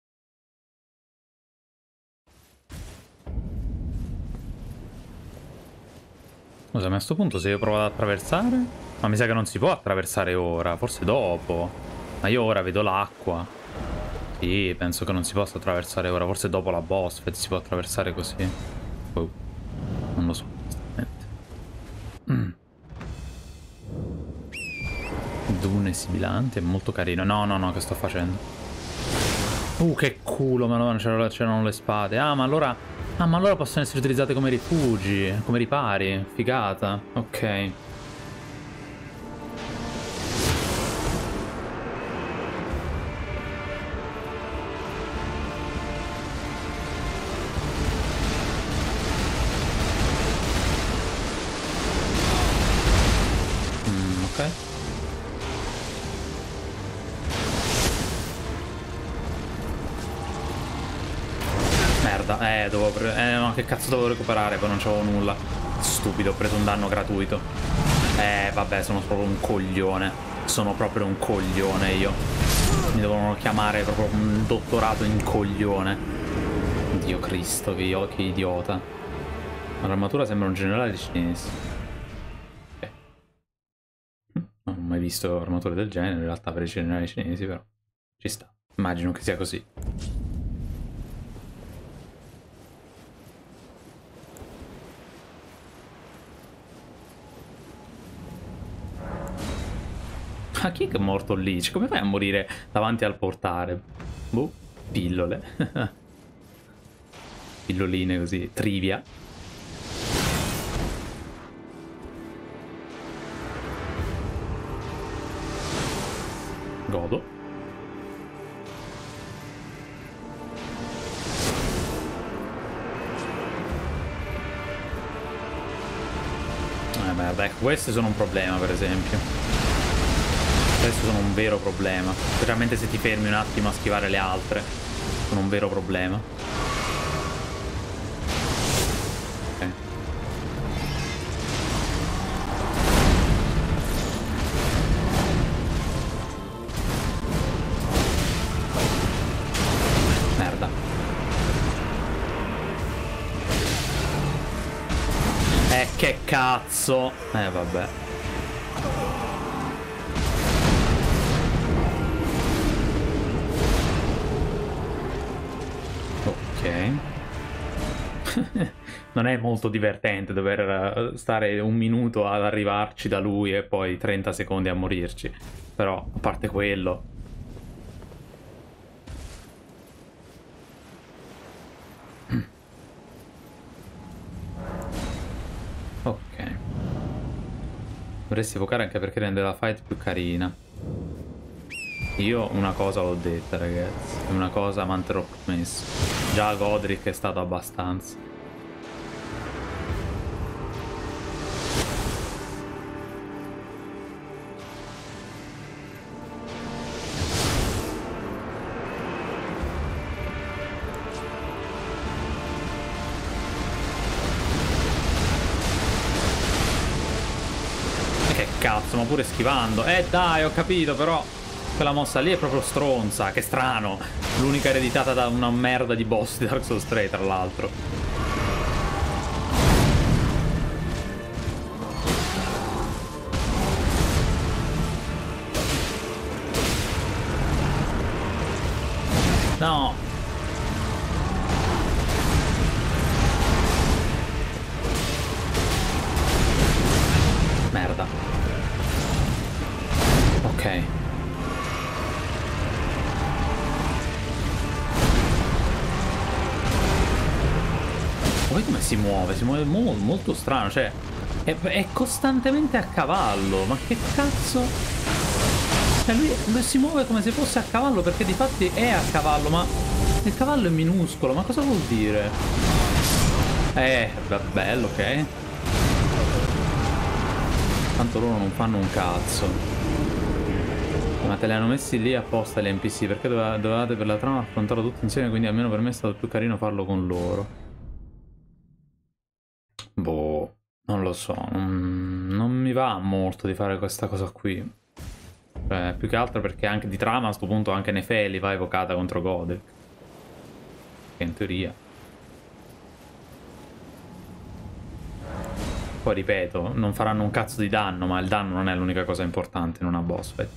Scusa, ma a questo punto se io provo ad attraversare? Ma mi sa che non si può attraversare ora, forse dopo. Ma io ora vedo l'acqua. Sì, penso che non si possa attraversare ora, forse dopo la boss fight si può attraversare così. Oh, non lo so, onestamente. Mm. Dune sibilanti, è molto carino. No, no, no, che sto facendo? Uh, che culo, ma c'erano le spade. Ah, ma allora... Ah, ma allora possono essere utilizzate come rifugi, come ripari. Figata. Ok. Mm, ok. Eh, dovevo pre eh, no, che cazzo dovevo recuperare, poi non c'avevo nulla. Stupido, ho preso un danno gratuito. Eh, vabbè, sono proprio un coglione. Sono proprio un coglione io. Mi devono chiamare proprio un dottorato in coglione. Dio Cristo, che, io, che idiota. L'armatura sembra un generale cinese. Okay. Non ho mai visto armature del genere, in realtà, per i generali cinesi, però ci sta. Immagino che sia così. Ma chi è che è morto lì? Cioè, come fai a morire davanti al portale? Boh, pillole. Pilloline così, trivia. Godo. Eh merda, ecco, questi sono un problema, per esempio. Questi sono un vero problema. Specialmente se ti fermi un attimo a schivare le altre. Sono un vero problema. Ok. Merda. Eh, che cazzo. Eh, vabbè. Non è molto divertente dover stare un minuto ad arrivarci da lui e poi trenta secondi a morirci. Però, a parte quello... Ok. Dovresti evocare anche perché rende la fight più carina. Io una cosa l'ho detta, ragazzi. Una cosa manterrò promesso. Già Godric è stato abbastanza. Che cazzo, ma pure schivando. Eh dai, ho capito, però... Quella mossa lì è proprio stronza, che strano. L'unica ereditata da una merda di boss di Dark Souls tre, tra l'altro. No. Merda. Ok. Poi come si muove? Si muove mo molto strano, cioè è, è costantemente a cavallo. Ma che cazzo? Cioè lui, lui si muove come se fosse a cavallo, perché di fatti è a cavallo, ma il cavallo è minuscolo. Ma cosa vuol dire? Eh, bello, ok. Tanto loro non fanno un cazzo. Ma te li hanno messi lì apposta gli N P C, perché dovevate per la trama affrontarlo tutti insieme, quindi almeno per me è stato più carino farlo con loro. Boh, non lo so, non, non mi va molto di fare questa cosa qui. Cioè, più che altro perché anche di trama a sto punto anche Nefeli va evocata contro Godek. Che in teoria. Poi ripeto, non faranno un cazzo di danno, ma il danno non è l'unica cosa importante in una boss fight.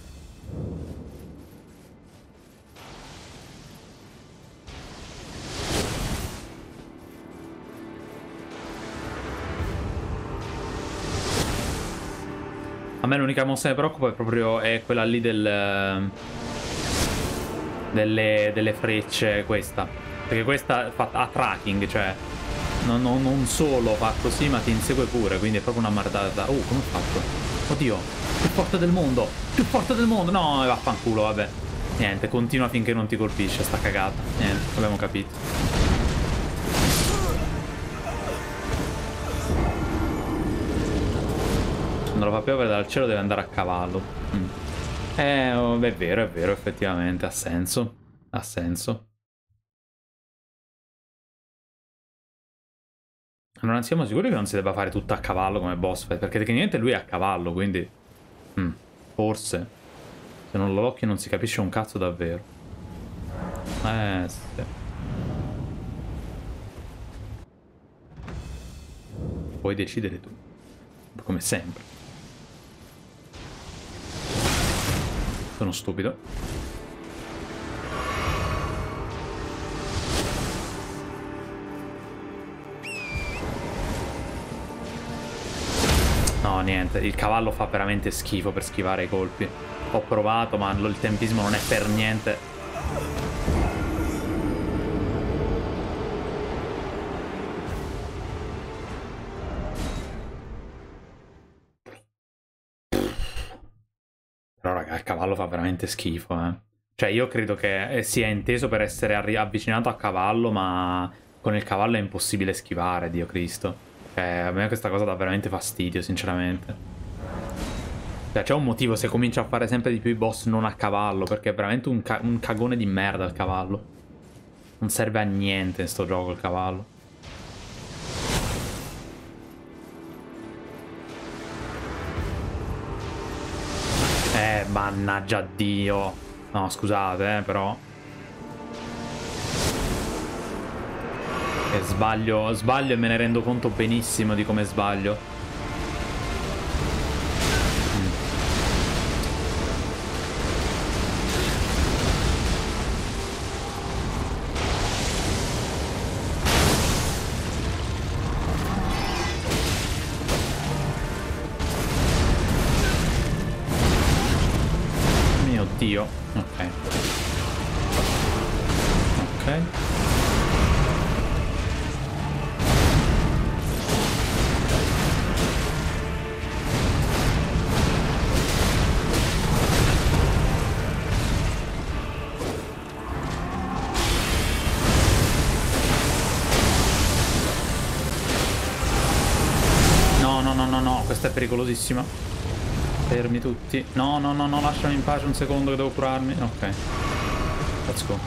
A me l'unica mossa che mi preoccupa è proprio è quella lì del delle, delle frecce, questa. Perché questa fa, ha tracking, cioè non, non, non solo fa così ma ti insegue pure, quindi è proprio una mardata. Oh, come ho fatto? Oddio, più forte del mondo, più forte del mondo. No, vaffanculo, vabbè. Niente, continua finché non ti colpisce sta cagata. Niente, abbiamo capito. Quando lo fa piovere dal cielo deve andare a cavallo. Mm. Eh, oh, è vero, è vero, effettivamente, ha senso. Ha senso. Non siamo sicuri che non si debba fare tutto a cavallo come boss fight, perché tecnicamente lui è a cavallo, quindi... Mm, forse. Se non lo occhio non si capisce un cazzo davvero. Eh, sì. Puoi decidere tu. Come sempre. Sono stupido. No, niente. Il cavallo fa veramente schifo per schivare i colpi. Ho provato, ma il tempismo non è per niente. Però raga, il cavallo fa veramente schifo, eh. Cioè io credo che sia inteso per essere avvicinato a cavallo, ma con il cavallo è impossibile schivare, Dio Cristo. Cioè, a me questa cosa dà veramente fastidio, sinceramente. Cioè c'è un motivo se comincia a fare sempre di più i boss non a cavallo, perché è veramente un, ca un cagone di merda il cavallo. Non serve a niente in sto gioco il cavallo. Eh, mannaggia Dio. No, scusate, eh, però. E sbaglio, sbaglio e me ne rendo conto benissimo di come sbaglio. Mm. Mio Dio. Ok. Ok. Questa è pericolosissima. Fermi tutti. No, no, no, no, lasciami in pace un secondo che devo curarmi. Ok. Let's go.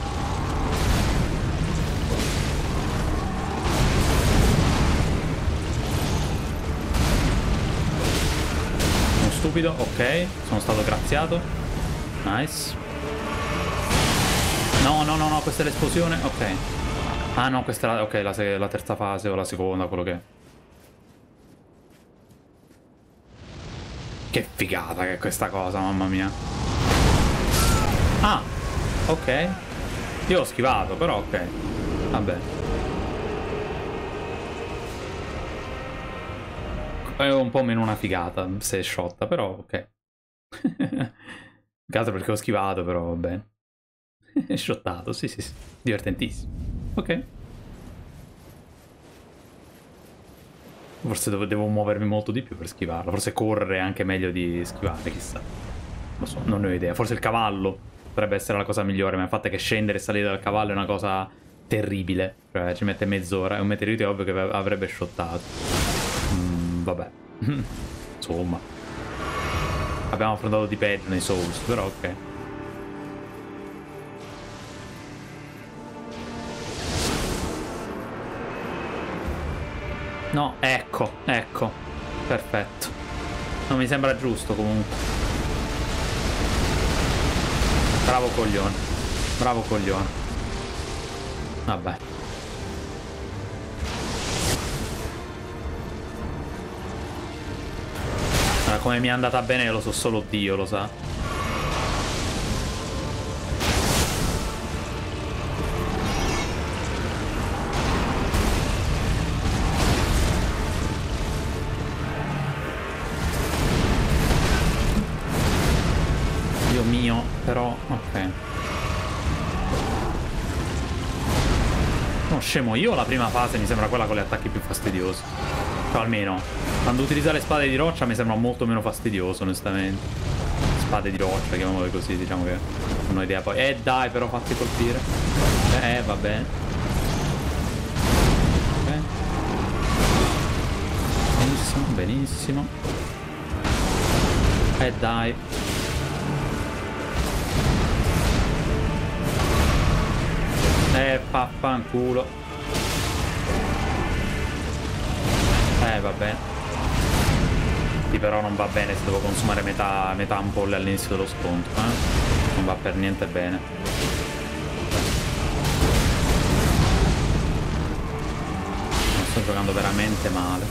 Sono stupido, ok. Sono stato graziato. Nice. No, no, no, no, questa è l'esplosione. Ok. Ah, no, questa è la, okay, la, la terza fase o la seconda, quello che è. Che figata che è questa cosa, mamma mia. Ah, ok. Io ho schivato, però ok. Vabbè. È un po' meno una figata se è sciotta, però ok. Caso perché ho schivato, però va bene. È sciottato, sì, sì, sì. Divertentissimo. Ok. Forse devo, devo muovermi molto di più per schivarlo. Forse correre è anche meglio di schivare, chissà. Lo so, non ne ho idea. Forse il cavallo potrebbe essere la cosa migliore, ma il fatto è che scendere e salire dal cavallo è una cosa terribile. Cioè, ci mette mezz'ora. È un meteorite ovvio che avrebbe shottato. Mm, vabbè. Insomma. Abbiamo affrontato di peggio nei Souls, però ok. No, ecco, ecco. Perfetto. Non mi sembra giusto comunque. Bravo coglione. Bravo coglione. Vabbè. Allora, come mi è andata bene lo so solo Dio, lo sa. Dio mio, però, ok. No, scemo, io la prima fase mi sembra quella con gli attacchi più fastidiosi. O almeno, quando utilizza le spade di roccia mi sembra molto meno fastidioso, onestamente. Spade di roccia, chiamiamole così, diciamo che non ho idea poi. Eh dai, però fatti colpire. Eh, va bene. Ok. Benissimo, benissimo. Eh dai. Eh, pappanculo. Eh, va bene. Sì, però non va bene se devo consumare metà, metà ampolle all'inizio dello scontro, eh? Non va per niente bene. Sto giocando veramente male.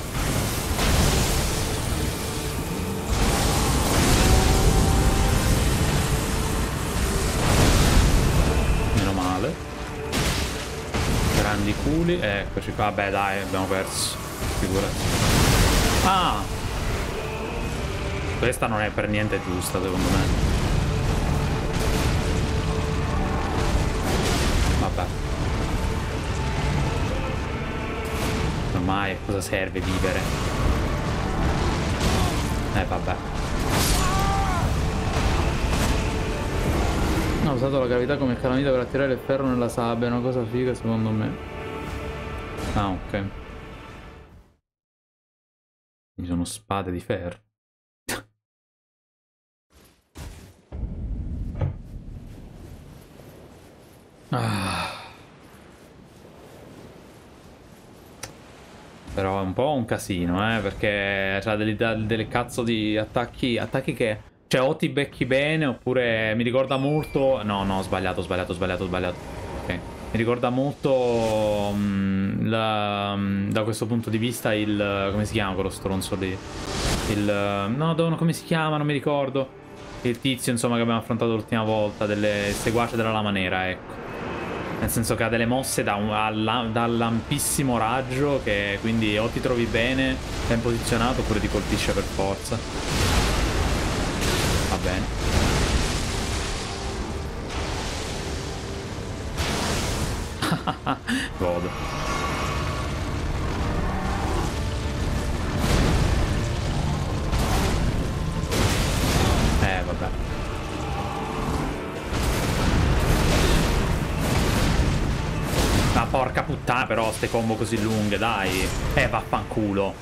Meno male. Grandi culi. Eccoci qua. Vabbè, dai, abbiamo perso. Figurati. Ah! Questa non è per niente giusta, secondo me. Vabbè. Ormai cosa serve vivere? Eh, vabbè. Ho usato la cavità come calamita per attirare il ferro nella sabbia, è una cosa figa secondo me. Ah, ok. Mi sono spade di ferro. Ah. Però è un po' un casino, eh, perché c'ha delle, delle cazzo di attacchi, attacchi che, cioè, o ti becchi bene, oppure mi ricorda molto, no, no, ho sbagliato, ho sbagliato, ho sbagliato, ho sbagliato, ok, mi ricorda molto, um, la, um, da questo punto di vista, il, come si chiama quello stronzo lì, il, no, no, come si chiama, non mi ricordo, il tizio, insomma, che abbiamo affrontato l'ultima volta, delle seguaci della lama nera, ecco. Nel senso che ha delle mosse da, un, alla, da lampissimo raggio, che quindi o ti trovi bene, ben posizionato, oppure ti colpisce per forza. Va bene. Godo. Eh, vabbè. Ma porca puttana, però, ste combo così lunghe, dai. Eh, vaffanculo.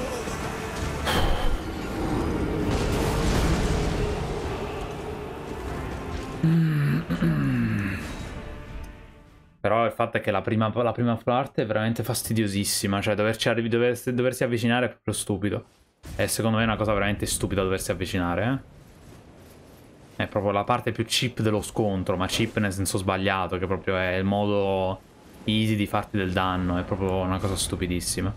Però il fatto è che la prima, la prima parte è veramente fastidiosissima. Cioè, doverci, doversi, doversi avvicinare è proprio stupido. E secondo me è una cosa veramente stupida doversi avvicinare, eh. È proprio la parte più cheap dello scontro, ma cheap nel senso sbagliato, che proprio è il modo easy di farti del danno, è proprio una cosa stupidissima.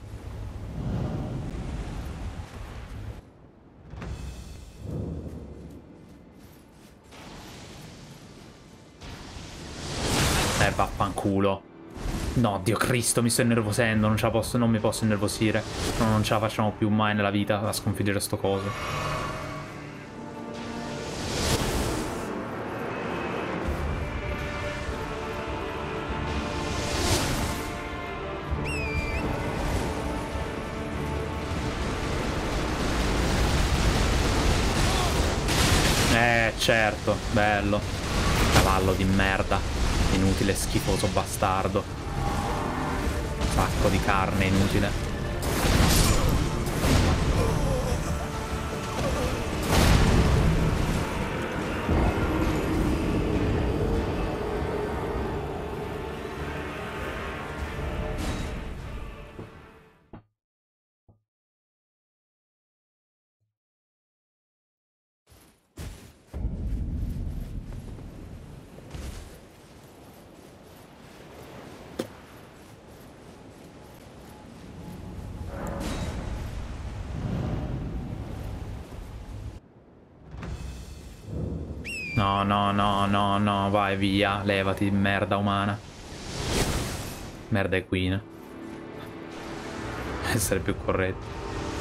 Eh, vaffanculo. No, Dio Cristo, mi sto innervosendo, non ce la posso, non mi posso innervosire. No, non ce la facciamo più mai nella vita a sconfiggere sto coso. Eh, certo, bello. Cavallo di merda. Inutile, schifoso bastardo. Sacco di carne inutile. No, no, no, no, no, vai via, levati, merda umana. Merda equina. Essere più corretto.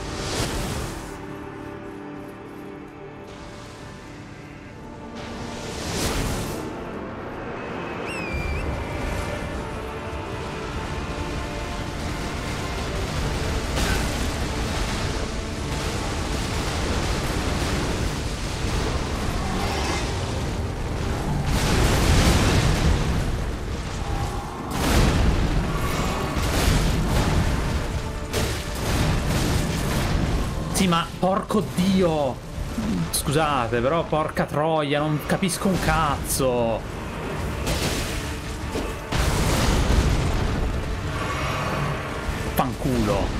Sì, ma porco Dio! Scusate, però porca troia, non capisco un cazzo! Fanculo!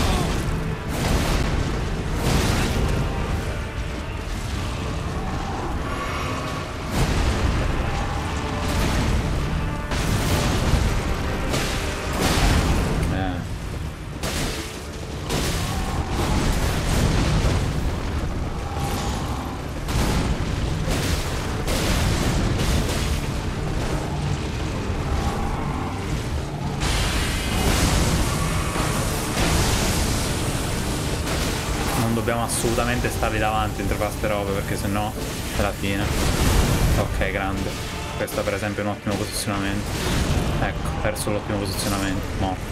Dobbiamo assolutamente starli davanti mentre fa ste robe, perché sennò è la fine. Ok, grande. Questo per esempio è un ottimo posizionamento. Ecco, perso l'ottimo posizionamento. Morto.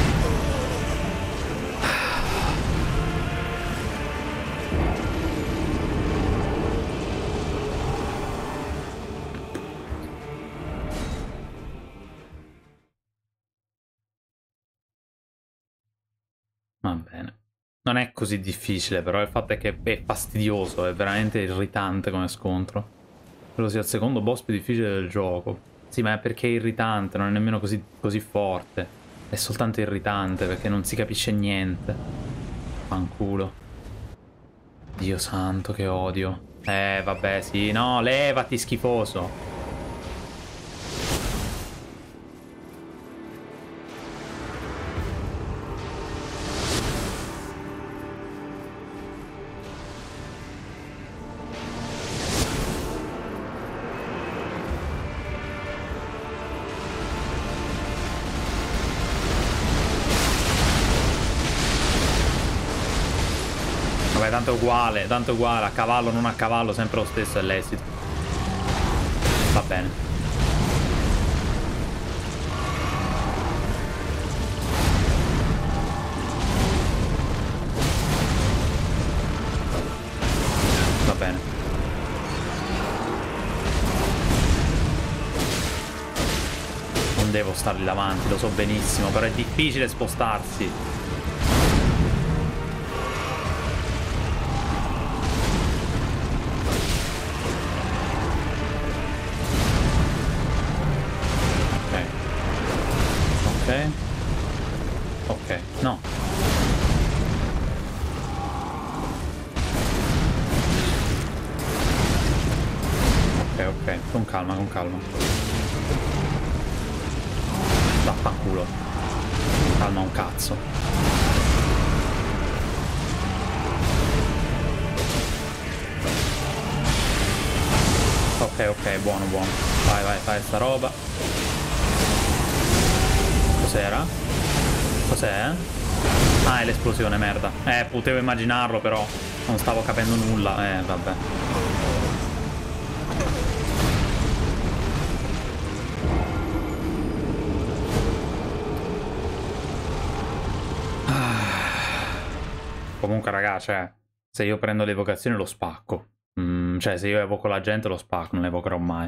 Va bene. Non è così difficile, però il fatto è che è fastidioso, è veramente irritante come scontro. Credo sia il secondo boss più difficile del gioco. Sì, ma è perché è irritante, non è nemmeno così, così forte. È soltanto irritante, perché non si capisce niente. Fanculo. Dio santo, che odio. Eh, vabbè, sì. No, levati, schifoso. Tanto è uguale, tanto è uguale, a cavallo, non a cavallo, sempre lo stesso è l'esito. Va bene. Va bene. Non devo starli davanti, lo so benissimo, però è difficile spostarsi. Ok, no. ok. Con calma, con calma. Vaffanculo. Calma un cazzo. Ok, ok, buono, buono. Vai, vai, fai sta roba. Cos'era? Cos'è? Ah, è l'esplosione, merda. Eh, potevo immaginarlo, però non stavo capendo nulla. Eh, vabbè. Comunque, raga, cioè, se io prendo l'evocazione lo spacco. Mm, cioè, se io evoco la gente lo spacco, non evocherò mai.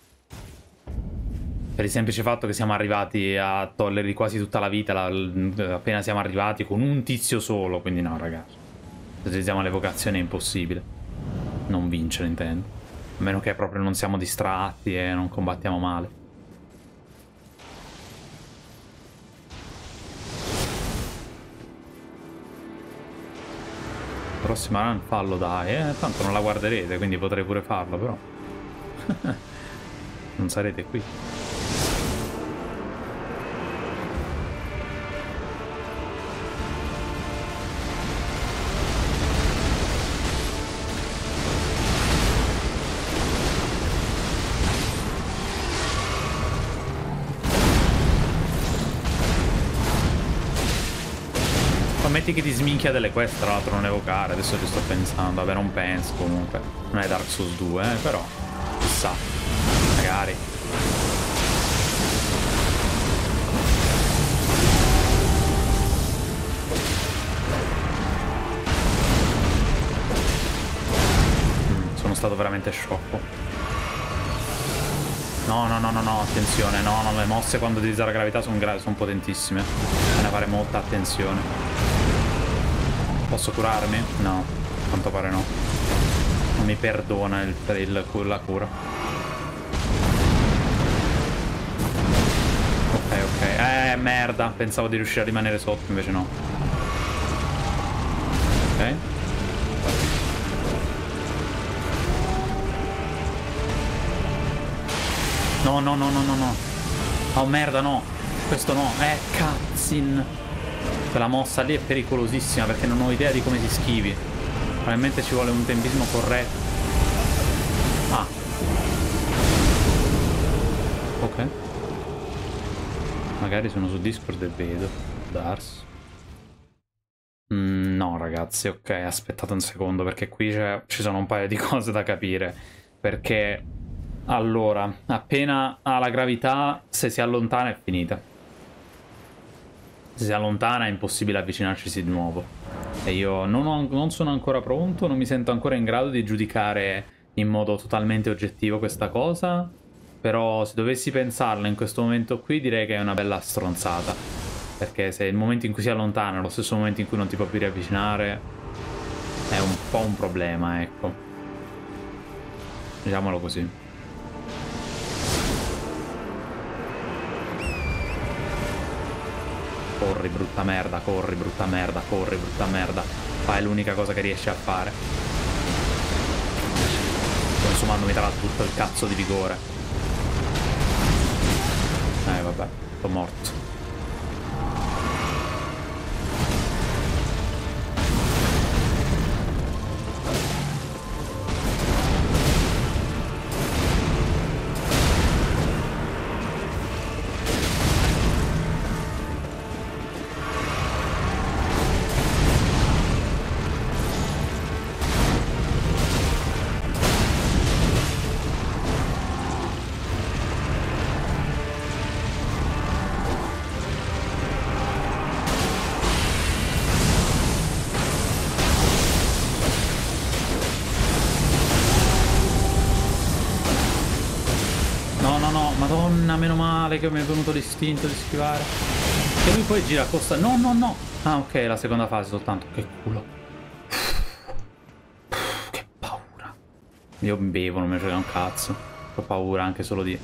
Per il semplice fatto che siamo arrivati a togliergli quasi tutta la vita, la, appena siamo arrivati, con un tizio solo. Quindi no, ragazzi. Se utilizziamo l'evocazione è impossibile. Non vincere, intendo. A meno che proprio non siamo distratti e non combattiamo male. Prossima run fallo, dai, eh, tanto non la guarderete, quindi potrei pure farlo, però non sarete qui. Metti che ti sminchia delle quest, tra l'altro non evocare, adesso ci sto pensando, vabbè non penso comunque, non è Dark Souls due, eh, però, chissà, magari. Mm, sono stato veramente sciocco. No, no, no, no, no, attenzione, no, no, le mosse quando utilizza la gravità sono gra son potentissime, bisogna fare molta attenzione. Posso curarmi? No, a quanto pare no. Non mi perdona il, il, la cura. Ok, ok. Eh, merda. Pensavo di riuscire a rimanere sotto, invece no. Ok. No, no, no, no, no, no. Oh, merda, no. Questo no. Eh, cazzin. Quella mossa lì è pericolosissima perché non ho idea di come si schivi. Probabilmente ci vuole un tempismo corretto. Ah. Ok. Magari sono su Discord e vedo. Dars. Mm, no ragazzi, ok, aspettate un secondo perché qui ci sono un paio di cose da capire. Perché allora, appena ha la gravità, se si allontana è finita. Se si allontana è impossibile avvicinarci di nuovo. E io non, ho, non sono ancora pronto, non mi sento ancora in grado di giudicare in modo totalmente oggettivo questa cosa. Però se dovessi pensarla in questo momento qui direi che è una bella stronzata. Perché se il momento in cui si allontana è lo stesso momento in cui non ti può più riavvicinare, è un po' un problema, ecco. Diciamolo così. Corri brutta merda, corri brutta merda, corri brutta merda. Fai l'unica cosa che riesci a fare. Consumandomi tra l'altro tutto il cazzo di vigore. Eh vabbè, sono morto. Meno male che mi è venuto l'istinto di schivare. E lui poi gira a costa. No, no, no. Ah, ok, la seconda fase soltanto. Che culo. Che paura. Io bevo, non mi frega un cazzo. Ho paura anche solo di...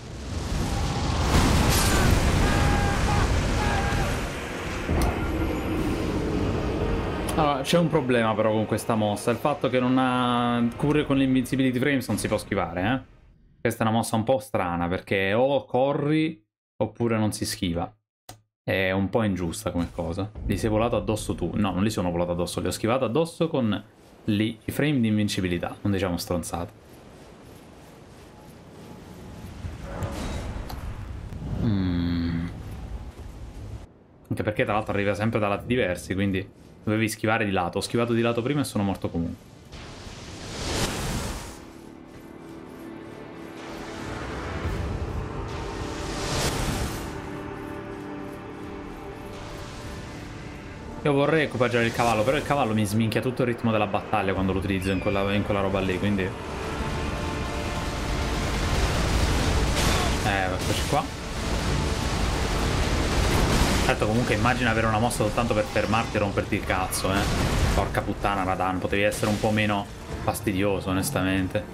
Allora, c'è un problema però con questa mossa. Il fatto che non ha cure con l'invincibility frames non si può schivare, eh. Questa è una mossa un po' strana, perché o corri oppure non si schiva. È un po' ingiusta come cosa. Li sei volato addosso tu. No, non li sono volato addosso, li ho schivato addosso con li, i frame di invincibilità. Non diciamo stronzate. Mm. Anche perché tra l'altro arriva sempre da lati diversi, quindi dovevi schivare di lato. Ho schivato di lato prima e sono morto comunque. Io vorrei equipaggiare il cavallo, però il cavallo mi sminchia tutto il ritmo della battaglia quando lo utilizzo in quella, in quella roba lì, quindi... Eh, eccoci qua. Certo, comunque immagina avere una mossa soltanto per fermarti e romperti il cazzo, eh. Porca puttana, Radahn, potevi essere un po' meno fastidioso, onestamente.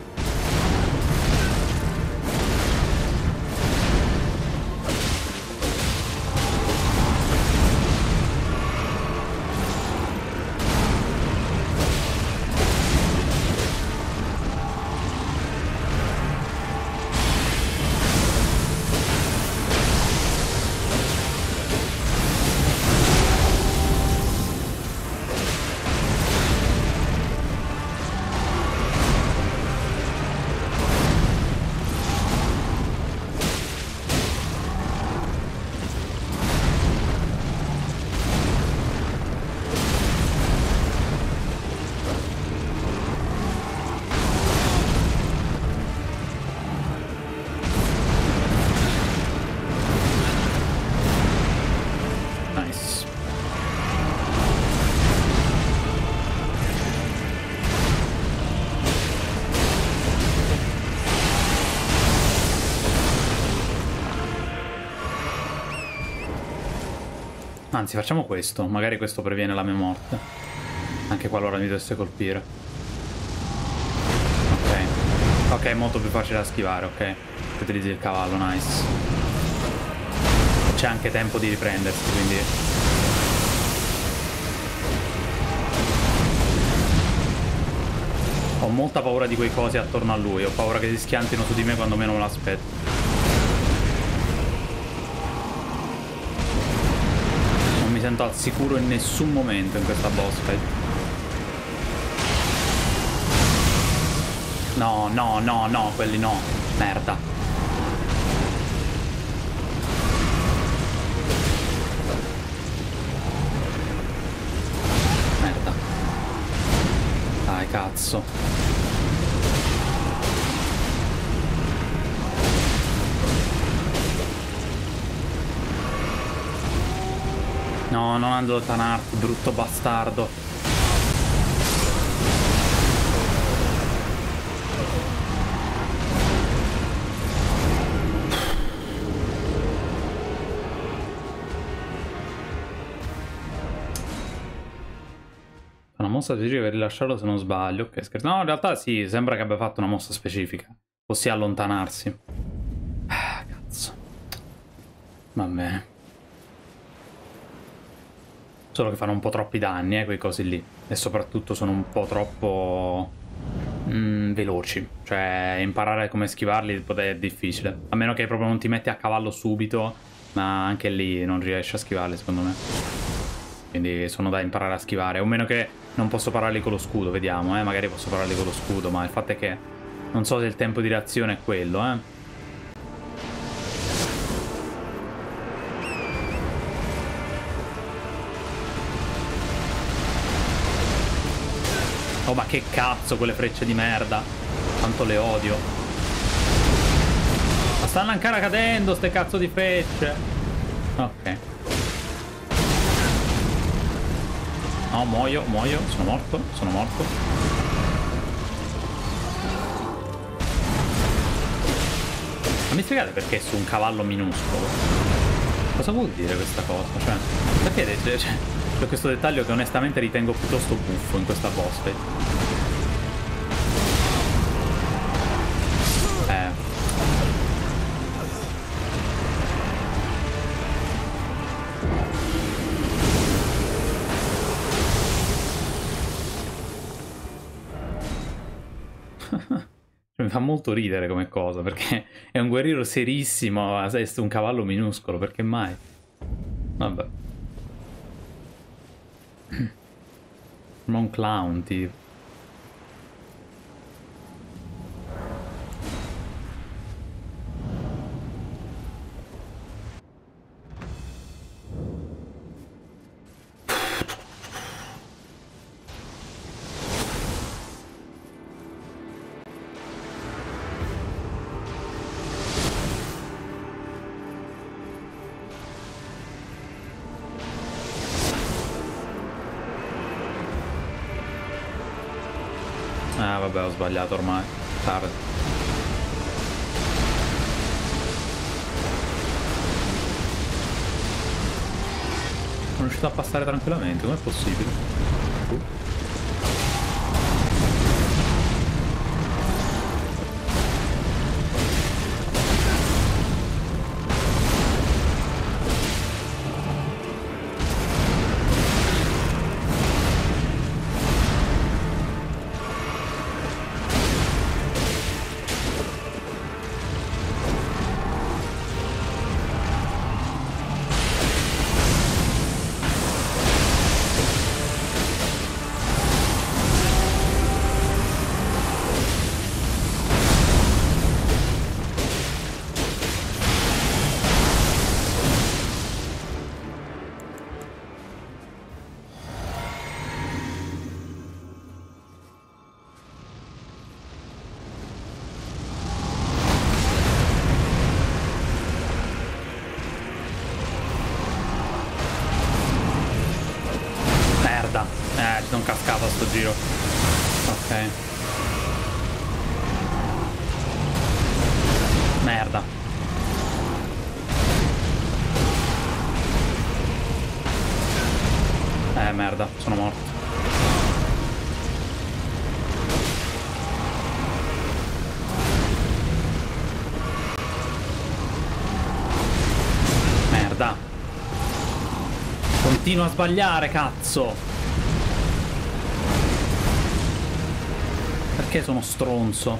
Anzi, facciamo questo. Magari questo previene la mia morte. Anche qualora mi dovesse colpire. Ok. Ok, è molto più facile da schivare, ok. Utilizzi il cavallo, nice. C'è anche tempo di riprendersi, quindi... Ho molta paura di quei cosi attorno a lui. Ho paura che si schiantino su di me quando meno me lo aspetto. Mi sento al sicuro in nessun momento in questa boss fight. No, no, no, no, quelli no. Merda. Merda. Dai, cazzo. No, non allontanarti, brutto bastardo. Una mossa specifica per rilasciarlo se non sbaglio. Ok, scherzo. No, in realtà sì, sembra che abbia fatto una mossa specifica. Ossia allontanarsi. Ah, cazzo. Va bene. Solo che fanno un po' troppi danni, eh, quei cosi lì. E soprattutto sono un po' troppo mm, veloci. Cioè, imparare come schivarli è difficile. A meno che proprio non ti metti a cavallo subito, ma anche lì non riesci a schivarli, secondo me. Quindi sono da imparare a schivare. O meno che non posso pararli con lo scudo, vediamo, eh. Magari posso pararli con lo scudo, ma il fatto è che non so se il tempo di reazione è quello, eh. Oh, ma che cazzo quelle frecce di merda. Quanto le odio. Ma stanno ancora cadendo ste cazzo di frecce. Ok. No, muoio, muoio. Sono morto, sono morto. Ma mi spiegate perché su un cavallo minuscolo? Cosa vuol dire questa cosa? Cioè, perché... Cioè, c'è questo dettaglio che onestamente ritengo piuttosto buffo in questa boss fight. Eh. mi fa molto ridere come cosa, perché è un guerriero serissimo, ma sai, è un cavallo minuscolo, perché mai? Vabbè. Ma un clown, tipo. Ah vabbè, ho sbagliato ormai. Tardi. Sono riuscito a passare tranquillamente, com'è possibile? Uh. Eh, ci sono cascato a sto giro. Ok. Merda. Eh, merda, sono morto. Merda. Continuo a sbagliare, cazzo. Perché sono stronzo?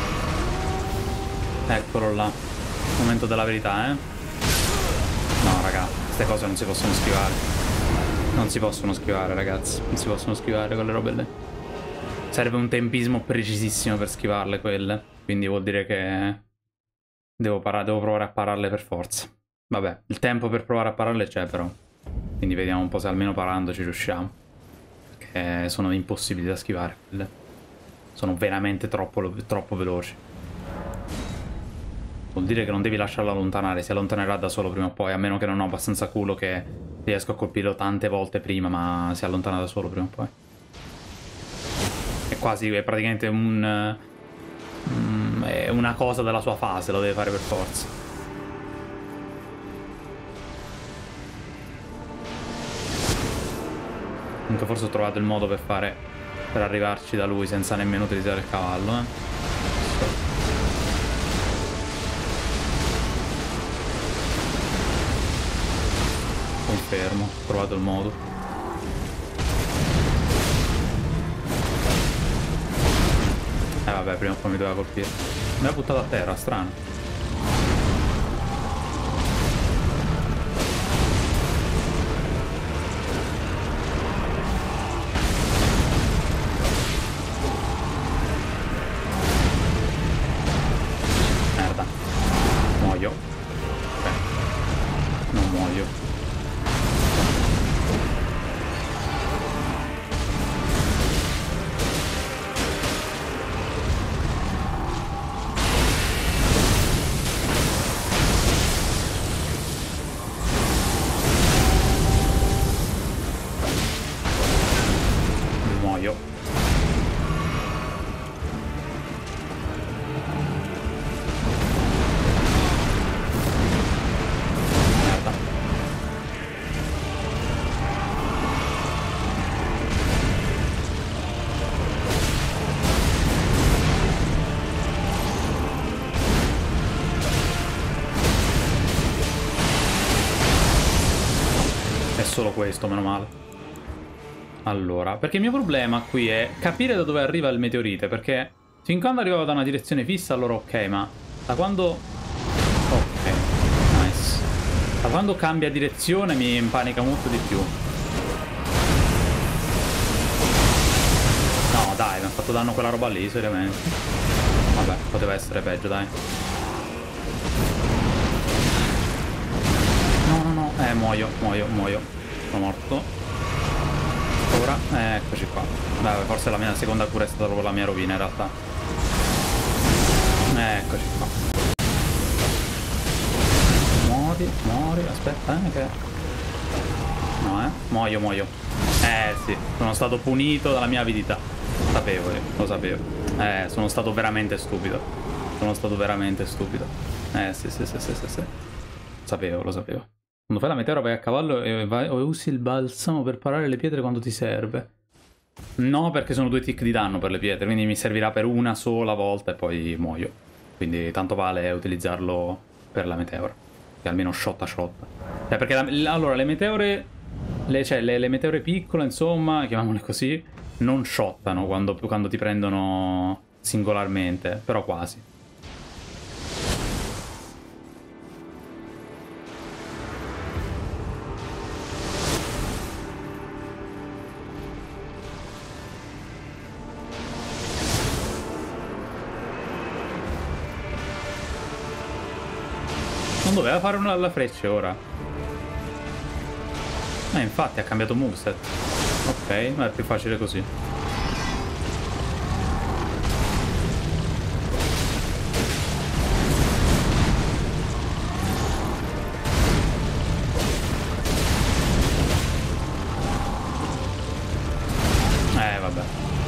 Eccolo là. Momento della verità, eh. No, raga, queste cose non si possono schivare. Non si possono schivare, ragazzi. Non si possono schivare quelle robe lì. Serve un tempismo precisissimo per schivarle quelle. Quindi vuol dire che devo, devo provare a pararle per forza. Vabbè, il tempo per provare a pararle c'è però. Quindi vediamo un po' se almeno parando ci riusciamo. Perché sono impossibili da schivare quelle. Sono veramente troppo, troppo veloci. Vuol dire che non devi lasciarlo allontanare. Si allontanerà da solo prima o poi. A meno che non ho abbastanza culo che riesco a colpirlo tante volte prima. Ma si allontana da solo prima o poi. È quasi, è praticamente un... Um, è una cosa della sua fase. Lo deve fare per forza. Comunque forse ho trovato il modo per fare... per arrivarci da lui senza nemmeno utilizzare il cavallo, eh. Confermo, ho trovato il modo. Eh vabbè, prima o poi mi doveva colpire. Mi ha buttato a terra, strano. Solo questo, meno male. Allora, perché il mio problema qui è capire da dove arriva il meteorite, perché Fin quando arrivavo da una direzione fissa allora ok, ma da quando... Ok, nice. Da quando cambia direzione mi impanica molto di più. No dai, mi ha fatto danno quella roba lì, seriamente. Vabbè, poteva essere peggio, dai. No, no, no, eh, muoio, muoio, muoio. Sono morto. Ora, eh, eccoci qua. Beh, forse la mia seconda cura è stata proprio la mia rovina, in realtà. Eh, eccoci qua. Muori, muori, aspetta, eh, che... No, eh, muoio, muoio. Eh, sì, sono stato punito dalla mia avidità. Lo sapevo, io, lo sapevo. Eh, sono stato veramente stupido. Sono stato veramente stupido. Eh, sì, sì, sì, sì, sì, sì. Lo sapevo, lo sapevo. Quando fai la meteora vai a cavallo e, vai, o usi il balsamo per parare le pietre quando ti serve. No, perché sono due tick di danno per le pietre, quindi mi servirà per una sola volta e poi muoio. Quindi tanto vale utilizzarlo per la meteora. Che almeno shotta shotta. Cioè, perché la, la, allora le meteore... Le, cioè, le, le meteore piccole, insomma, chiamiamole così, non shottano quando, quando ti prendono singolarmente, però quasi. Non doveva fare una alla freccia ora. Eh, infatti ha cambiato moveset. Ok, ma è più facile così. Eh, vabbè.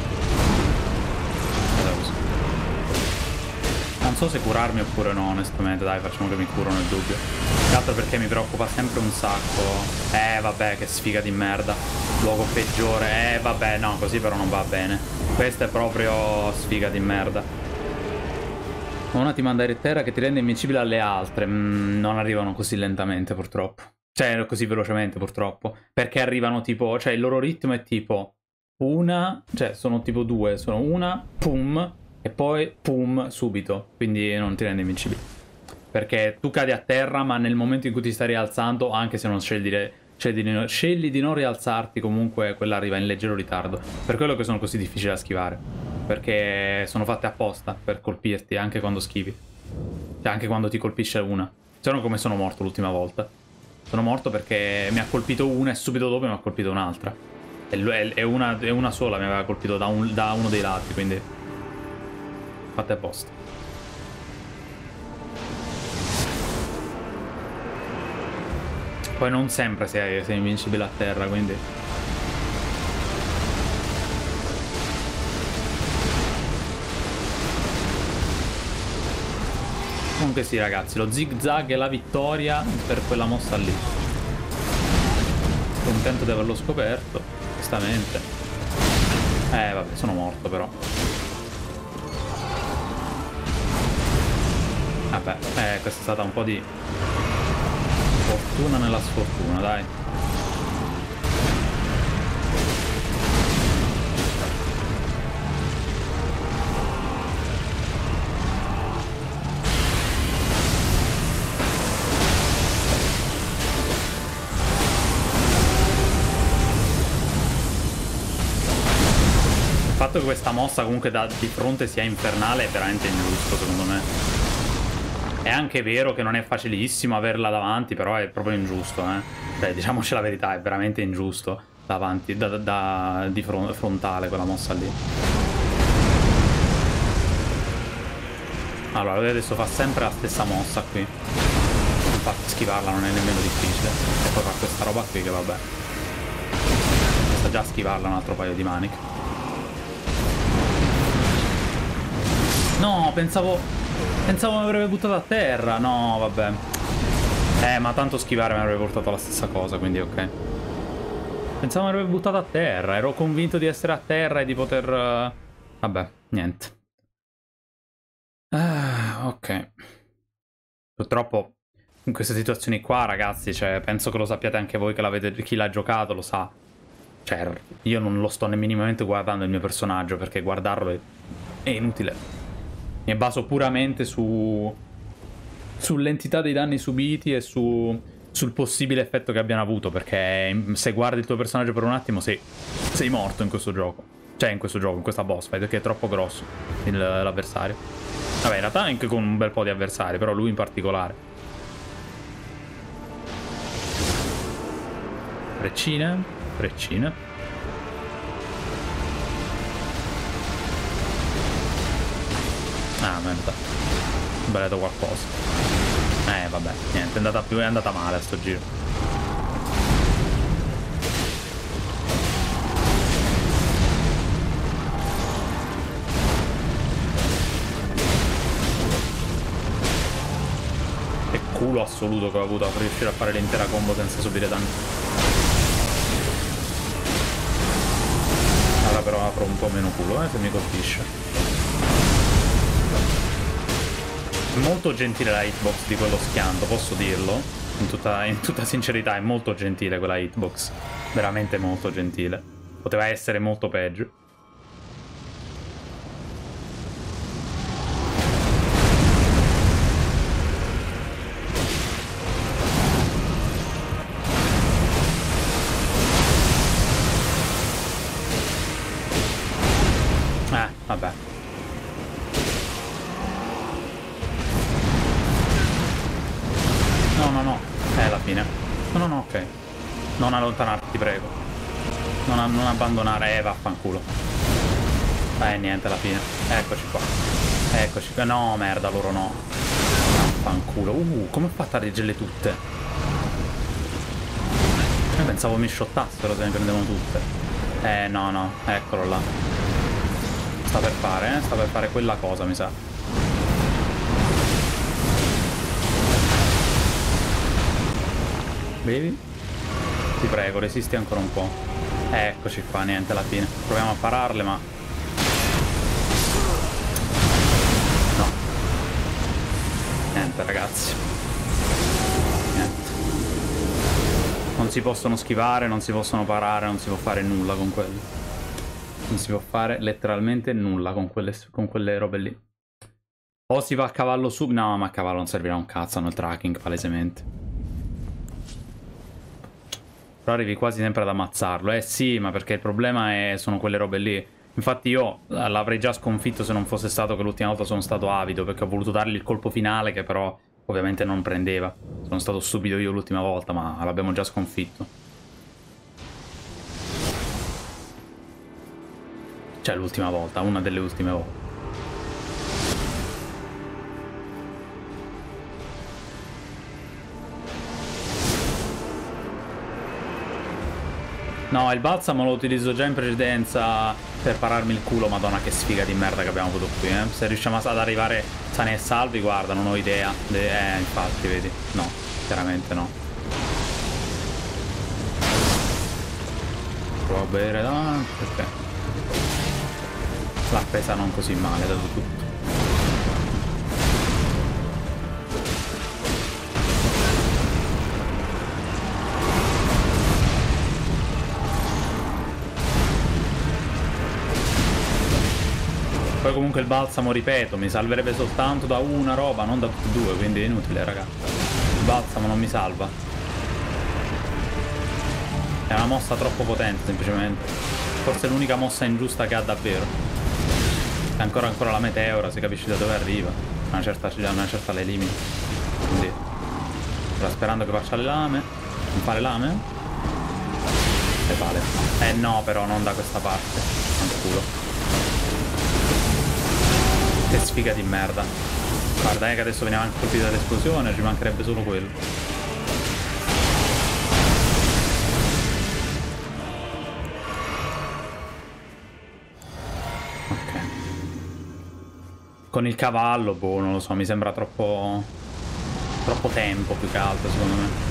Non so se curarmi oppure no, onestamente. Dai, facciamo che mi curo nel dubbio. Che altro perché mi preoccupa sempre un sacco. Eh, vabbè, che sfiga di merda. Luogo peggiore. Eh, vabbè, no, così però non va bene. Questa è proprio sfiga di merda. Una ti manda in terra che ti rende invincibile alle altre. Mm, non arrivano così lentamente, purtroppo. Cioè, così velocemente, purtroppo. Perché arrivano tipo... Cioè, il loro ritmo è tipo... Una... Cioè, sono tipo due. Sono una... Pum... E poi, pum, subito. Quindi non ti rende invincibile. Perché tu cadi a terra, ma nel momento in cui ti stai rialzando, anche se non scegli di, scegli di, scegli di non rialzarti, comunque quella arriva in leggero ritardo. Per quello che sono così difficili da schivare. Perché sono fatte apposta per colpirti, anche quando schivi. Cioè, anche quando ti colpisce una. Se no, come sono morto l'ultima volta. Sono morto perché mi ha colpito una e subito dopo mi ha colpito un'altra. E, e, una, e una sola mi aveva colpito da, un, da uno dei lati, quindi... Fatte apposta. Poi non sempre sei, sei invincibile a terra, quindi... Comunque sì, ragazzi, lo zigzag è la vittoria per quella mossa lì. Contento di averlo scoperto, giustamente. Eh, vabbè, sono morto però. Vabbè, eh, questa è stata un po' di fortuna nella sfortuna, dai. Il fatto che questa mossa comunque da di fronte sia infernale è veramente ingiusto, secondo me. È anche vero che non è facilissimo averla davanti, però è proprio ingiusto, eh. Cioè, diciamoci la verità, è veramente ingiusto davanti, da, da, di fron frontale quella mossa lì. Allora, lui adesso fa sempre la stessa mossa qui. Infatti schivarla non è nemmeno difficile. E poi fa questa roba qui che vabbè. Basta già schivarla un altro paio di maniche. No, pensavo... Pensavo mi avrebbe buttato a terra. No, vabbè. Eh, ma tanto schivare mi avrebbe portato alla stessa cosa, quindi ok. Pensavo mi avrebbe buttato a terra. Ero convinto di essere a terra e di poter... Uh... Vabbè, niente. Ah, ok. Purtroppo in queste situazioni qua, ragazzi, cioè, penso che lo sappiate anche voi che l'avete... Chi l'ha giocato lo sa. Cioè, io non lo sto né minimamente guardando il mio personaggio, perché guardarlo è, è inutile. Mi baso puramente su sull'entità dei danni subiti e su sul possibile effetto che abbiano avuto, perché se guardi il tuo personaggio per un attimo sei, sei morto in questo gioco. Cioè in questo gioco, in questa boss fight, perché è troppo grosso l'avversario. Vabbè, in realtà anche con un bel po' di avversari, però lui in particolare. Freccine, freccine. Ah, merda. Ho sbagliato qualcosa. Eh, vabbè, niente, è andata, più, è andata male a sto giro. Che culo assoluto che ho avuto a riuscire a fare l'intera combo senza subire danni. Ora però apro un po' meno culo, eh, se mi colpisce. Molto gentile la hitbox di quello schianto, posso dirlo? In tutta, in tutta sincerità, è molto gentile quella hitbox. Veramente molto gentile. Poteva essere molto peggio. Eh, vabbè. No, no, no. È la fine. No, no, no, ok. Non allontanarti, ti prego. Non, non abbandonare. Eh, vaffanculo. Eh, niente, alla fine. Eccoci qua. Eccoci qua. No, merda, loro no. Vaffanculo. Uh, come ho fatto a reggerle tutte? Io pensavo mi shottassero se ne prendevano tutte. Eh, no, no. Eccolo là. Sta per fare, eh. Sta per fare quella cosa, mi sa. Bevi? Ti prego, resisti ancora un po'. Eccoci qua, niente, alla fine. Proviamo a pararle, ma... no. Niente, ragazzi. Niente. Non si possono schivare, non si possono parare, non si può fare nulla con quelli. Non si può fare letteralmente nulla con quelle, con quelle robe lì. O si va a cavallo su... no, ma a cavallo non servirà un cazzo, hanno il tracking, palesemente. Però arrivi quasi sempre ad ammazzarlo. Eh sì, ma perché il problema è, sono quelle robe lì. Infatti io l'avrei già sconfitto se non fosse stato che l'ultima volta sono stato avido, perché ho voluto dargli il colpo finale che però ovviamente non prendeva. Sono stato stupido io l'ultima volta, ma l'abbiamo già sconfitto. Cioè l'ultima volta, una delle ultime volte. No, il balsamo lo utilizzo già in precedenza per pararmi il culo. Madonna, che sfiga di merda che abbiamo avuto qui, eh. Se riusciamo ad arrivare sani e salvi, guarda, non ho idea. Eh, infatti, vedi. No, chiaramente no. Provo a bere davanti, perché l'ha presa non così male, dato tutto. Poi comunque il balsamo, ripeto, mi salverebbe soltanto da una roba, non da tutte e due, quindi è inutile, raga. Il balsamo non mi salva. È una mossa troppo potente, semplicemente. Forse è l'unica mossa ingiusta che ha davvero. E ancora ancora la meteora, se capisci da dove arriva. Una certa, una certa le elimina. Quindi sto sperando che faccia le lame. Non fa le lame? E vale. Eh no, però non da questa parte. Fanculo. Che sfiga di merda. Guarda, eh, che adesso veniamo anche colpiti dall'esplosione, ci mancherebbe solo quello. Ok. Con il cavallo, boh, non lo so, mi sembra troppo... troppo tempo più che altro, secondo me.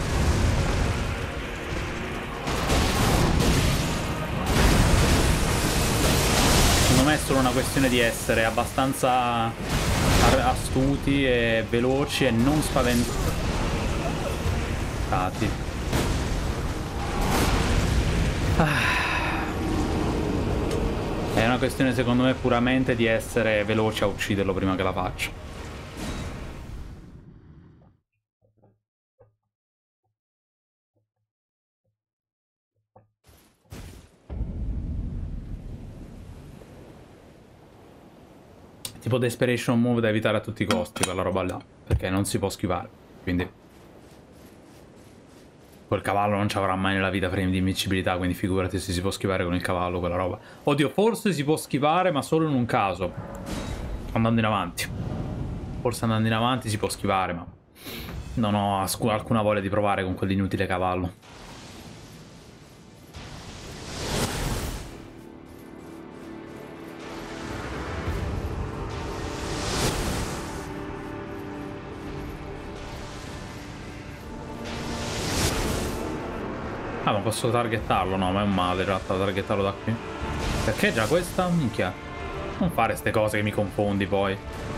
Secondo me è solo una questione di essere abbastanza astuti e veloci e non spaventati. Ah. È una questione secondo me puramente di essere veloce a ucciderlo prima che la faccia. Tipo desperation move da evitare a tutti i costi, quella roba là, perché non si può schivare, quindi quel cavallo non ci avrà mai nella vita frame di invincibilità, quindi figurati se si può schivare con il cavallo quella roba. Oddio, forse si può schivare, ma solo in un caso, andando in avanti. Forse andando in avanti si può schivare, ma non ho alcuna voglia di provare con quell'inutile cavallo. Ah, ma posso targettarlo? No, ma è un male in realtà targettarlo da qui. Perché già questa? Minchia. Non fare ste cose che mi confondi poi.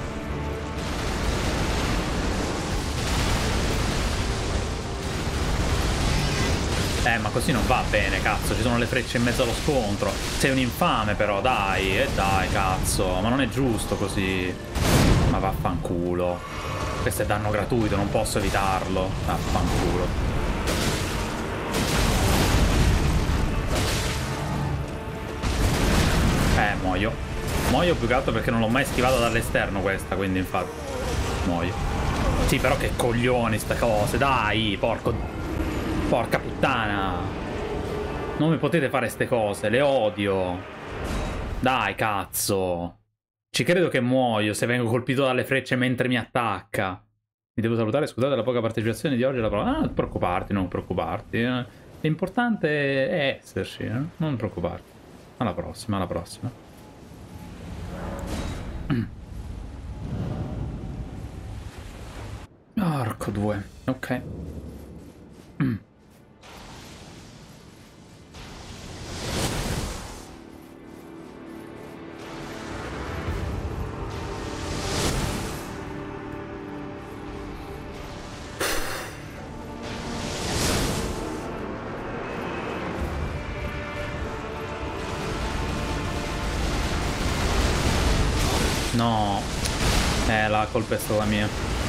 Eh, ma così non va bene, cazzo. Ci sono le frecce in mezzo allo scontro. Sei un infame però, dai. E eh, dai, cazzo. Ma non è giusto così. Ma vaffanculo. Questo è danno gratuito, non posso evitarlo. Vaffanculo. Eh, muoio. Muoio più che altro perché non l'ho mai schivata dall'esterno questa, quindi infatti muoio. Sì, però che coglioni sta cose, dai, porco... Porca puttana. Non mi potete fare ste cose, le odio. Dai, cazzo. Ci credo che muoio se vengo colpito dalle frecce mentre mi attacca. Mi devo salutare, scusate la poca partecipazione di oggi alla prova. Ah, non preoccuparti, non preoccuparti. L'importante è esserci, eh? Non preoccuparti. Alla prossima, alla prossima. Porco due. Ok. No, eh, la colpa è stata mia.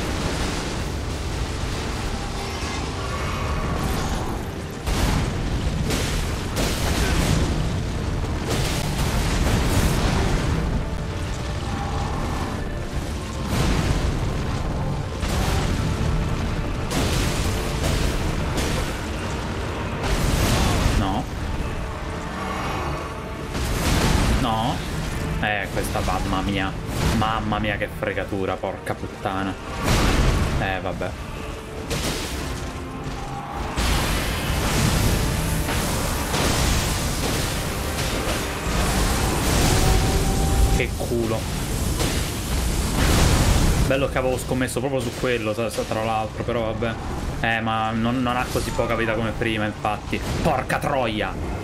No. No. Eh, questa mamma mia. Mamma mia che fregatura, porca puttana. Eh, vabbè. Che culo. Bello che avevo scommesso proprio su quello, tra l'altro, però vabbè. Eh, ma non, non ha così poca vita come prima, infatti. Porca troia!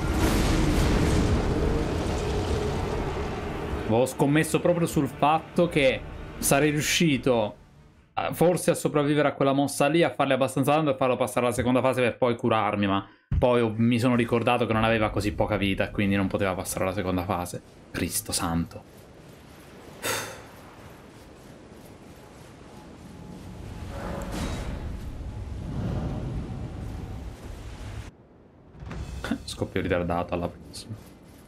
Avevo scommesso proprio sul fatto che sarei riuscito a, forse a sopravvivere a quella mossa lì, a farle abbastanza tanto e farlo passare alla seconda fase per poi curarmi, ma poi ho, mi sono ricordato che non aveva così poca vita e quindi non poteva passare alla seconda fase. Cristo santo. Scoppio ritardato alla prossima.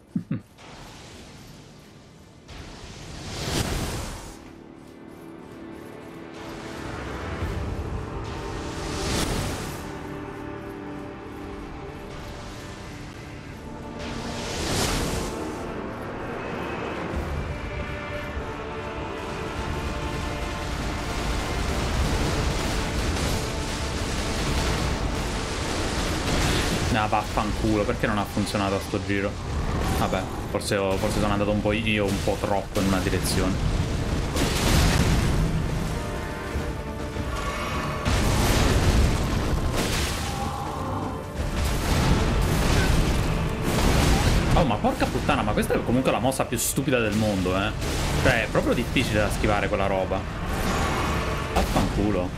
Ah, vaffanculo, perché non ha funzionato a sto giro? Vabbè, forse, ho, forse sono andato un po' io un po' troppo in una direzione. Oh, ma porca puttana, ma questa è comunque la mossa più stupida del mondo, eh. Cioè, è proprio difficile da schivare quella roba. Vaffanculo.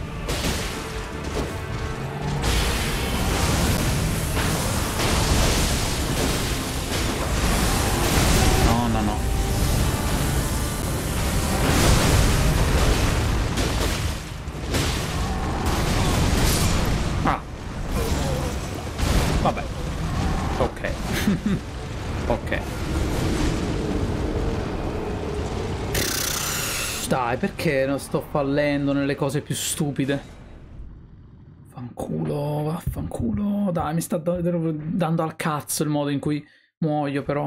dai, perché non sto fallendo nelle cose più stupide? Fanculo, vaffanculo. Dai, mi sta dando al cazzo il modo in cui muoio, però.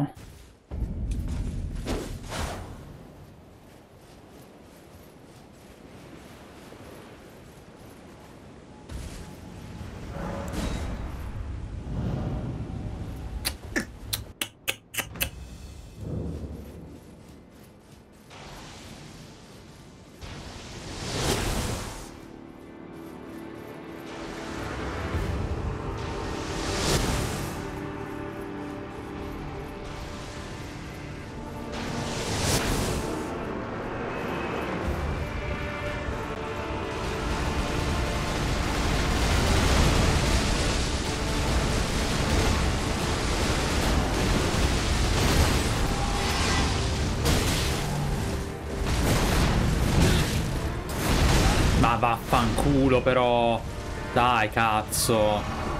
Ma vaffanculo però. Dai, cazzo.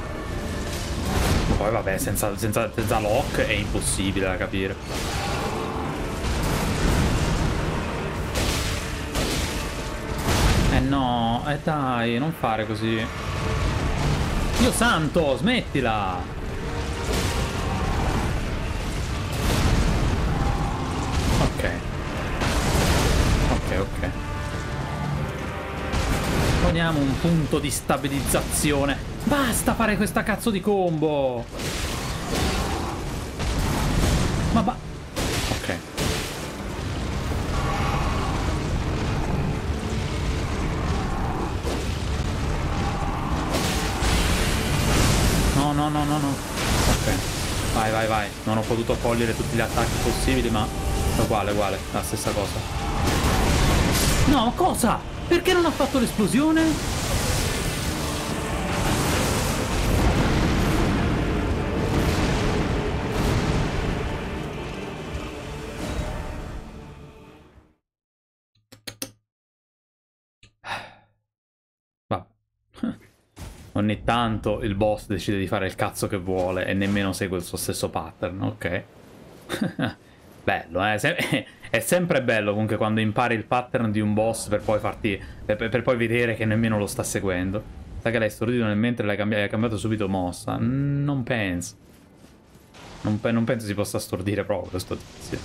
Poi vabbè, senza, senza, senza lock è impossibile da capire. Eh no, eh dai, non fare così. Dio santo, smettila. Ok. Ok, ok. Poniamo un punto di stabilizzazione. Basta fare questa cazzo di combo. Ma va... Ok. No, no, no, no, no. Ok. Vai, vai, vai. Non ho potuto cogliere tutti gli attacchi possibili, ma... È uguale, uguale. La stessa cosa. No, cosa? Perché non ha fatto l'esplosione? Va. Ogni tanto il boss decide di fare il cazzo che vuole e nemmeno segue il suo stesso pattern, ok? Bello, eh? Se è sempre bello comunque quando impari il pattern di un boss per poi farti... Per, per poi vedere che nemmeno lo sta seguendo. Sai che l'hai stordito nel mentre l'hai cambiato, cambiato subito mossa? Non penso. Non, pe non penso si possa stordire proprio questo tizio.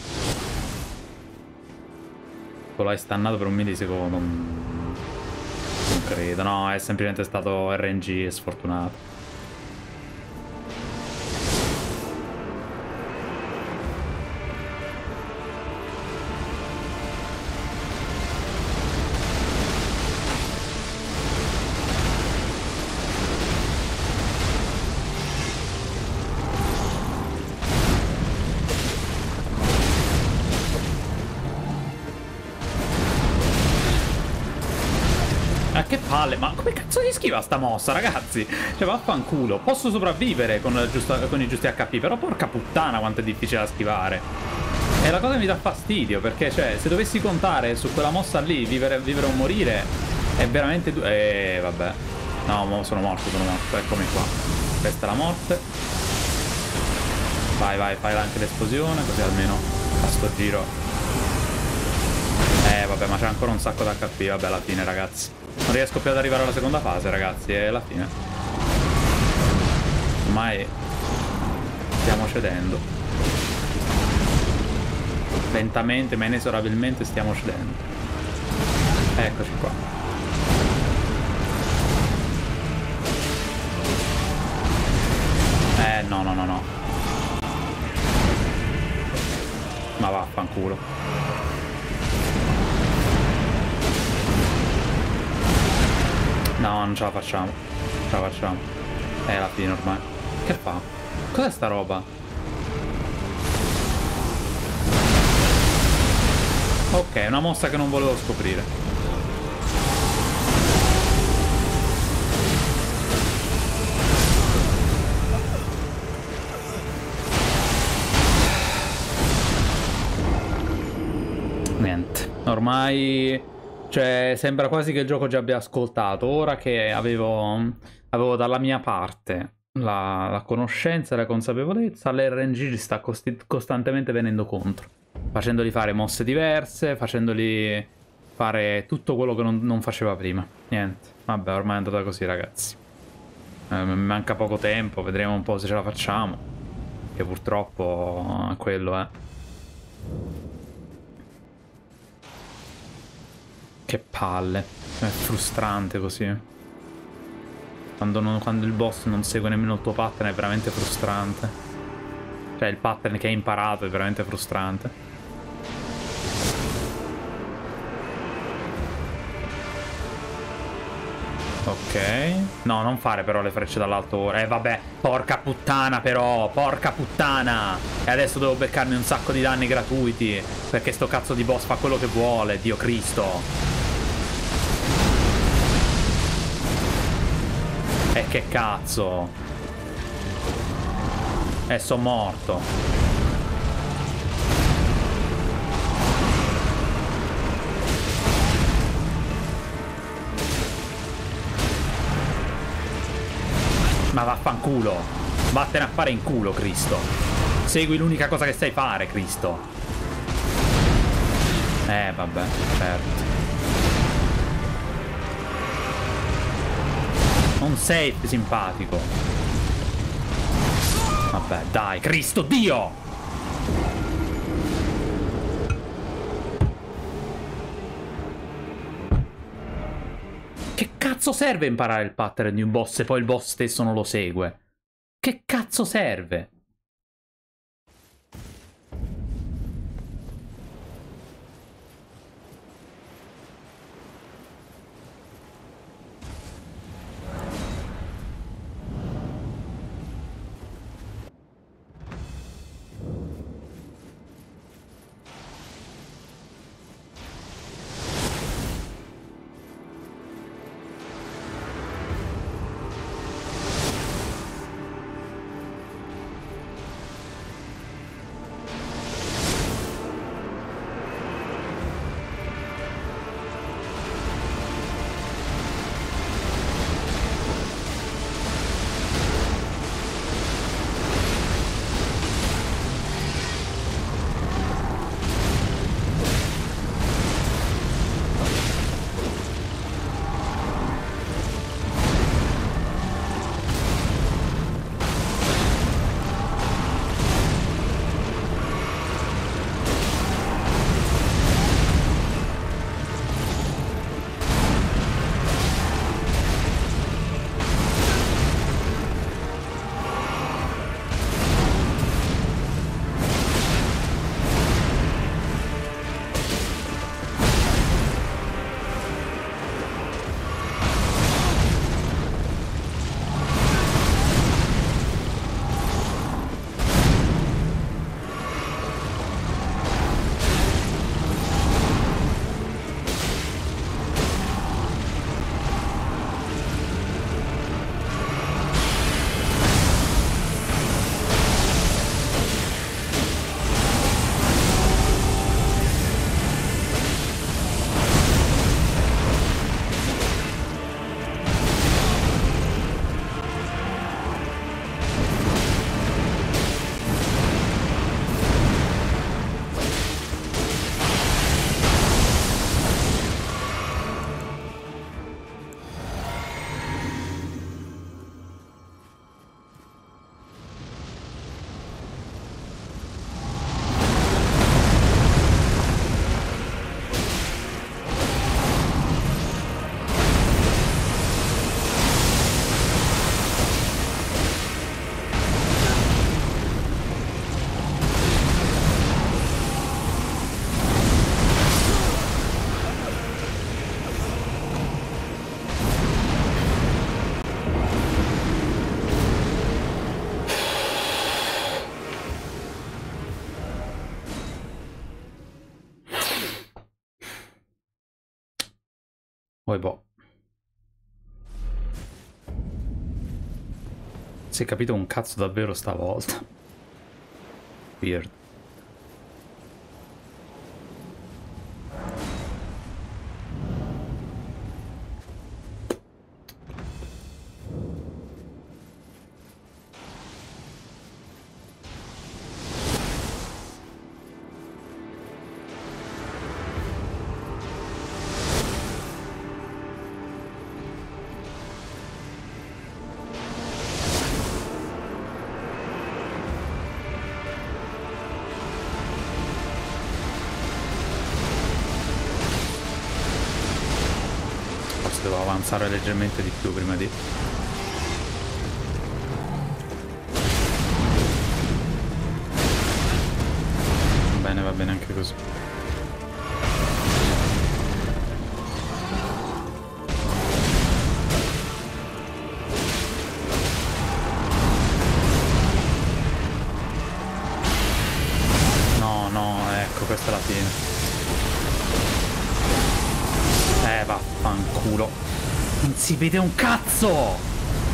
Lo hai stannato per un millisecondo. Non credo, no, è semplicemente stato R N G sfortunato. Ma come cazzo gli schiva sta mossa, ragazzi? Cioè, vaffanculo. Posso sopravvivere con, giusto, con i giusti H P, però porca puttana quanto è difficile da schivare. E la cosa mi dà fastidio, perché, cioè, se dovessi contare su quella mossa lì, vivere, vivere o morire, è veramente... Eh, vabbè. No, sono morto, sono morto. Eccomi qua. Questa è la morte. Vai, vai, fai anche l'esplosione, così almeno a sto giro. Eh, vabbè, ma c'è ancora un sacco d'H P. Vabbè, alla fine, ragazzi. Non riesco più ad arrivare alla seconda fase, ragazzi, è la fine. Ormai stiamo cedendo. Lentamente, ma inesorabilmente stiamo cedendo. Eccoci qua. Eh, no, no, no, no. Ma vaffanculo. No, non ce la facciamo. Non ce la facciamo. È la fine ormai. Che fa? Cos'è sta roba? Ok, una mossa che non volevo scoprire. Niente. Ormai... Cioè, sembra quasi che il gioco già abbia ascoltato. Ora che avevo, avevo dalla mia parte la, la conoscenza e la consapevolezza, l'R N G ci sta costantemente venendo contro. Facendoli fare mosse diverse, facendoli fare tutto quello che non, non faceva prima. Niente, vabbè, ormai è andata così, ragazzi. Eh, mi manca poco tempo, vedremo un po' se ce la facciamo. Che purtroppo è quello, eh. Che palle. È frustrante così. Quando, non, quando il boss non segue nemmeno il tuo pattern è veramente frustrante. Cioè il pattern che hai imparato è veramente frustrante. Ok. No, non fare però le frecce dall'alto ora. Eh vabbè, porca puttana però, porca puttana. E adesso devo beccarmi un sacco di danni gratuiti, perché sto cazzo di boss fa quello che vuole, Dio Cristo. E che cazzo. E sono morto. Ma vaffanculo. Vattene a fare in culo, Cristo. Segui l'unica cosa che sai fare, Cristo. Eh, vabbè, certo. Non sei simpatico. Vabbè, dai, Cristo Dio! Che cazzo serve imparare il pattern di un boss se poi il boss stesso non lo segue? Che cazzo serve? Poi boh. Si è capito un cazzo davvero stavolta. Weird. avanzare leggermente di più prima di... Va bene, va bene anche così. No, no, ecco, questa è la fine. Eh, vaffanculo. Non si vede un cazzo!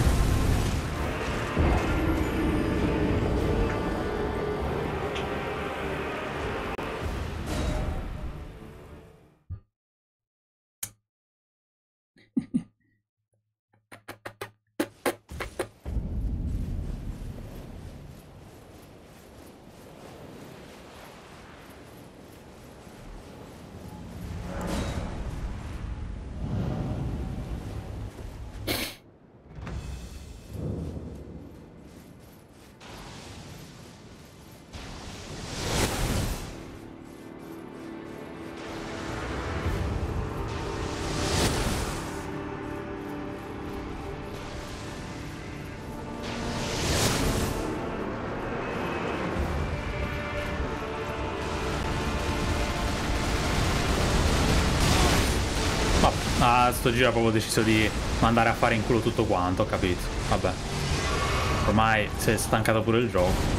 Ah, sto giro proprio deciso di mandare a fare in culo tutto quanto, ho capito. Vabbè. Ormai si è stancato pure il gioco.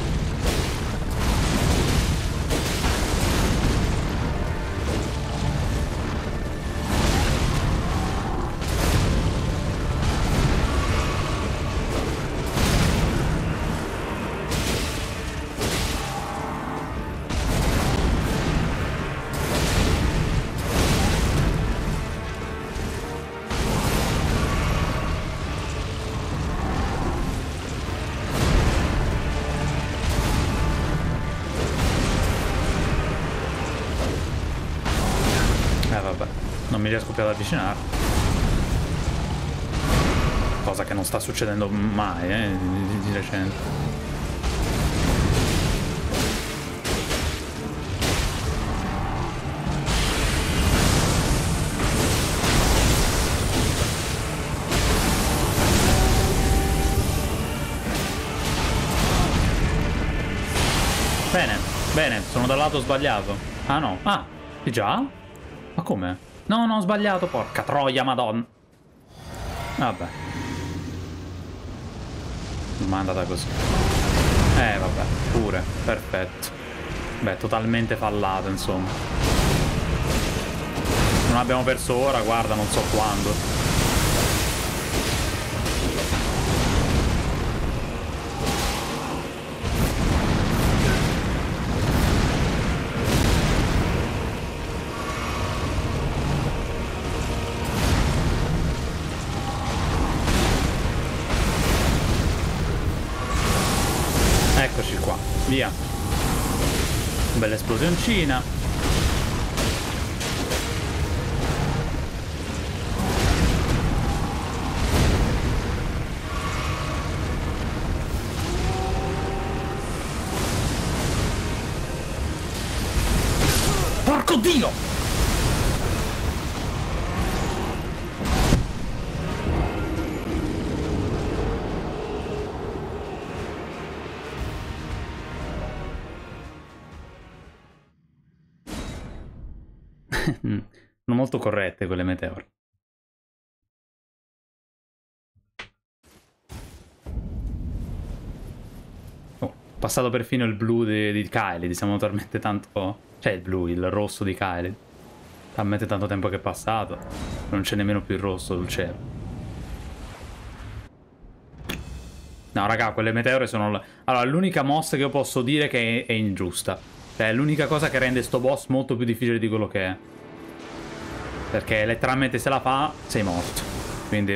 Mi riesco più ad avvicinare, cosa che non sta succedendo mai eh, di, di recente. Bene, bene, sono dal lato sbagliato. Ah no, ah, e già? Ma come? No, no, ho sbagliato, porca troia, madonna. Vabbè. Ma è andata così. Eh, vabbè, pure, perfetto. Beh, totalmente fallato, insomma. Non abbiamo perso ora, guarda, non so quando. Eccoci qua, via. Bella esplosioncina. Porco Dio! Sono molto corrette quelle meteore. Oh, passato perfino il blu di, di Kylie, siamo talmente tanto... Cioè il blu, il rosso di Kylie. Talmente tanto tempo che è passato. Non c'è nemmeno più il rosso sul cielo. No, raga, quelle meteore sono... Allora, l'unica mossa che io posso dire che è, è ingiusta. Cioè, è l'unica cosa che rende sto boss molto più difficile di quello che è. Perché letteralmente se la fa, sei morto. Quindi...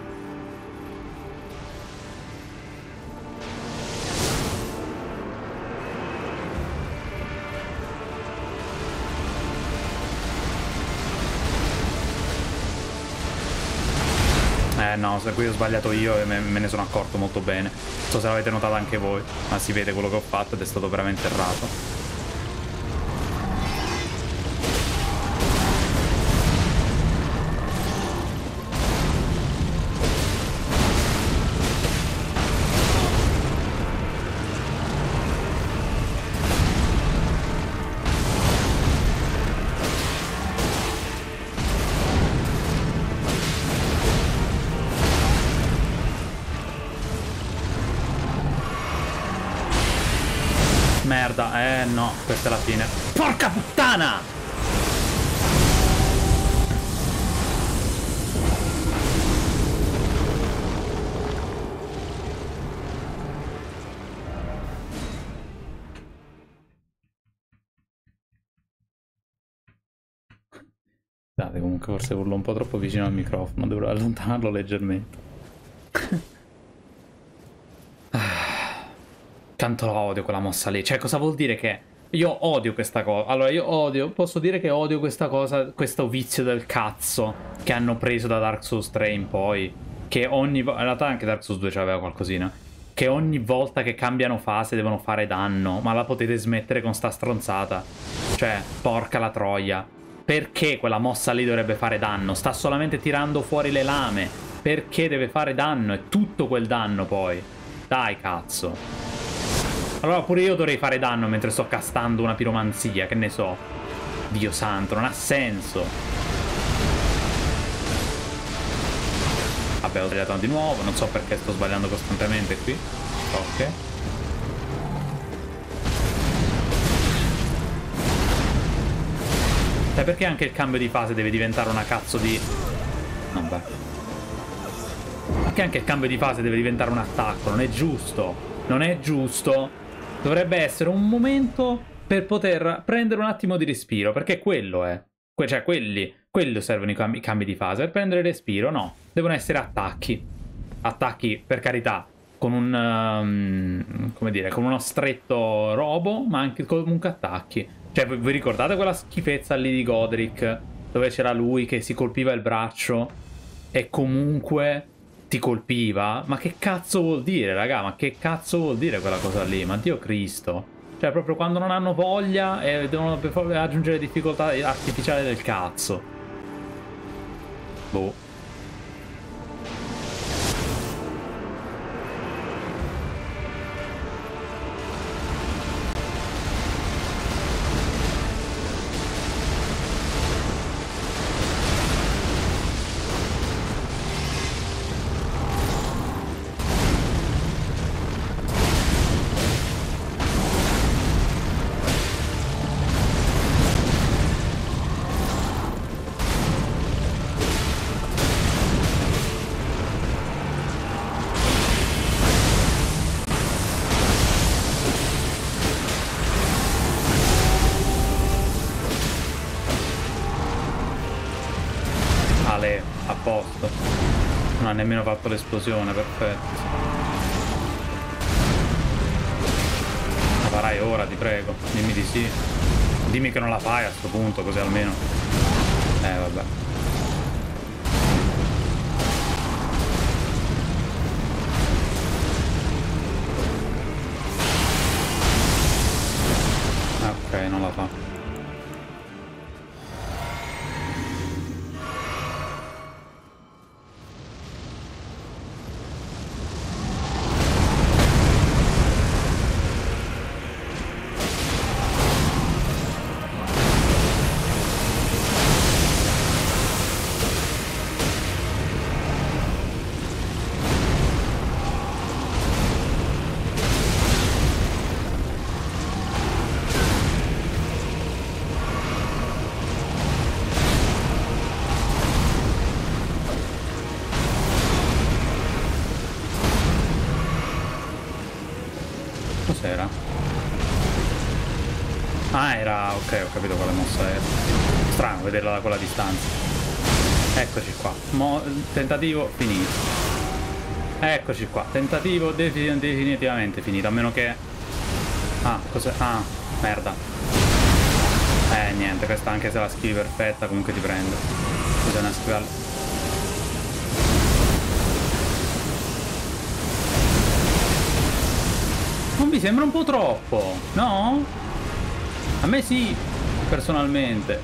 Eh no, se qui ho sbagliato io e me, me ne sono accorto molto bene. Non so se l'avete notato anche voi, ma si vede quello che ho fatto ed è stato veramente errato. merda. Eh no, questa è la fine. Porca puttana! Scusate, comunque forse urlo un po' troppo vicino al microfono, dovrò allontanarlo leggermente. Tanto la odio quella mossa lì. Cioè, cosa vuol dire che... Io odio questa cosa. Allora, io odio... Posso dire che odio questa cosa, questo vizio del cazzo che hanno preso da Dark Souls tre in poi. Che ogni volta... In realtà anche Dark Souls due c'aveva qualcosina. Che ogni volta che cambiano fase devono fare danno. Ma la potete smettere con sta stronzata. Cioè, porca la troia. Perché quella mossa lì dovrebbe fare danno? Sta solamente tirando fuori le lame. Perché deve fare danno? È tutto quel danno poi. Dai, cazzo. Allora pure io dovrei fare danno mentre sto castando una piromanzia, che ne so. Dio santo, non ha senso. Vabbè, ho sbagliato di nuovo, non so perché sto sbagliando costantemente qui. Ok. Cioè, perché anche il cambio di fase deve diventare una cazzo di... Vabbè. Perché anche il cambio di fase deve diventare un attacco? Non è giusto. Non è giusto. Dovrebbe essere un momento per poter prendere un attimo di respiro, perché quello è. Que cioè, quelli, quello servono i cambi, cambi di fase. Per prendere respiro, no. Devono essere attacchi. Attacchi, per carità, con un... Um, come dire, con uno stretto robo, ma anche comunque attacchi. Cioè, vi ricordate quella schifezza lì di Godric, dove c'era lui che si colpiva il braccio e comunque ti colpiva? Ma che cazzo vuol dire, raga? Ma che cazzo vuol dire quella cosa lì? Ma Dio Cristo. Cioè, proprio quando non hanno voglia e devono aggiungere difficoltà artificiali del cazzo. Boh. A posto. Non ha nemmeno fatto l'esplosione, perfetto. La farai ora, ti prego. Dimmi di sì. Dimmi che non la fai a sto punto, così almeno. Eh, vabbè. Ok, non la fa. Cos'era? Ah, era... ok, ho capito quale mossa era. Strano vederla da quella distanza. Eccoci qua. Mo... tentativo finito. Eccoci qua. Tentativo definitivamente finito. A meno che... Ah, cos'è? Ah, merda. Eh, niente, questa anche se la schivi perfetta comunque ti prende. Bisogna schivarla. Non vi sembra un po' troppo, no? A me sì, personalmente.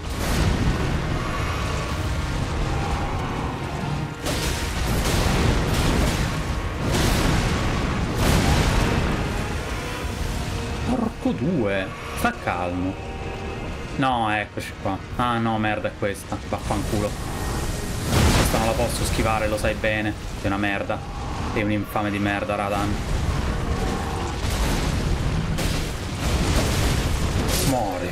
Porco due, sta calmo. No, eccoci qua. Ah no, merda, è questa. Vaffanculo. Questa non la posso schivare, lo sai bene. Sei una merda. Sei un infame di merda, Radan. Muori.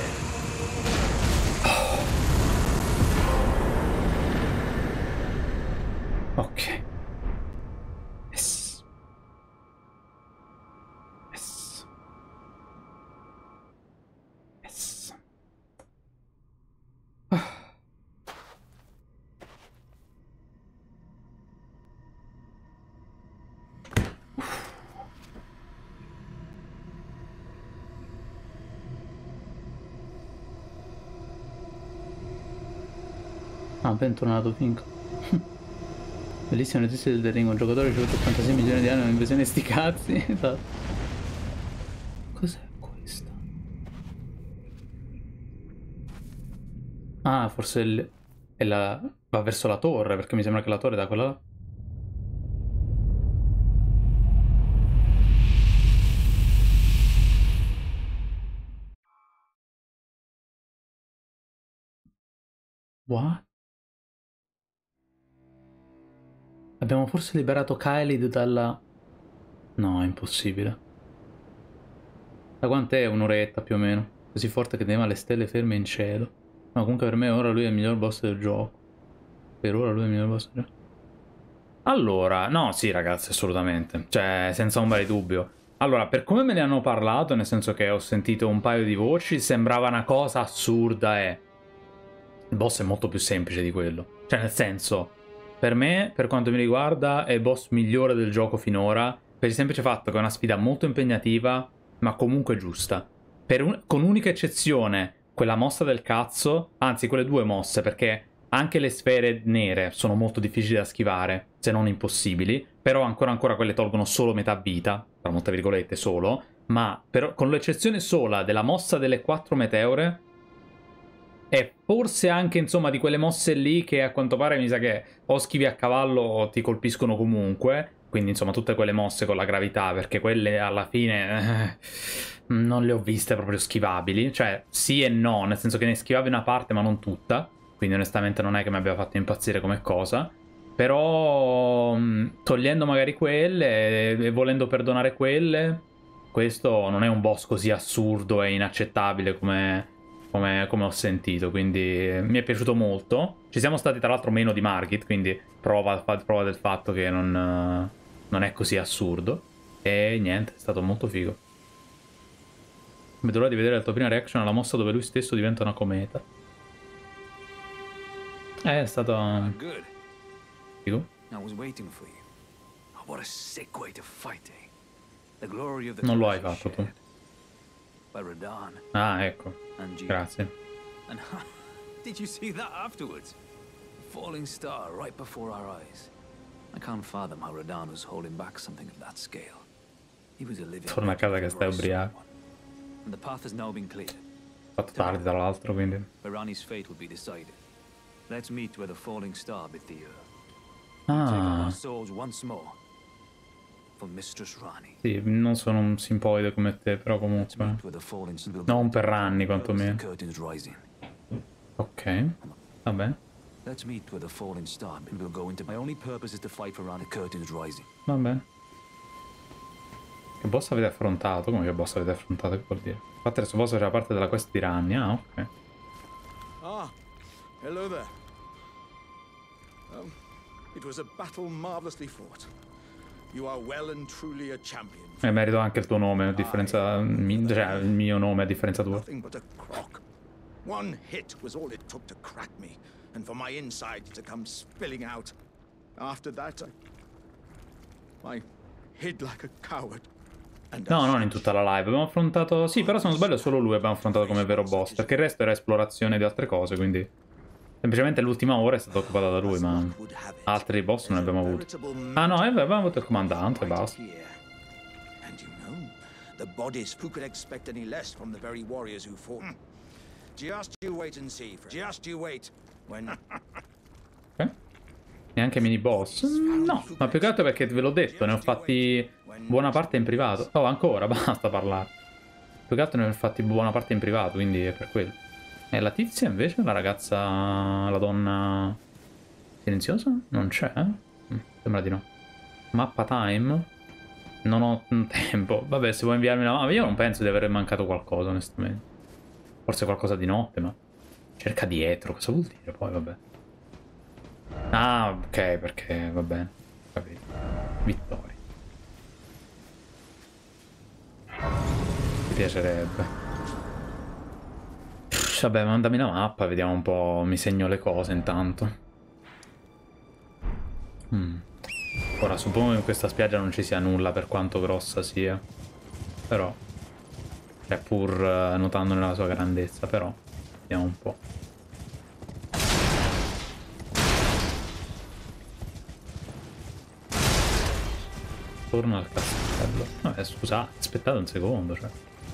Ok. Yes. Yes. Yes. Ah. Ah, bentornato Pink. Bellissima notizia del Ring, un giocatore ha ricevuto ottantasei milioni di anni, un'invasione sti cazzi. Esatto. Cos'è questo? Ah, forse il... è la... va verso la torre, perché mi sembra che la torre è da quella là. What? Abbiamo forse liberato Khalid dalla... No, è impossibile. Da quant'è? Un'oretta più o meno. Così forte che teneva le stelle ferme in cielo. No, comunque per me ora lui è il miglior boss del gioco. Per ora lui è il miglior boss del gioco. Allora, no, sì ragazzi, assolutamente. Cioè, senza ombra di dubbio. Allora, per come me ne hanno parlato, nel senso che ho sentito un paio di voci, sembrava una cosa assurda e... il boss è molto più semplice di quello. Cioè, nel senso... Per me, per quanto mi riguarda, è il boss migliore del gioco finora, per il semplice fatto che è una sfida molto impegnativa, ma comunque giusta. Per un... Con unica eccezione, quella mossa del cazzo, anzi quelle due mosse, perché anche le sfere nere sono molto difficili da schivare, se non impossibili, però ancora ancora quelle tolgono solo metà vita, tra molte virgolette solo, ma per... con l'eccezione sola della mossa delle quattro meteore... E forse anche, insomma, di quelle mosse lì che a quanto pare mi sa che o schivi a cavallo o ti colpiscono comunque. Quindi, insomma, tutte quelle mosse con la gravità, perché quelle alla fine eh, non le ho viste proprio schivabili. Cioè, sì e no, nel senso che ne schivavi una parte ma non tutta. Quindi onestamente non è che mi abbia fatto impazzire come cosa. Però, togliendo magari quelle e volendo perdonare quelle, questo non è un boss così assurdo e inaccettabile come... Come, come ho sentito, quindi mi è piaciuto molto. Ci siamo stati tra l'altro meno di Margit, quindi prova, prova del fatto che non, non è così assurdo. E niente, è stato molto figo. Vedo l'ora di vedere la tua prima reaction alla mossa dove lui stesso diventa una cometa. Eh, è stato... figo. Non lo hai fatto tu. Ah, ecco. Grazie. And did you see that afterwards? Falling star right before our eyes. I can't fathom how Radahn was holding back something of that scale. He was a living. Torna a casa che stai ubriaco. And the path has now been cleared. Fatto tardi tra l'altro, quindi. Rani's fate will be decided. Let's meet where the falling star bit the earth. Ah. Take our souls once more. Sì, non sono un simpoide come te, però comunque non per anni quantomeno. Ok, vabbè. Vabbè. Che boss avete affrontato? Come che boss avete affrontato? Che vuol dire? Infatti adesso boss era parte della quest di Ranni, ah ok. Ah, hello there. Um, it was a battle marvelously fought. You are well and truly a champion. E merito anche il tuo nome, a differenza... cioè, il mio nome a differenza tua. Nothing but a crock. One hit was all it took to crack me, and for my insides to come spilling out. After that, I, I hid like a coward. No, non in tutta la live. Abbiamo affrontato... Sì, però se non sbaglio solo lui abbiamo affrontato come vero boss, perché il resto era esplorazione di altre cose, quindi... Semplicemente l'ultima ora è stata occupata da lui, ma altri boss non ne abbiamo avuti. Ah no, eh, avevamo avuto il comandante e basta. Ok. Neanche mini boss? No, ma più che altro perché ve l'ho detto, ne ho fatti buona parte in privato. Oh, ancora, basta parlare. Più che altro ne ho fatti buona parte in privato, quindi è per quello. E la tizia invece, la ragazza, la donna silenziosa? Non c'è? Mm, sembra di no. Mappa time? Non ho tempo. Vabbè, se vuoi inviarmi la mappa, io non penso di aver mancato qualcosa, onestamente. Forse qualcosa di notte, ma... Cerca dietro, cosa vuol dire poi, vabbè. Ah, ok, perché va bene. Capito. Vittoria. Mi piacerebbe. Pff, vabbè, mandami la mappa, vediamo un po'. Mi segno le cose intanto. Mm. Ora, suppongo che in questa spiaggia non ci sia nulla per quanto grossa sia. Però... Cioè, pur uh, notando nella sua grandezza, però... Vediamo un po'. Torna al castello. Vabbè, scusate, aspettate un secondo, cioè.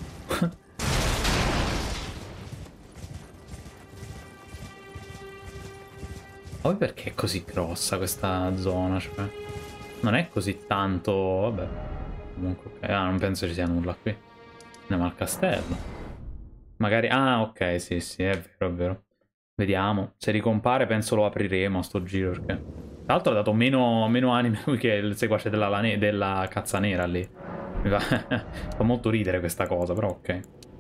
Poi perché è così grossa questa zona, cioè? Non è così tanto... Vabbè. Comunque, ok. Ah, non penso ci sia nulla qui. Andiamo al castello. Magari... Ah, ok, sì, sì, è vero, è vero. Vediamo. Se ricompare penso lo apriremo a sto giro, perché... Tra l'altro ha dato meno, meno anime lui che il seguace della, lane, della cazza nera lì. Mi fa... fa molto ridere questa cosa, però ok.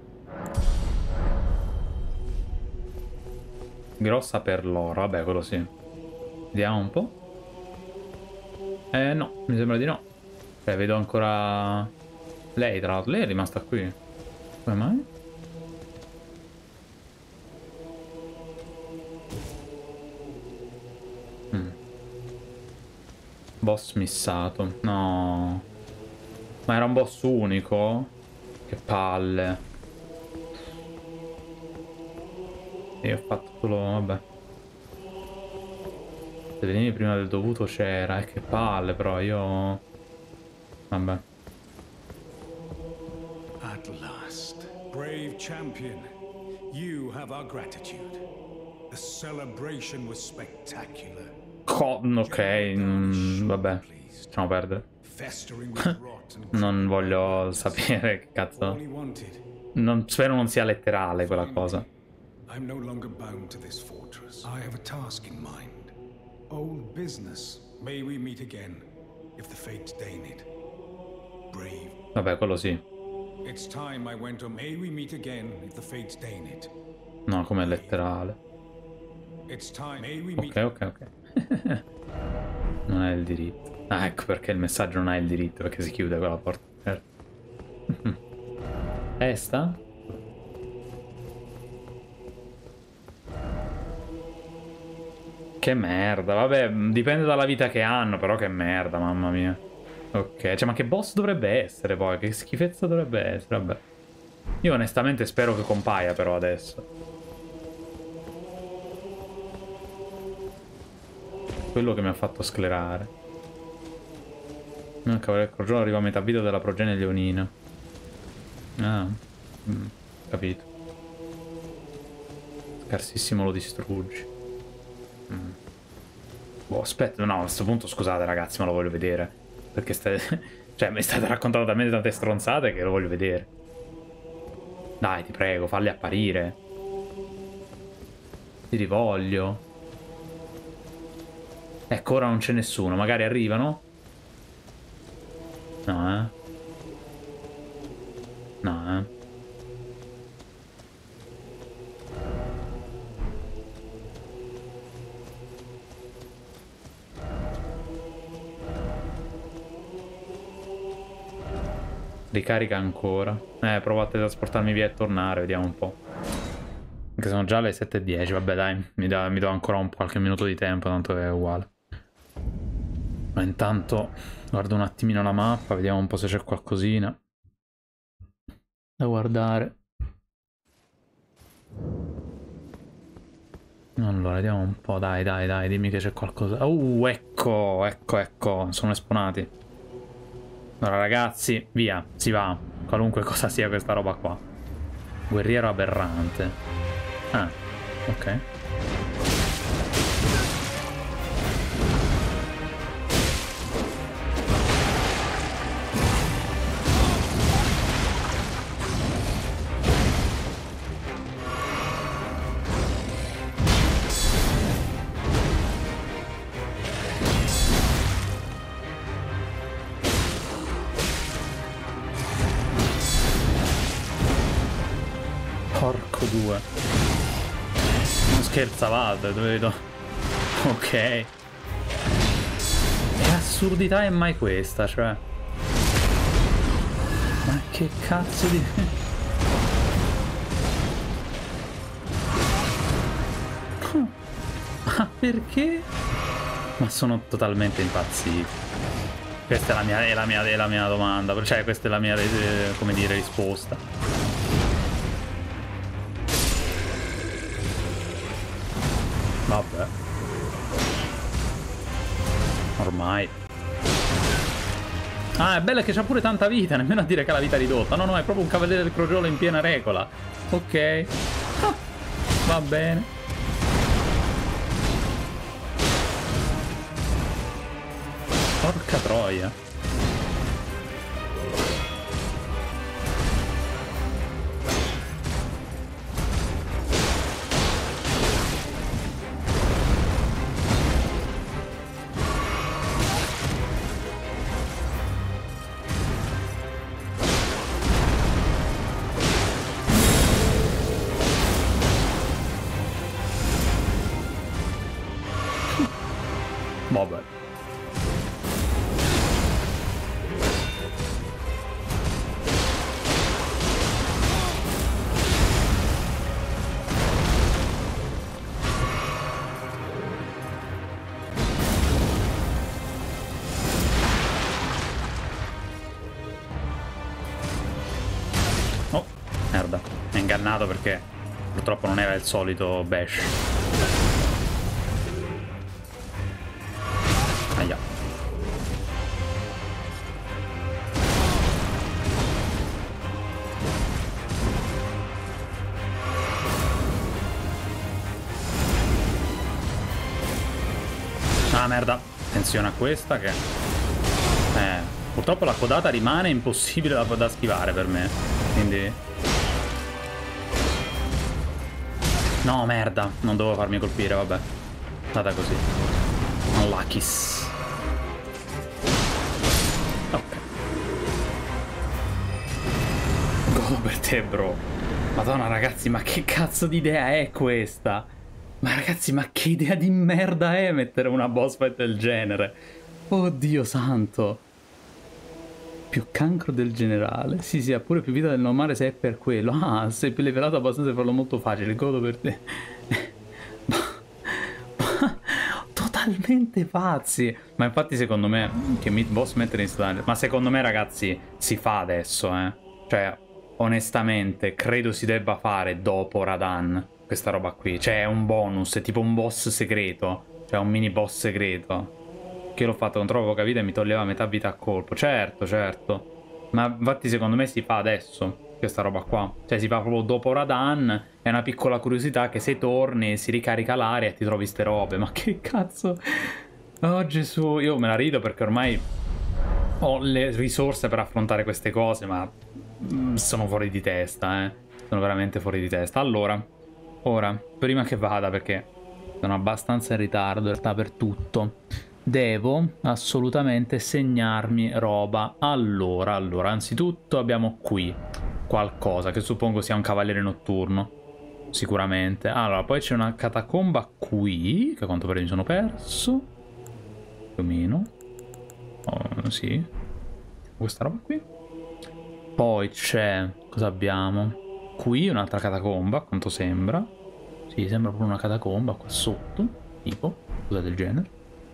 Grossa per l'oro, vabbè, quello sì. Vediamo un po'. Eh no, mi sembra di no. Cioè, vedo ancora... Lei, tra l'altro, lei è rimasta qui. Come mai? Mm. Boss missato. No. Ma era un boss unico? Che palle. Io ho fatto solo... vabbè. Se venivi prima del dovuto c'era. E eh, che palle, però io... Vabbè. At last, brave champion, you have our gratitude. The celebration was spectacular. Co ok, mm, vabbè. Lasciamo perdere. Non voglio sapere che cazzo. Non, spero non sia letterale quella cosa. I'm no longer bound to this fortress. I have a task in mind. Old business. May we meet again, if the fates deign it. Brave. Vabbè, quello sì. It's time I went on. May we meet again, if the fates deign it. No, come letterale. It's time. May we meet. Ok, ok, ok. Non hai il diritto. Ah, ecco perché il messaggio non ha il diritto, perché si chiude quella porta. Certo. Testa? Che merda, vabbè, dipende dalla vita che hanno, però che merda, mamma mia. Ok, cioè ma che boss dovrebbe essere poi? Che schifezza dovrebbe essere, vabbè. Io onestamente spero che compaia però adesso. Quello che mi ha fatto sclerare. Il cavaliere Crogiolo arriva a metà vita della progenie leonina. Ah, mm, capito. Scarsissimo lo distruggi. Mm. Boh, aspetta, no, a questo punto scusate ragazzi, ma lo voglio vedere. Perché state... cioè, mi state raccontando talmente tante stronzate che lo voglio vedere. Dai, ti prego, falli apparire. Ti rivoglio. Ecco, ora non c'è nessuno. Magari arrivano. No, eh. No, eh. Ricarica ancora. Eh, provate a trasportarmi via e tornare, vediamo un po'. Anche sono già le sette e dieci, vabbè dai, mi, da, mi do ancora un qualche minuto di tempo, tanto è uguale. Ma intanto guardo un attimino la mappa, vediamo un po' se c'è qualcosina da guardare. Allora, vediamo un po', dai, dai, dai, dimmi che c'è qualcosa. Uh, ecco, ecco, ecco, sono esponati. Allora ragazzi, via, si va. Qualunque cosa sia questa roba qua. Guerriero aberrante. Ah, ok. Ecco due. Non scherzavate, vedo. Ok. Che assurdità è mai questa, cioè? Ma che cazzo di... Ma perché? Ma sono totalmente impazzito. Questa è la mia, è la mia, è la mia domanda, cioè questa è la mia, eh, come dire, risposta. Vabbè. Ormai. Ah, è bella che c'ha pure tanta vita, nemmeno a dire che ha la vita ridotta. No, no, è proprio un cavaliere del crogiolo in piena regola. Ok. Ah, va bene. Porca troia. Vabbè. Oh, merda. Mi ha ingannato perché purtroppo non era il solito bash. Aia. Ah merda. Attenzione a questa che... Eh, purtroppo la codata rimane impossibile da, da schivare per me. Quindi... No, merda. Non dovevo farmi colpire, vabbè. È stata così. Unluckys. Ok. Godo per te, bro. Madonna, ragazzi, ma che cazzo di idea è questa? Ma ragazzi, ma che idea di merda è mettere una boss fight del genere? Oddio santo. Più cancro del generale. Sì, sì, ha pure più vita del normale se è per quello. Ah, sei più levelato abbastanza per farlo molto facile. Godo per te. Totalmente pazzi. Ma infatti secondo me che mid boss mettere in standard. Ma secondo me ragazzi si fa adesso, eh. Cioè onestamente credo si debba fare dopo Radahn questa roba qui. Cioè è un bonus, è tipo un boss segreto. Cioè un mini boss segreto. Che l'ho fatto con troppo poca vita e mi toglieva metà vita a colpo. Certo, certo. Ma infatti secondo me si fa adesso questa roba qua. Cioè si fa proprio dopo Radahn. È una piccola curiosità che se torni si ricarica l'area e ti trovi ste robe. Ma che cazzo. Oh Gesù. Io me la rido perché ormai ho le risorse per affrontare queste cose. Ma sono fuori di testa, eh. Sono veramente fuori di testa. Allora, ora, prima che vada, perché sono abbastanza in ritardo in realtà per tutto, devo assolutamente segnarmi roba. Allora, allora, anzitutto abbiamo qui qualcosa che suppongo sia un cavaliere notturno. Sicuramente. Allora, poi c'è una catacomba qui, che a quanto pare mi sono perso. Più o meno. Oh, sì. Questa roba qui. Poi c'è... Cosa abbiamo? Qui un'altra catacomba, a quanto sembra. Sì, sembra proprio una catacomba qua sotto. Tipo, cosa del genere.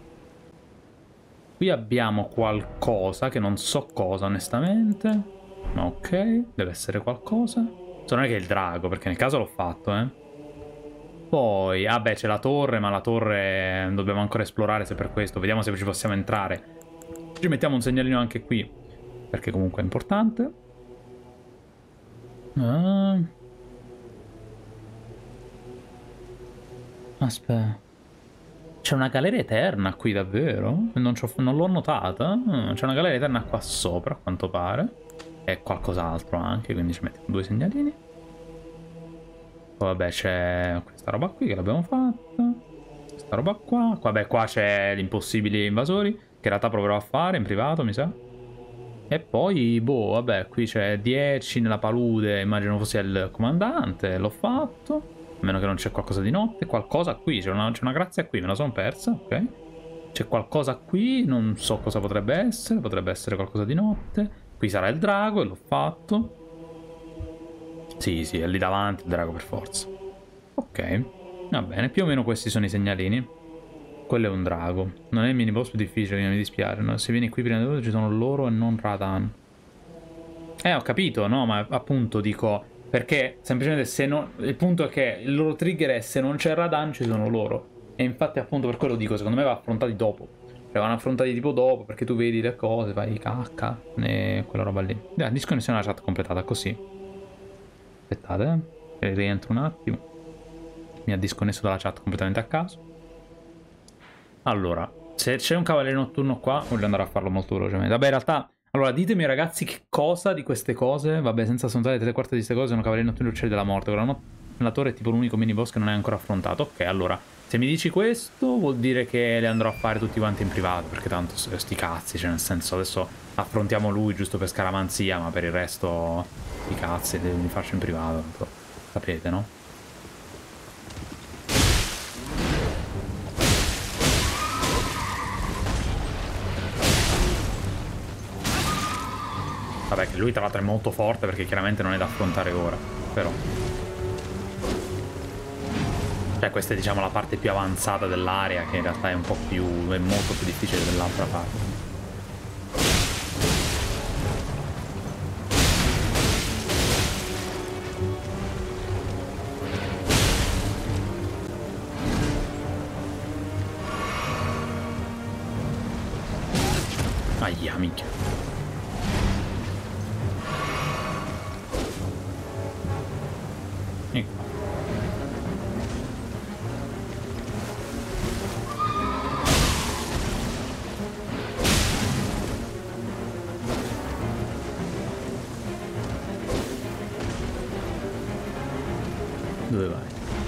Qui abbiamo qualcosa, che non so cosa onestamente. Ma ok, deve essere qualcosa. Non è che è il drago, perché nel caso l'ho fatto, eh. Poi, ah beh, c'è la torre, ma la torre dobbiamo ancora esplorare se per questo. Vediamo se ci possiamo entrare. Ci mettiamo un segnalino anche qui, perché comunque è importante. Ah. Aspetta. C'è una galera eterna qui, davvero? Non, non l'ho notata. C'è una galera eterna qua sopra, a quanto pare. E qualcos'altro anche, quindi ci mettiamo due segnalini. Poi vabbè c'è questa roba qui che l'abbiamo fatta. Questa roba qua. Vabbè qua c'è l'impossibile invasori, che in realtà proverò a fare in privato, mi sa. E poi, boh, vabbè, qui c'è dieci nella palude, immagino fosse il comandante, l'ho fatto. A meno che non c'è qualcosa di notte. Qualcosa qui, c'è una, una grazia qui, me la sono persa, ok. C'è qualcosa qui, non so cosa potrebbe essere, potrebbe essere qualcosa di notte. Qui sarà il drago e l'ho fatto. Sì, sì, è lì davanti il drago per forza. Ok, va bene, più o meno questi sono i segnalini. Quello è un drago. Non è il mini boss più difficile, mi dispiace. No? Se vieni qui prima di tutto ci sono loro e non Radan. Eh, ho capito, no? Ma appunto dico... Perché semplicemente se non... Il punto è che il loro trigger è se non c'è Radan ci sono loro. E infatti appunto per quello dico, secondo me va affrontati dopo. Cioè vanno affrontati tipo dopo, perché tu vedi le cose, fai cacca e quella roba lì. Eh, disconnessione alla chat completata così. Aspettate, eh. Rientro un attimo. Mi ha disconnesso dalla chat completamente a caso. Allora, se c'è un cavaliere notturno qua, voglio andare a farlo molto velocemente. Vabbè, in realtà, allora ditemi ragazzi che cosa di queste cose, vabbè, senza affrontare le tre quarti di queste cose, sono cavalieri notturni uccelli della morte. Ora, la torre è tipo l'unico mini boss che non è ancora affrontato. Ok, allora, se mi dici questo, vuol dire che le andrò a fare tutti quanti in privato, perché tanto sti cazzi, cioè nel senso, adesso affrontiamo lui giusto per scaramanzia, ma per il resto, i cazzi, li faccio in privato, sapete, no? Vabbè, che lui tra l'altro è molto forte perché chiaramente non è da affrontare ora, però. Cioè questa è diciamo la parte più avanzata dell'area, che in realtà è un po' più... è molto più difficile dell'altra parte. Aia, minchia. Ecco. Dove vai?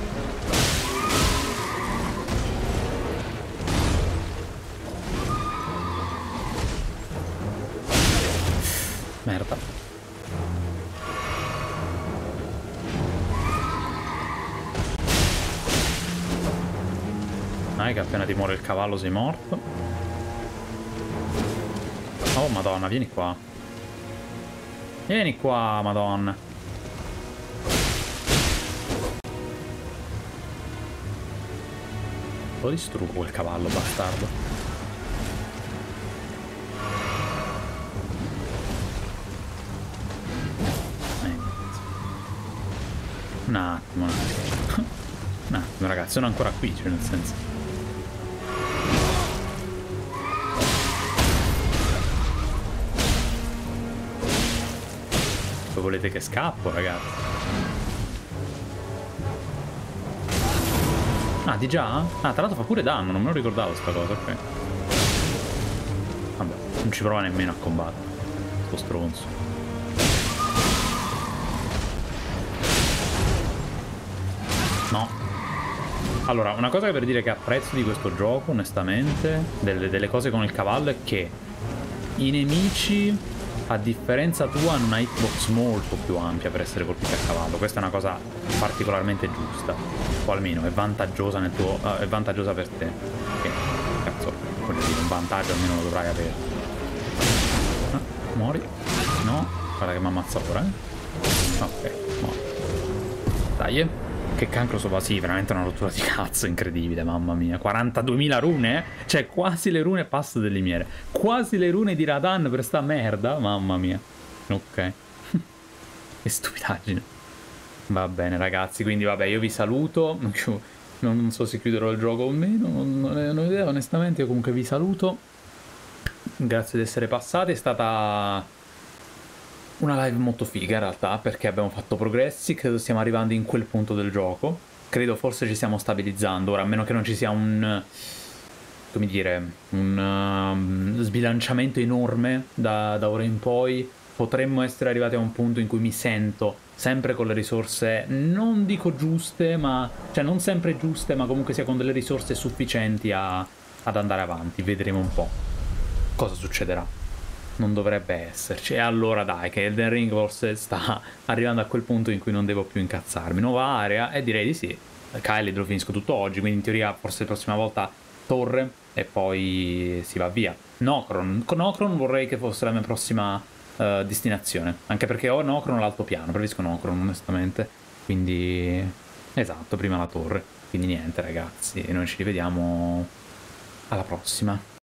Merda. Dai che appena ti muore il cavallo sei morto. Oh madonna, vieni qua. Vieni qua, madonna. Lo distruggo quel cavallo, bastardo. Eh. Un attimo, un attimo. Un attimo, ragazzi, sono ancora qui, cioè nel senso. Volete che scappo, ragazzi? Ah, di già? Ah, tra l'altro fa pure danno, non me lo ricordavo sta cosa, ok. Vabbè, non ci prova nemmeno a combattere. Sto stronzo. No. Allora, una cosa per dire che apprezzo di questo gioco, onestamente, delle, delle cose con il cavallo, è che i nemici... a differenza tua hanno una hitbox molto più ampia per essere colpiti a cavallo. Questa è una cosa particolarmente giusta, o almeno è vantaggiosa nel tuo uh, è vantaggiosa per te. Che cazzo, voglio dire, un vantaggio almeno lo dovrai avere. Ah, muori? No? Guarda che mi ammazza ora, eh? Ok, muori. Dai, eh. Che cancro sopra, sì, veramente una rottura di cazzo incredibile, mamma mia. quarantaduemila rune, eh? Cioè quasi le rune, passo delle miere. Quasi le rune di Radan per sta merda, mamma mia. Ok. Che stupidaggine. Va bene ragazzi, quindi vabbè, io vi saluto. Non so se chiuderò il gioco o meno, non, non ho idea onestamente. Io comunque vi saluto. Grazie di essere passati, è stata... una live molto figa in realtà, perché abbiamo fatto progressi, credo stiamo arrivando in quel punto del gioco, credo forse ci stiamo stabilizzando ora, a meno che non ci sia un, come dire, un uh, sbilanciamento enorme da, da ora in poi, potremmo essere arrivati a un punto in cui mi sento sempre con le risorse, non dico giuste, ma, cioè non sempre giuste, ma comunque sia con delle risorse sufficienti a, ad andare avanti, vedremo un po' cosa succederà. non dovrebbe esserci. E allora dai, che Elden Ring forse sta arrivando a quel punto in cui non devo più incazzarmi. Nuova area, e direi di sì. Caelid lo finisco tutto oggi, quindi in teoria forse la prossima volta torre e poi si va via. Nokron, con Nokron vorrei che fosse la mia prossima uh, destinazione, anche perché ho Nokron all'altopiano, preferisco Nokron onestamente, quindi esatto, prima la torre. Quindi niente ragazzi, noi ci rivediamo alla prossima.